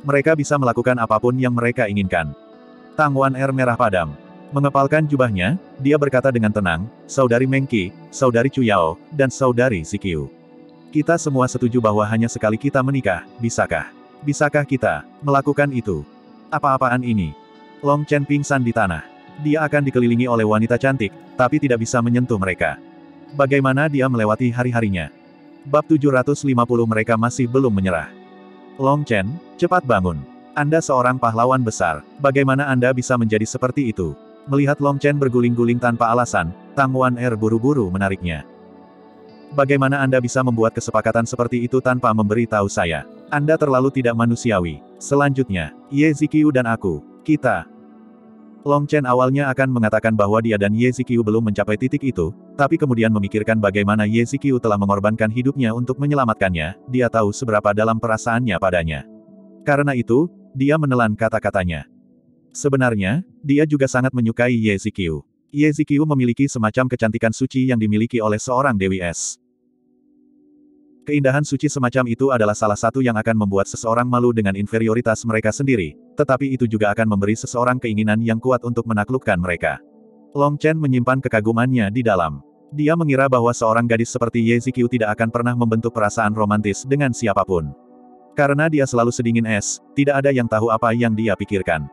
Mereka bisa melakukan apapun yang mereka inginkan. Tang Wan Er merah padam. Mengepalkan jubahnya, dia berkata dengan tenang, Saudari Meng Qi, Saudari Chu Yao, dan Saudari Ziqiu. Kita semua setuju bahwa hanya sekali kita menikah, bisakah? Bisakah kita melakukan itu? Apa-apaan ini? Long Chen pingsan di tanah. Dia akan dikelilingi oleh wanita cantik, tapi tidak bisa menyentuh mereka. Bagaimana dia melewati hari-harinya? Bab tujuh ratus lima puluh mereka masih belum menyerah. Long Chen, cepat bangun. Anda seorang pahlawan besar, bagaimana Anda bisa menjadi seperti itu? Melihat Long Chen berguling-guling tanpa alasan, Tang Wan Er buru-buru menariknya. Bagaimana Anda bisa membuat kesepakatan seperti itu tanpa memberi tahu saya? Anda terlalu tidak manusiawi. Selanjutnya, Ye Ziqiu dan aku, kita. Long Chen awalnya akan mengatakan bahwa dia dan Ye Ziqiu belum mencapai titik itu, tapi kemudian memikirkan bagaimana Ye Ziqiu telah mengorbankan hidupnya untuk menyelamatkannya, dia tahu seberapa dalam perasaannya padanya. Karena itu, dia menelan kata-katanya. Sebenarnya, dia juga sangat menyukai Ye Ziqiu. Ye Ziqiu memiliki semacam kecantikan suci yang dimiliki oleh seorang Dewi Es. Keindahan suci semacam itu adalah salah satu yang akan membuat seseorang malu dengan inferioritas mereka sendiri, tetapi itu juga akan memberi seseorang keinginan yang kuat untuk menaklukkan mereka. Long Chen menyimpan kekagumannya di dalam. Dia mengira bahwa seorang gadis seperti Ye Ziqiu tidak akan pernah membentuk perasaan romantis dengan siapapun. Karena dia selalu sedingin es, tidak ada yang tahu apa yang dia pikirkan.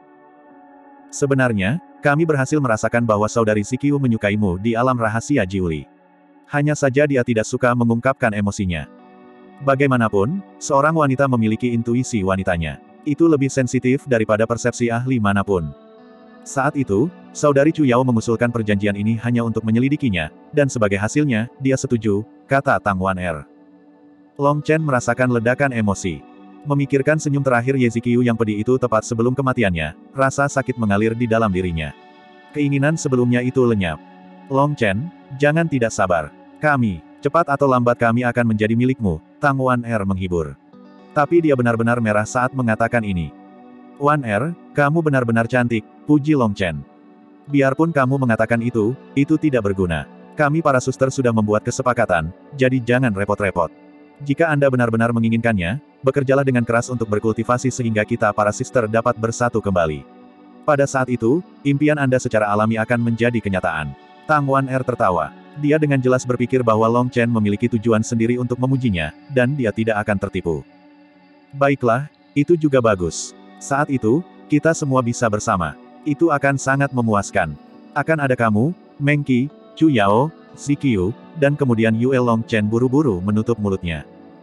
Sebenarnya, kami berhasil merasakan bahwa Saudari Ziqiu menyukaimu di alam rahasia Jiuli. Hanya saja dia tidak suka mengungkapkan emosinya. Bagaimanapun, seorang wanita memiliki intuisi wanitanya. Itu lebih sensitif daripada persepsi ahli manapun. Saat itu, Saudari Chu Yao mengusulkan perjanjian ini hanya untuk menyelidikinya, dan sebagai hasilnya, dia setuju, kata Tang Wan Er. Long Chen merasakan ledakan emosi. Memikirkan senyum terakhir Ye Ziqiu yang pedih itu tepat sebelum kematiannya, rasa sakit mengalir di dalam dirinya. Keinginan sebelumnya itu lenyap. Long Chen, jangan tidak sabar. Kami, cepat atau lambat kami akan menjadi milikmu, Tang Wan Er menghibur. Tapi dia benar-benar merah saat mengatakan ini. Wan Er, kamu benar-benar cantik, puji Long Chen. Biarpun kamu mengatakan itu, itu tidak berguna. Kami para suster sudah membuat kesepakatan, jadi jangan repot-repot. Jika Anda benar-benar menginginkannya, bekerjalah dengan keras untuk berkultivasi sehingga kita para sister dapat bersatu kembali. Pada saat itu, impian Anda secara alami akan menjadi kenyataan. Tang Wan Er tertawa. Dia dengan jelas berpikir bahwa Long Chen memiliki tujuan sendiri untuk memujinya, dan dia tidak akan tertipu. Baiklah, itu juga bagus. Saat itu, kita semua bisa bersama. Itu akan sangat memuaskan. Akan ada kamu, Meng Qi, Chu Yao, Ziqiu, dan kemudian Yue. Long Chen buru-buru menutup mulutnya.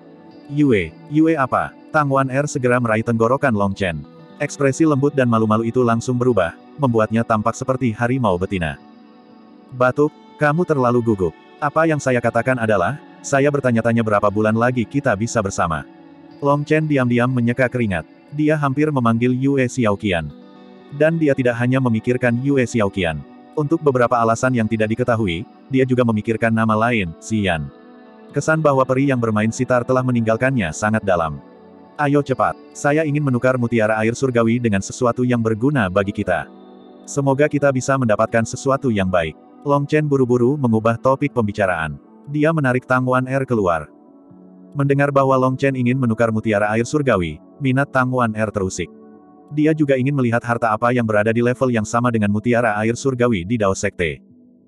Yue, Yue apa? Tang Wan Er segera meraih tenggorokan Long Chen. Ekspresi lembut dan malu-malu itu langsung berubah, membuatnya tampak seperti harimau betina. Batuk, kamu terlalu gugup. Apa yang saya katakan adalah, saya bertanya-tanya berapa bulan lagi kita bisa bersama. Long Chen diam-diam menyeka keringat. Dia hampir memanggil Yue Xiaoqian. Dan dia tidak hanya memikirkan Yue Xiaoqian. Untuk beberapa alasan yang tidak diketahui, dia juga memikirkan nama lain, Xian. Kesan bahwa peri yang bermain sitar telah meninggalkannya sangat dalam. Ayo cepat, saya ingin menukar mutiara air surgawi dengan sesuatu yang berguna bagi kita. Semoga kita bisa mendapatkan sesuatu yang baik. Long Chen buru-buru mengubah topik pembicaraan. Dia menarik Tang Wan Er keluar. Mendengar bahwa Long Chen ingin menukar mutiara air surgawi, minat Tang Wan Er terusik. Dia juga ingin melihat harta apa yang berada di level yang sama dengan mutiara air surgawi di Dao Sekte.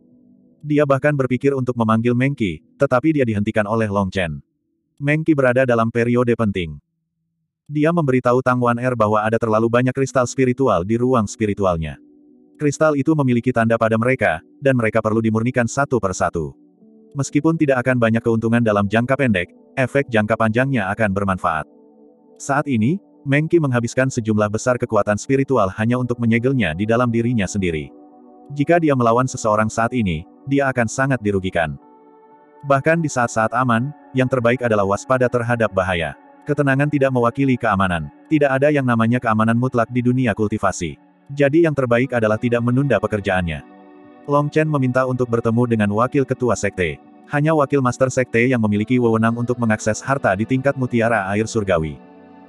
Dia bahkan berpikir untuk memanggil Meng Qi, tetapi dia dihentikan oleh Long Chen. Meng Qi berada dalam periode penting. Dia memberitahu Tang Wan Er bahwa ada terlalu banyak kristal spiritual di ruang spiritualnya. Kristal itu memiliki tanda pada mereka, dan mereka perlu dimurnikan satu per satu. Meskipun tidak akan banyak keuntungan dalam jangka pendek, efek jangka panjangnya akan bermanfaat. Saat ini, Meng Qi menghabiskan sejumlah besar kekuatan spiritual hanya untuk menyegelnya di dalam dirinya sendiri. Jika dia melawan seseorang saat ini, dia akan sangat dirugikan. Bahkan di saat-saat aman, yang terbaik adalah waspada terhadap bahaya. Ketenangan tidak mewakili keamanan. Tidak ada yang namanya keamanan mutlak di dunia kultivasi. Jadi yang terbaik adalah tidak menunda pekerjaannya. Long Chen meminta untuk bertemu dengan wakil ketua sekte. Hanya wakil master sekte yang memiliki wewenang untuk mengakses harta di tingkat mutiara air surgawi.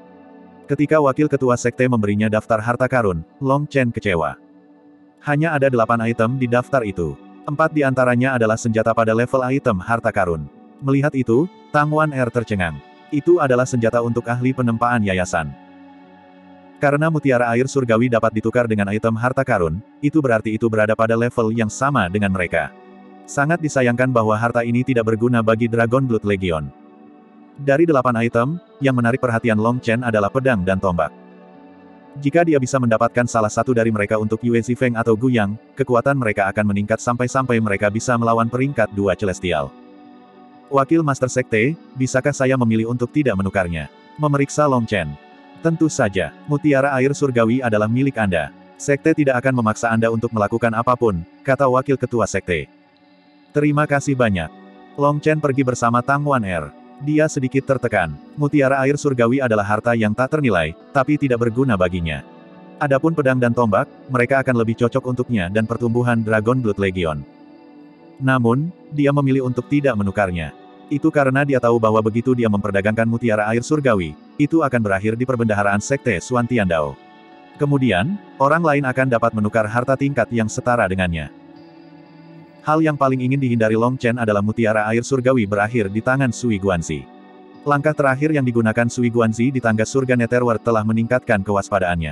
Ketika wakil ketua sekte memberinya daftar harta karun, Long Chen kecewa. Hanya ada delapan item di daftar itu. Empat di antaranya adalah senjata pada level item harta karun. Melihat itu, Tang Wan Er tercengang. Itu adalah senjata untuk ahli penempaan yayasan. Karena mutiara air surgawi dapat ditukar dengan item harta karun, itu berarti itu berada pada level yang sama dengan mereka. Sangat disayangkan bahwa harta ini tidak berguna bagi Dragon Blood Legion. Dari delapan item, yang menarik perhatian Long Chen adalah pedang dan tombak. Jika dia bisa mendapatkan salah satu dari mereka untuk Yue Zifeng atau Guyang, kekuatan mereka akan meningkat sampai-sampai mereka bisa melawan peringkat dua Celestial. Wakil Master Sekte, bisakah saya memilih untuk tidak menukarnya? Memeriksa Long Chen. Tentu saja, mutiara air surgawi adalah milik Anda. Sekte tidak akan memaksa Anda untuk melakukan apapun, kata Wakil Ketua Sekte. Terima kasih banyak. Long Chen pergi bersama Tang Wan Er. Dia sedikit tertekan. Mutiara air surgawi adalah harta yang tak ternilai, tapi tidak berguna baginya. Adapun pedang dan tombak, mereka akan lebih cocok untuknya dan pertumbuhan Dragon Blood Legion. Namun, dia memilih untuk tidak menukarnya. Itu karena dia tahu bahwa begitu dia memperdagangkan mutiara air surgawi, itu akan berakhir di perbendaharaan Sekte Xuan Tiandao. Kemudian, orang lain akan dapat menukar harta tingkat yang setara dengannya. Hal yang paling ingin dihindari Long Chen adalah mutiara air surgawi berakhir di tangan Sui Guanzi. Langkah terakhir yang digunakan Sui Guanzi di tangga surga Netherworld telah meningkatkan kewaspadaannya.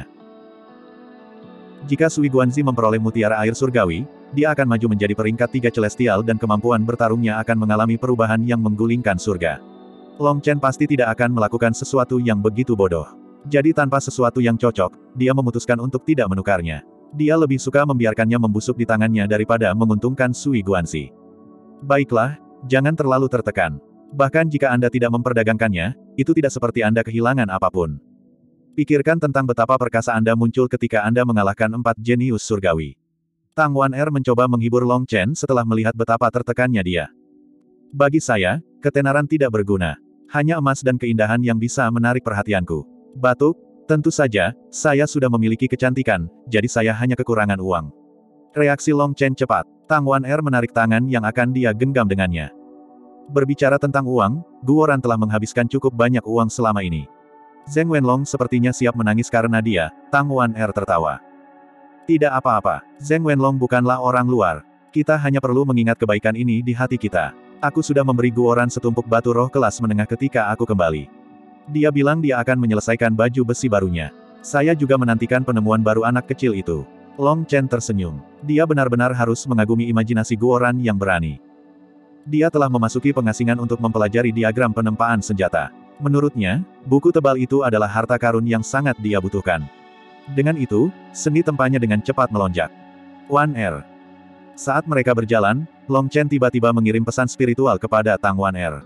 Jika Sui Guanzi memperoleh mutiara air surgawi, dia akan maju menjadi peringkat tiga Celestial dan kemampuan bertarungnya akan mengalami perubahan yang menggulingkan surga. Long Chen pasti tidak akan melakukan sesuatu yang begitu bodoh. Jadi tanpa sesuatu yang cocok, dia memutuskan untuk tidak menukarnya. Dia lebih suka membiarkannya membusuk di tangannya daripada menguntungkan Sui Guanzi. Baiklah, jangan terlalu tertekan. Bahkan jika Anda tidak memperdagangkannya, itu tidak seperti Anda kehilangan apapun. Pikirkan tentang betapa perkasa Anda muncul ketika Anda mengalahkan empat jenius surgawi. Tang Wan Er mencoba menghibur Long Chen setelah melihat betapa tertekannya dia. Bagi saya, ketenaran tidak berguna. Hanya emas dan keindahan yang bisa menarik perhatianku. Batuk, tentu saja, saya sudah memiliki kecantikan, jadi saya hanya kekurangan uang. Reaksi Long Chen cepat. Tang Wan Er menarik tangan yang akan dia genggam dengannya. Berbicara tentang uang, Guoran telah menghabiskan cukup banyak uang selama ini. Zheng Wenlong sepertinya siap menangis karena dia. Tang Wan Er tertawa. Tidak apa-apa, Zheng Wenlong bukanlah orang luar. Kita hanya perlu mengingat kebaikan ini di hati kita. Aku sudah memberi Guoran setumpuk batu roh kelas menengah ketika aku kembali. Dia bilang dia akan menyelesaikan baju besi barunya. Saya juga menantikan penemuan baru anak kecil itu. Long Chen tersenyum. Dia benar-benar harus mengagumi imajinasi Guoran yang berani. Dia telah memasuki pengasingan untuk mempelajari diagram penempaan senjata. Menurutnya, buku tebal itu adalah harta karun yang sangat dia butuhkan. Dengan itu, seni tempanya dengan cepat melonjak. Wan Er. Saat mereka berjalan, Long Chen tiba-tiba mengirim pesan spiritual kepada Tang Wan Er.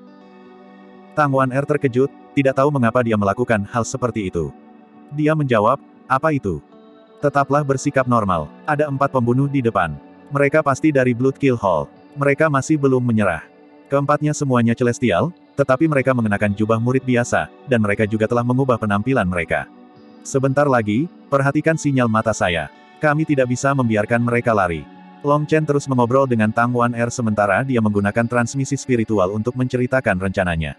Tang Wan Er terkejut, tidak tahu mengapa dia melakukan hal seperti itu. Dia menjawab, apa itu? Tetaplah bersikap normal. Ada empat pembunuh di depan. Mereka pasti dari Blood Kill Hall. Mereka masih belum menyerah. Keempatnya semuanya Celestial, tetapi mereka mengenakan jubah murid biasa, dan mereka juga telah mengubah penampilan mereka. Sebentar lagi, perhatikan sinyal mata saya. Kami tidak bisa membiarkan mereka lari. Long Chen terus mengobrol dengan Tang Wan Er sementara dia menggunakan transmisi spiritual untuk menceritakan rencananya.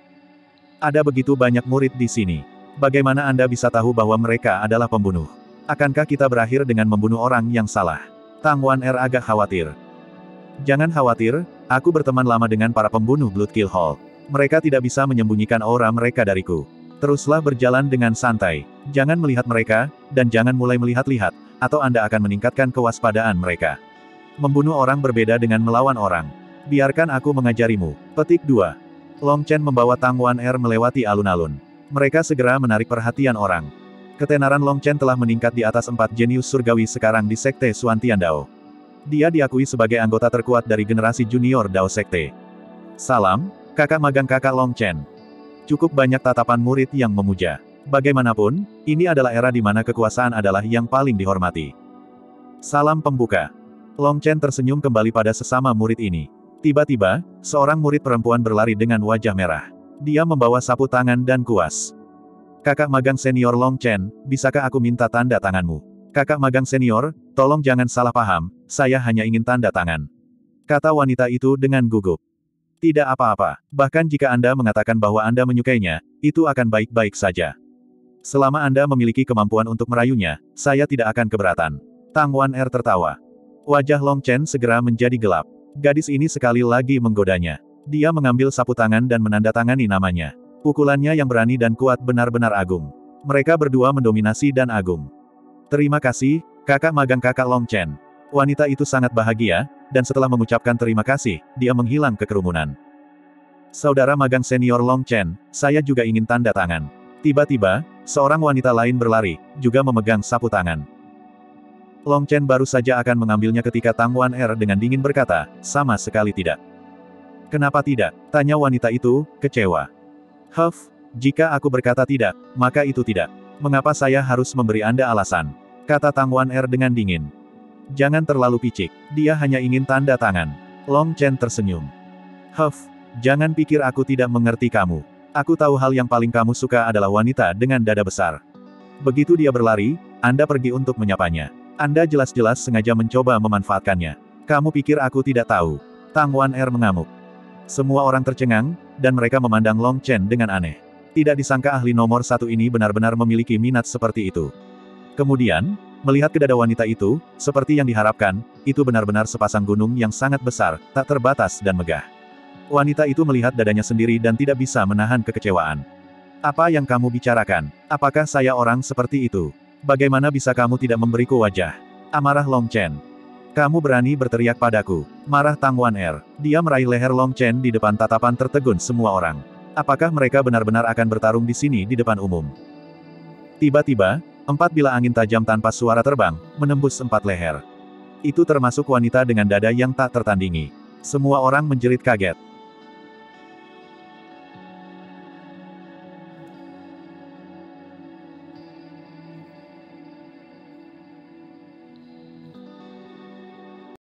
Ada begitu banyak murid di sini. Bagaimana Anda bisa tahu bahwa mereka adalah pembunuh? Akankah kita berakhir dengan membunuh orang yang salah? Tang Wan Er agak khawatir. Jangan khawatir, aku berteman lama dengan para pembunuh Blood Kill Hall. Mereka tidak bisa menyembunyikan aura mereka dariku. Teruslah berjalan dengan santai. Jangan melihat mereka, dan jangan mulai melihat-lihat, atau Anda akan meningkatkan kewaspadaan mereka. Membunuh orang berbeda dengan melawan orang. Biarkan aku mengajarimu. Petik dua. Long Chen membawa Tang Wan Er melewati alun-alun. Mereka segera menarik perhatian orang. Ketenaran Long Chen telah meningkat di atas empat jenius surgawi sekarang di Sekte Xuan Tiandao. Dia diakui sebagai anggota terkuat dari generasi junior Dao Sekte. Salam, kakak magang kakak Long Chen. Cukup banyak tatapan murid yang memuja. Bagaimanapun, ini adalah era di mana kekuasaan adalah yang paling dihormati. Salam pembuka. Long Chen tersenyum kembali pada sesama murid ini. Tiba-tiba, seorang murid perempuan berlari dengan wajah merah. Dia membawa sapu tangan dan kuas. Kakak magang senior Long Chen, bisakah aku minta tanda tanganmu? Kakak magang senior, tolong jangan salah paham, saya hanya ingin tanda tangan. Kata wanita itu dengan gugup. Tidak apa-apa, bahkan jika Anda mengatakan bahwa Anda menyukainya, itu akan baik-baik saja. Selama Anda memiliki kemampuan untuk merayunya, saya tidak akan keberatan. Tang Wan Er tertawa. Wajah Long Chen segera menjadi gelap. Gadis ini sekali lagi menggodanya. Dia mengambil sapu tangan dan menandatangani namanya. Pukulannya yang berani dan kuat benar-benar agung. Mereka berdua mendominasi dan agung. Terima kasih, kakak magang kakak Long Chen. Wanita itu sangat bahagia, dan setelah mengucapkan terima kasih, dia menghilang ke kerumunan. Saudara magang senior Long Chen, saya juga ingin tanda tangan. Tiba-tiba, seorang wanita lain berlari, juga memegang sapu tangan. Long Chen baru saja akan mengambilnya ketika Tang Wan Er dengan dingin berkata, sama sekali tidak. Kenapa tidak? Tanya wanita itu, kecewa. Huff, jika aku berkata tidak, maka itu tidak. Mengapa saya harus memberi Anda alasan? Kata Tang Wan Er dengan dingin. Jangan terlalu picik, dia hanya ingin tanda tangan. Long Chen tersenyum. Huff. Jangan pikir aku tidak mengerti kamu. Aku tahu hal yang paling kamu suka adalah wanita dengan dada besar. Begitu dia berlari, Anda pergi untuk menyapanya. Anda jelas-jelas sengaja mencoba memanfaatkannya. Kamu pikir aku tidak tahu? Tang Wan Er mengamuk. Semua orang tercengang, dan mereka memandang Long Chen dengan aneh. Tidak disangka ahli nomor satu ini benar-benar memiliki minat seperti itu. Kemudian, melihat ke dada wanita itu, seperti yang diharapkan, itu benar-benar sepasang gunung yang sangat besar, tak terbatas dan megah. Wanita itu melihat dadanya sendiri dan tidak bisa menahan kekecewaan. Apa yang kamu bicarakan? Apakah saya orang seperti itu? Bagaimana bisa kamu tidak memberiku wajah? Amarah Long Chen. Kamu berani berteriak padaku. Marah Tang Wan Er. Dia meraih leher Long Chen di depan tatapan tertegun semua orang. Apakah mereka benar-benar akan bertarung di sini di depan umum? Tiba-tiba, empat bilah angin tajam tanpa suara terbang, menembus empat leher. Itu termasuk wanita dengan dada yang tak tertandingi. Semua orang menjerit kaget.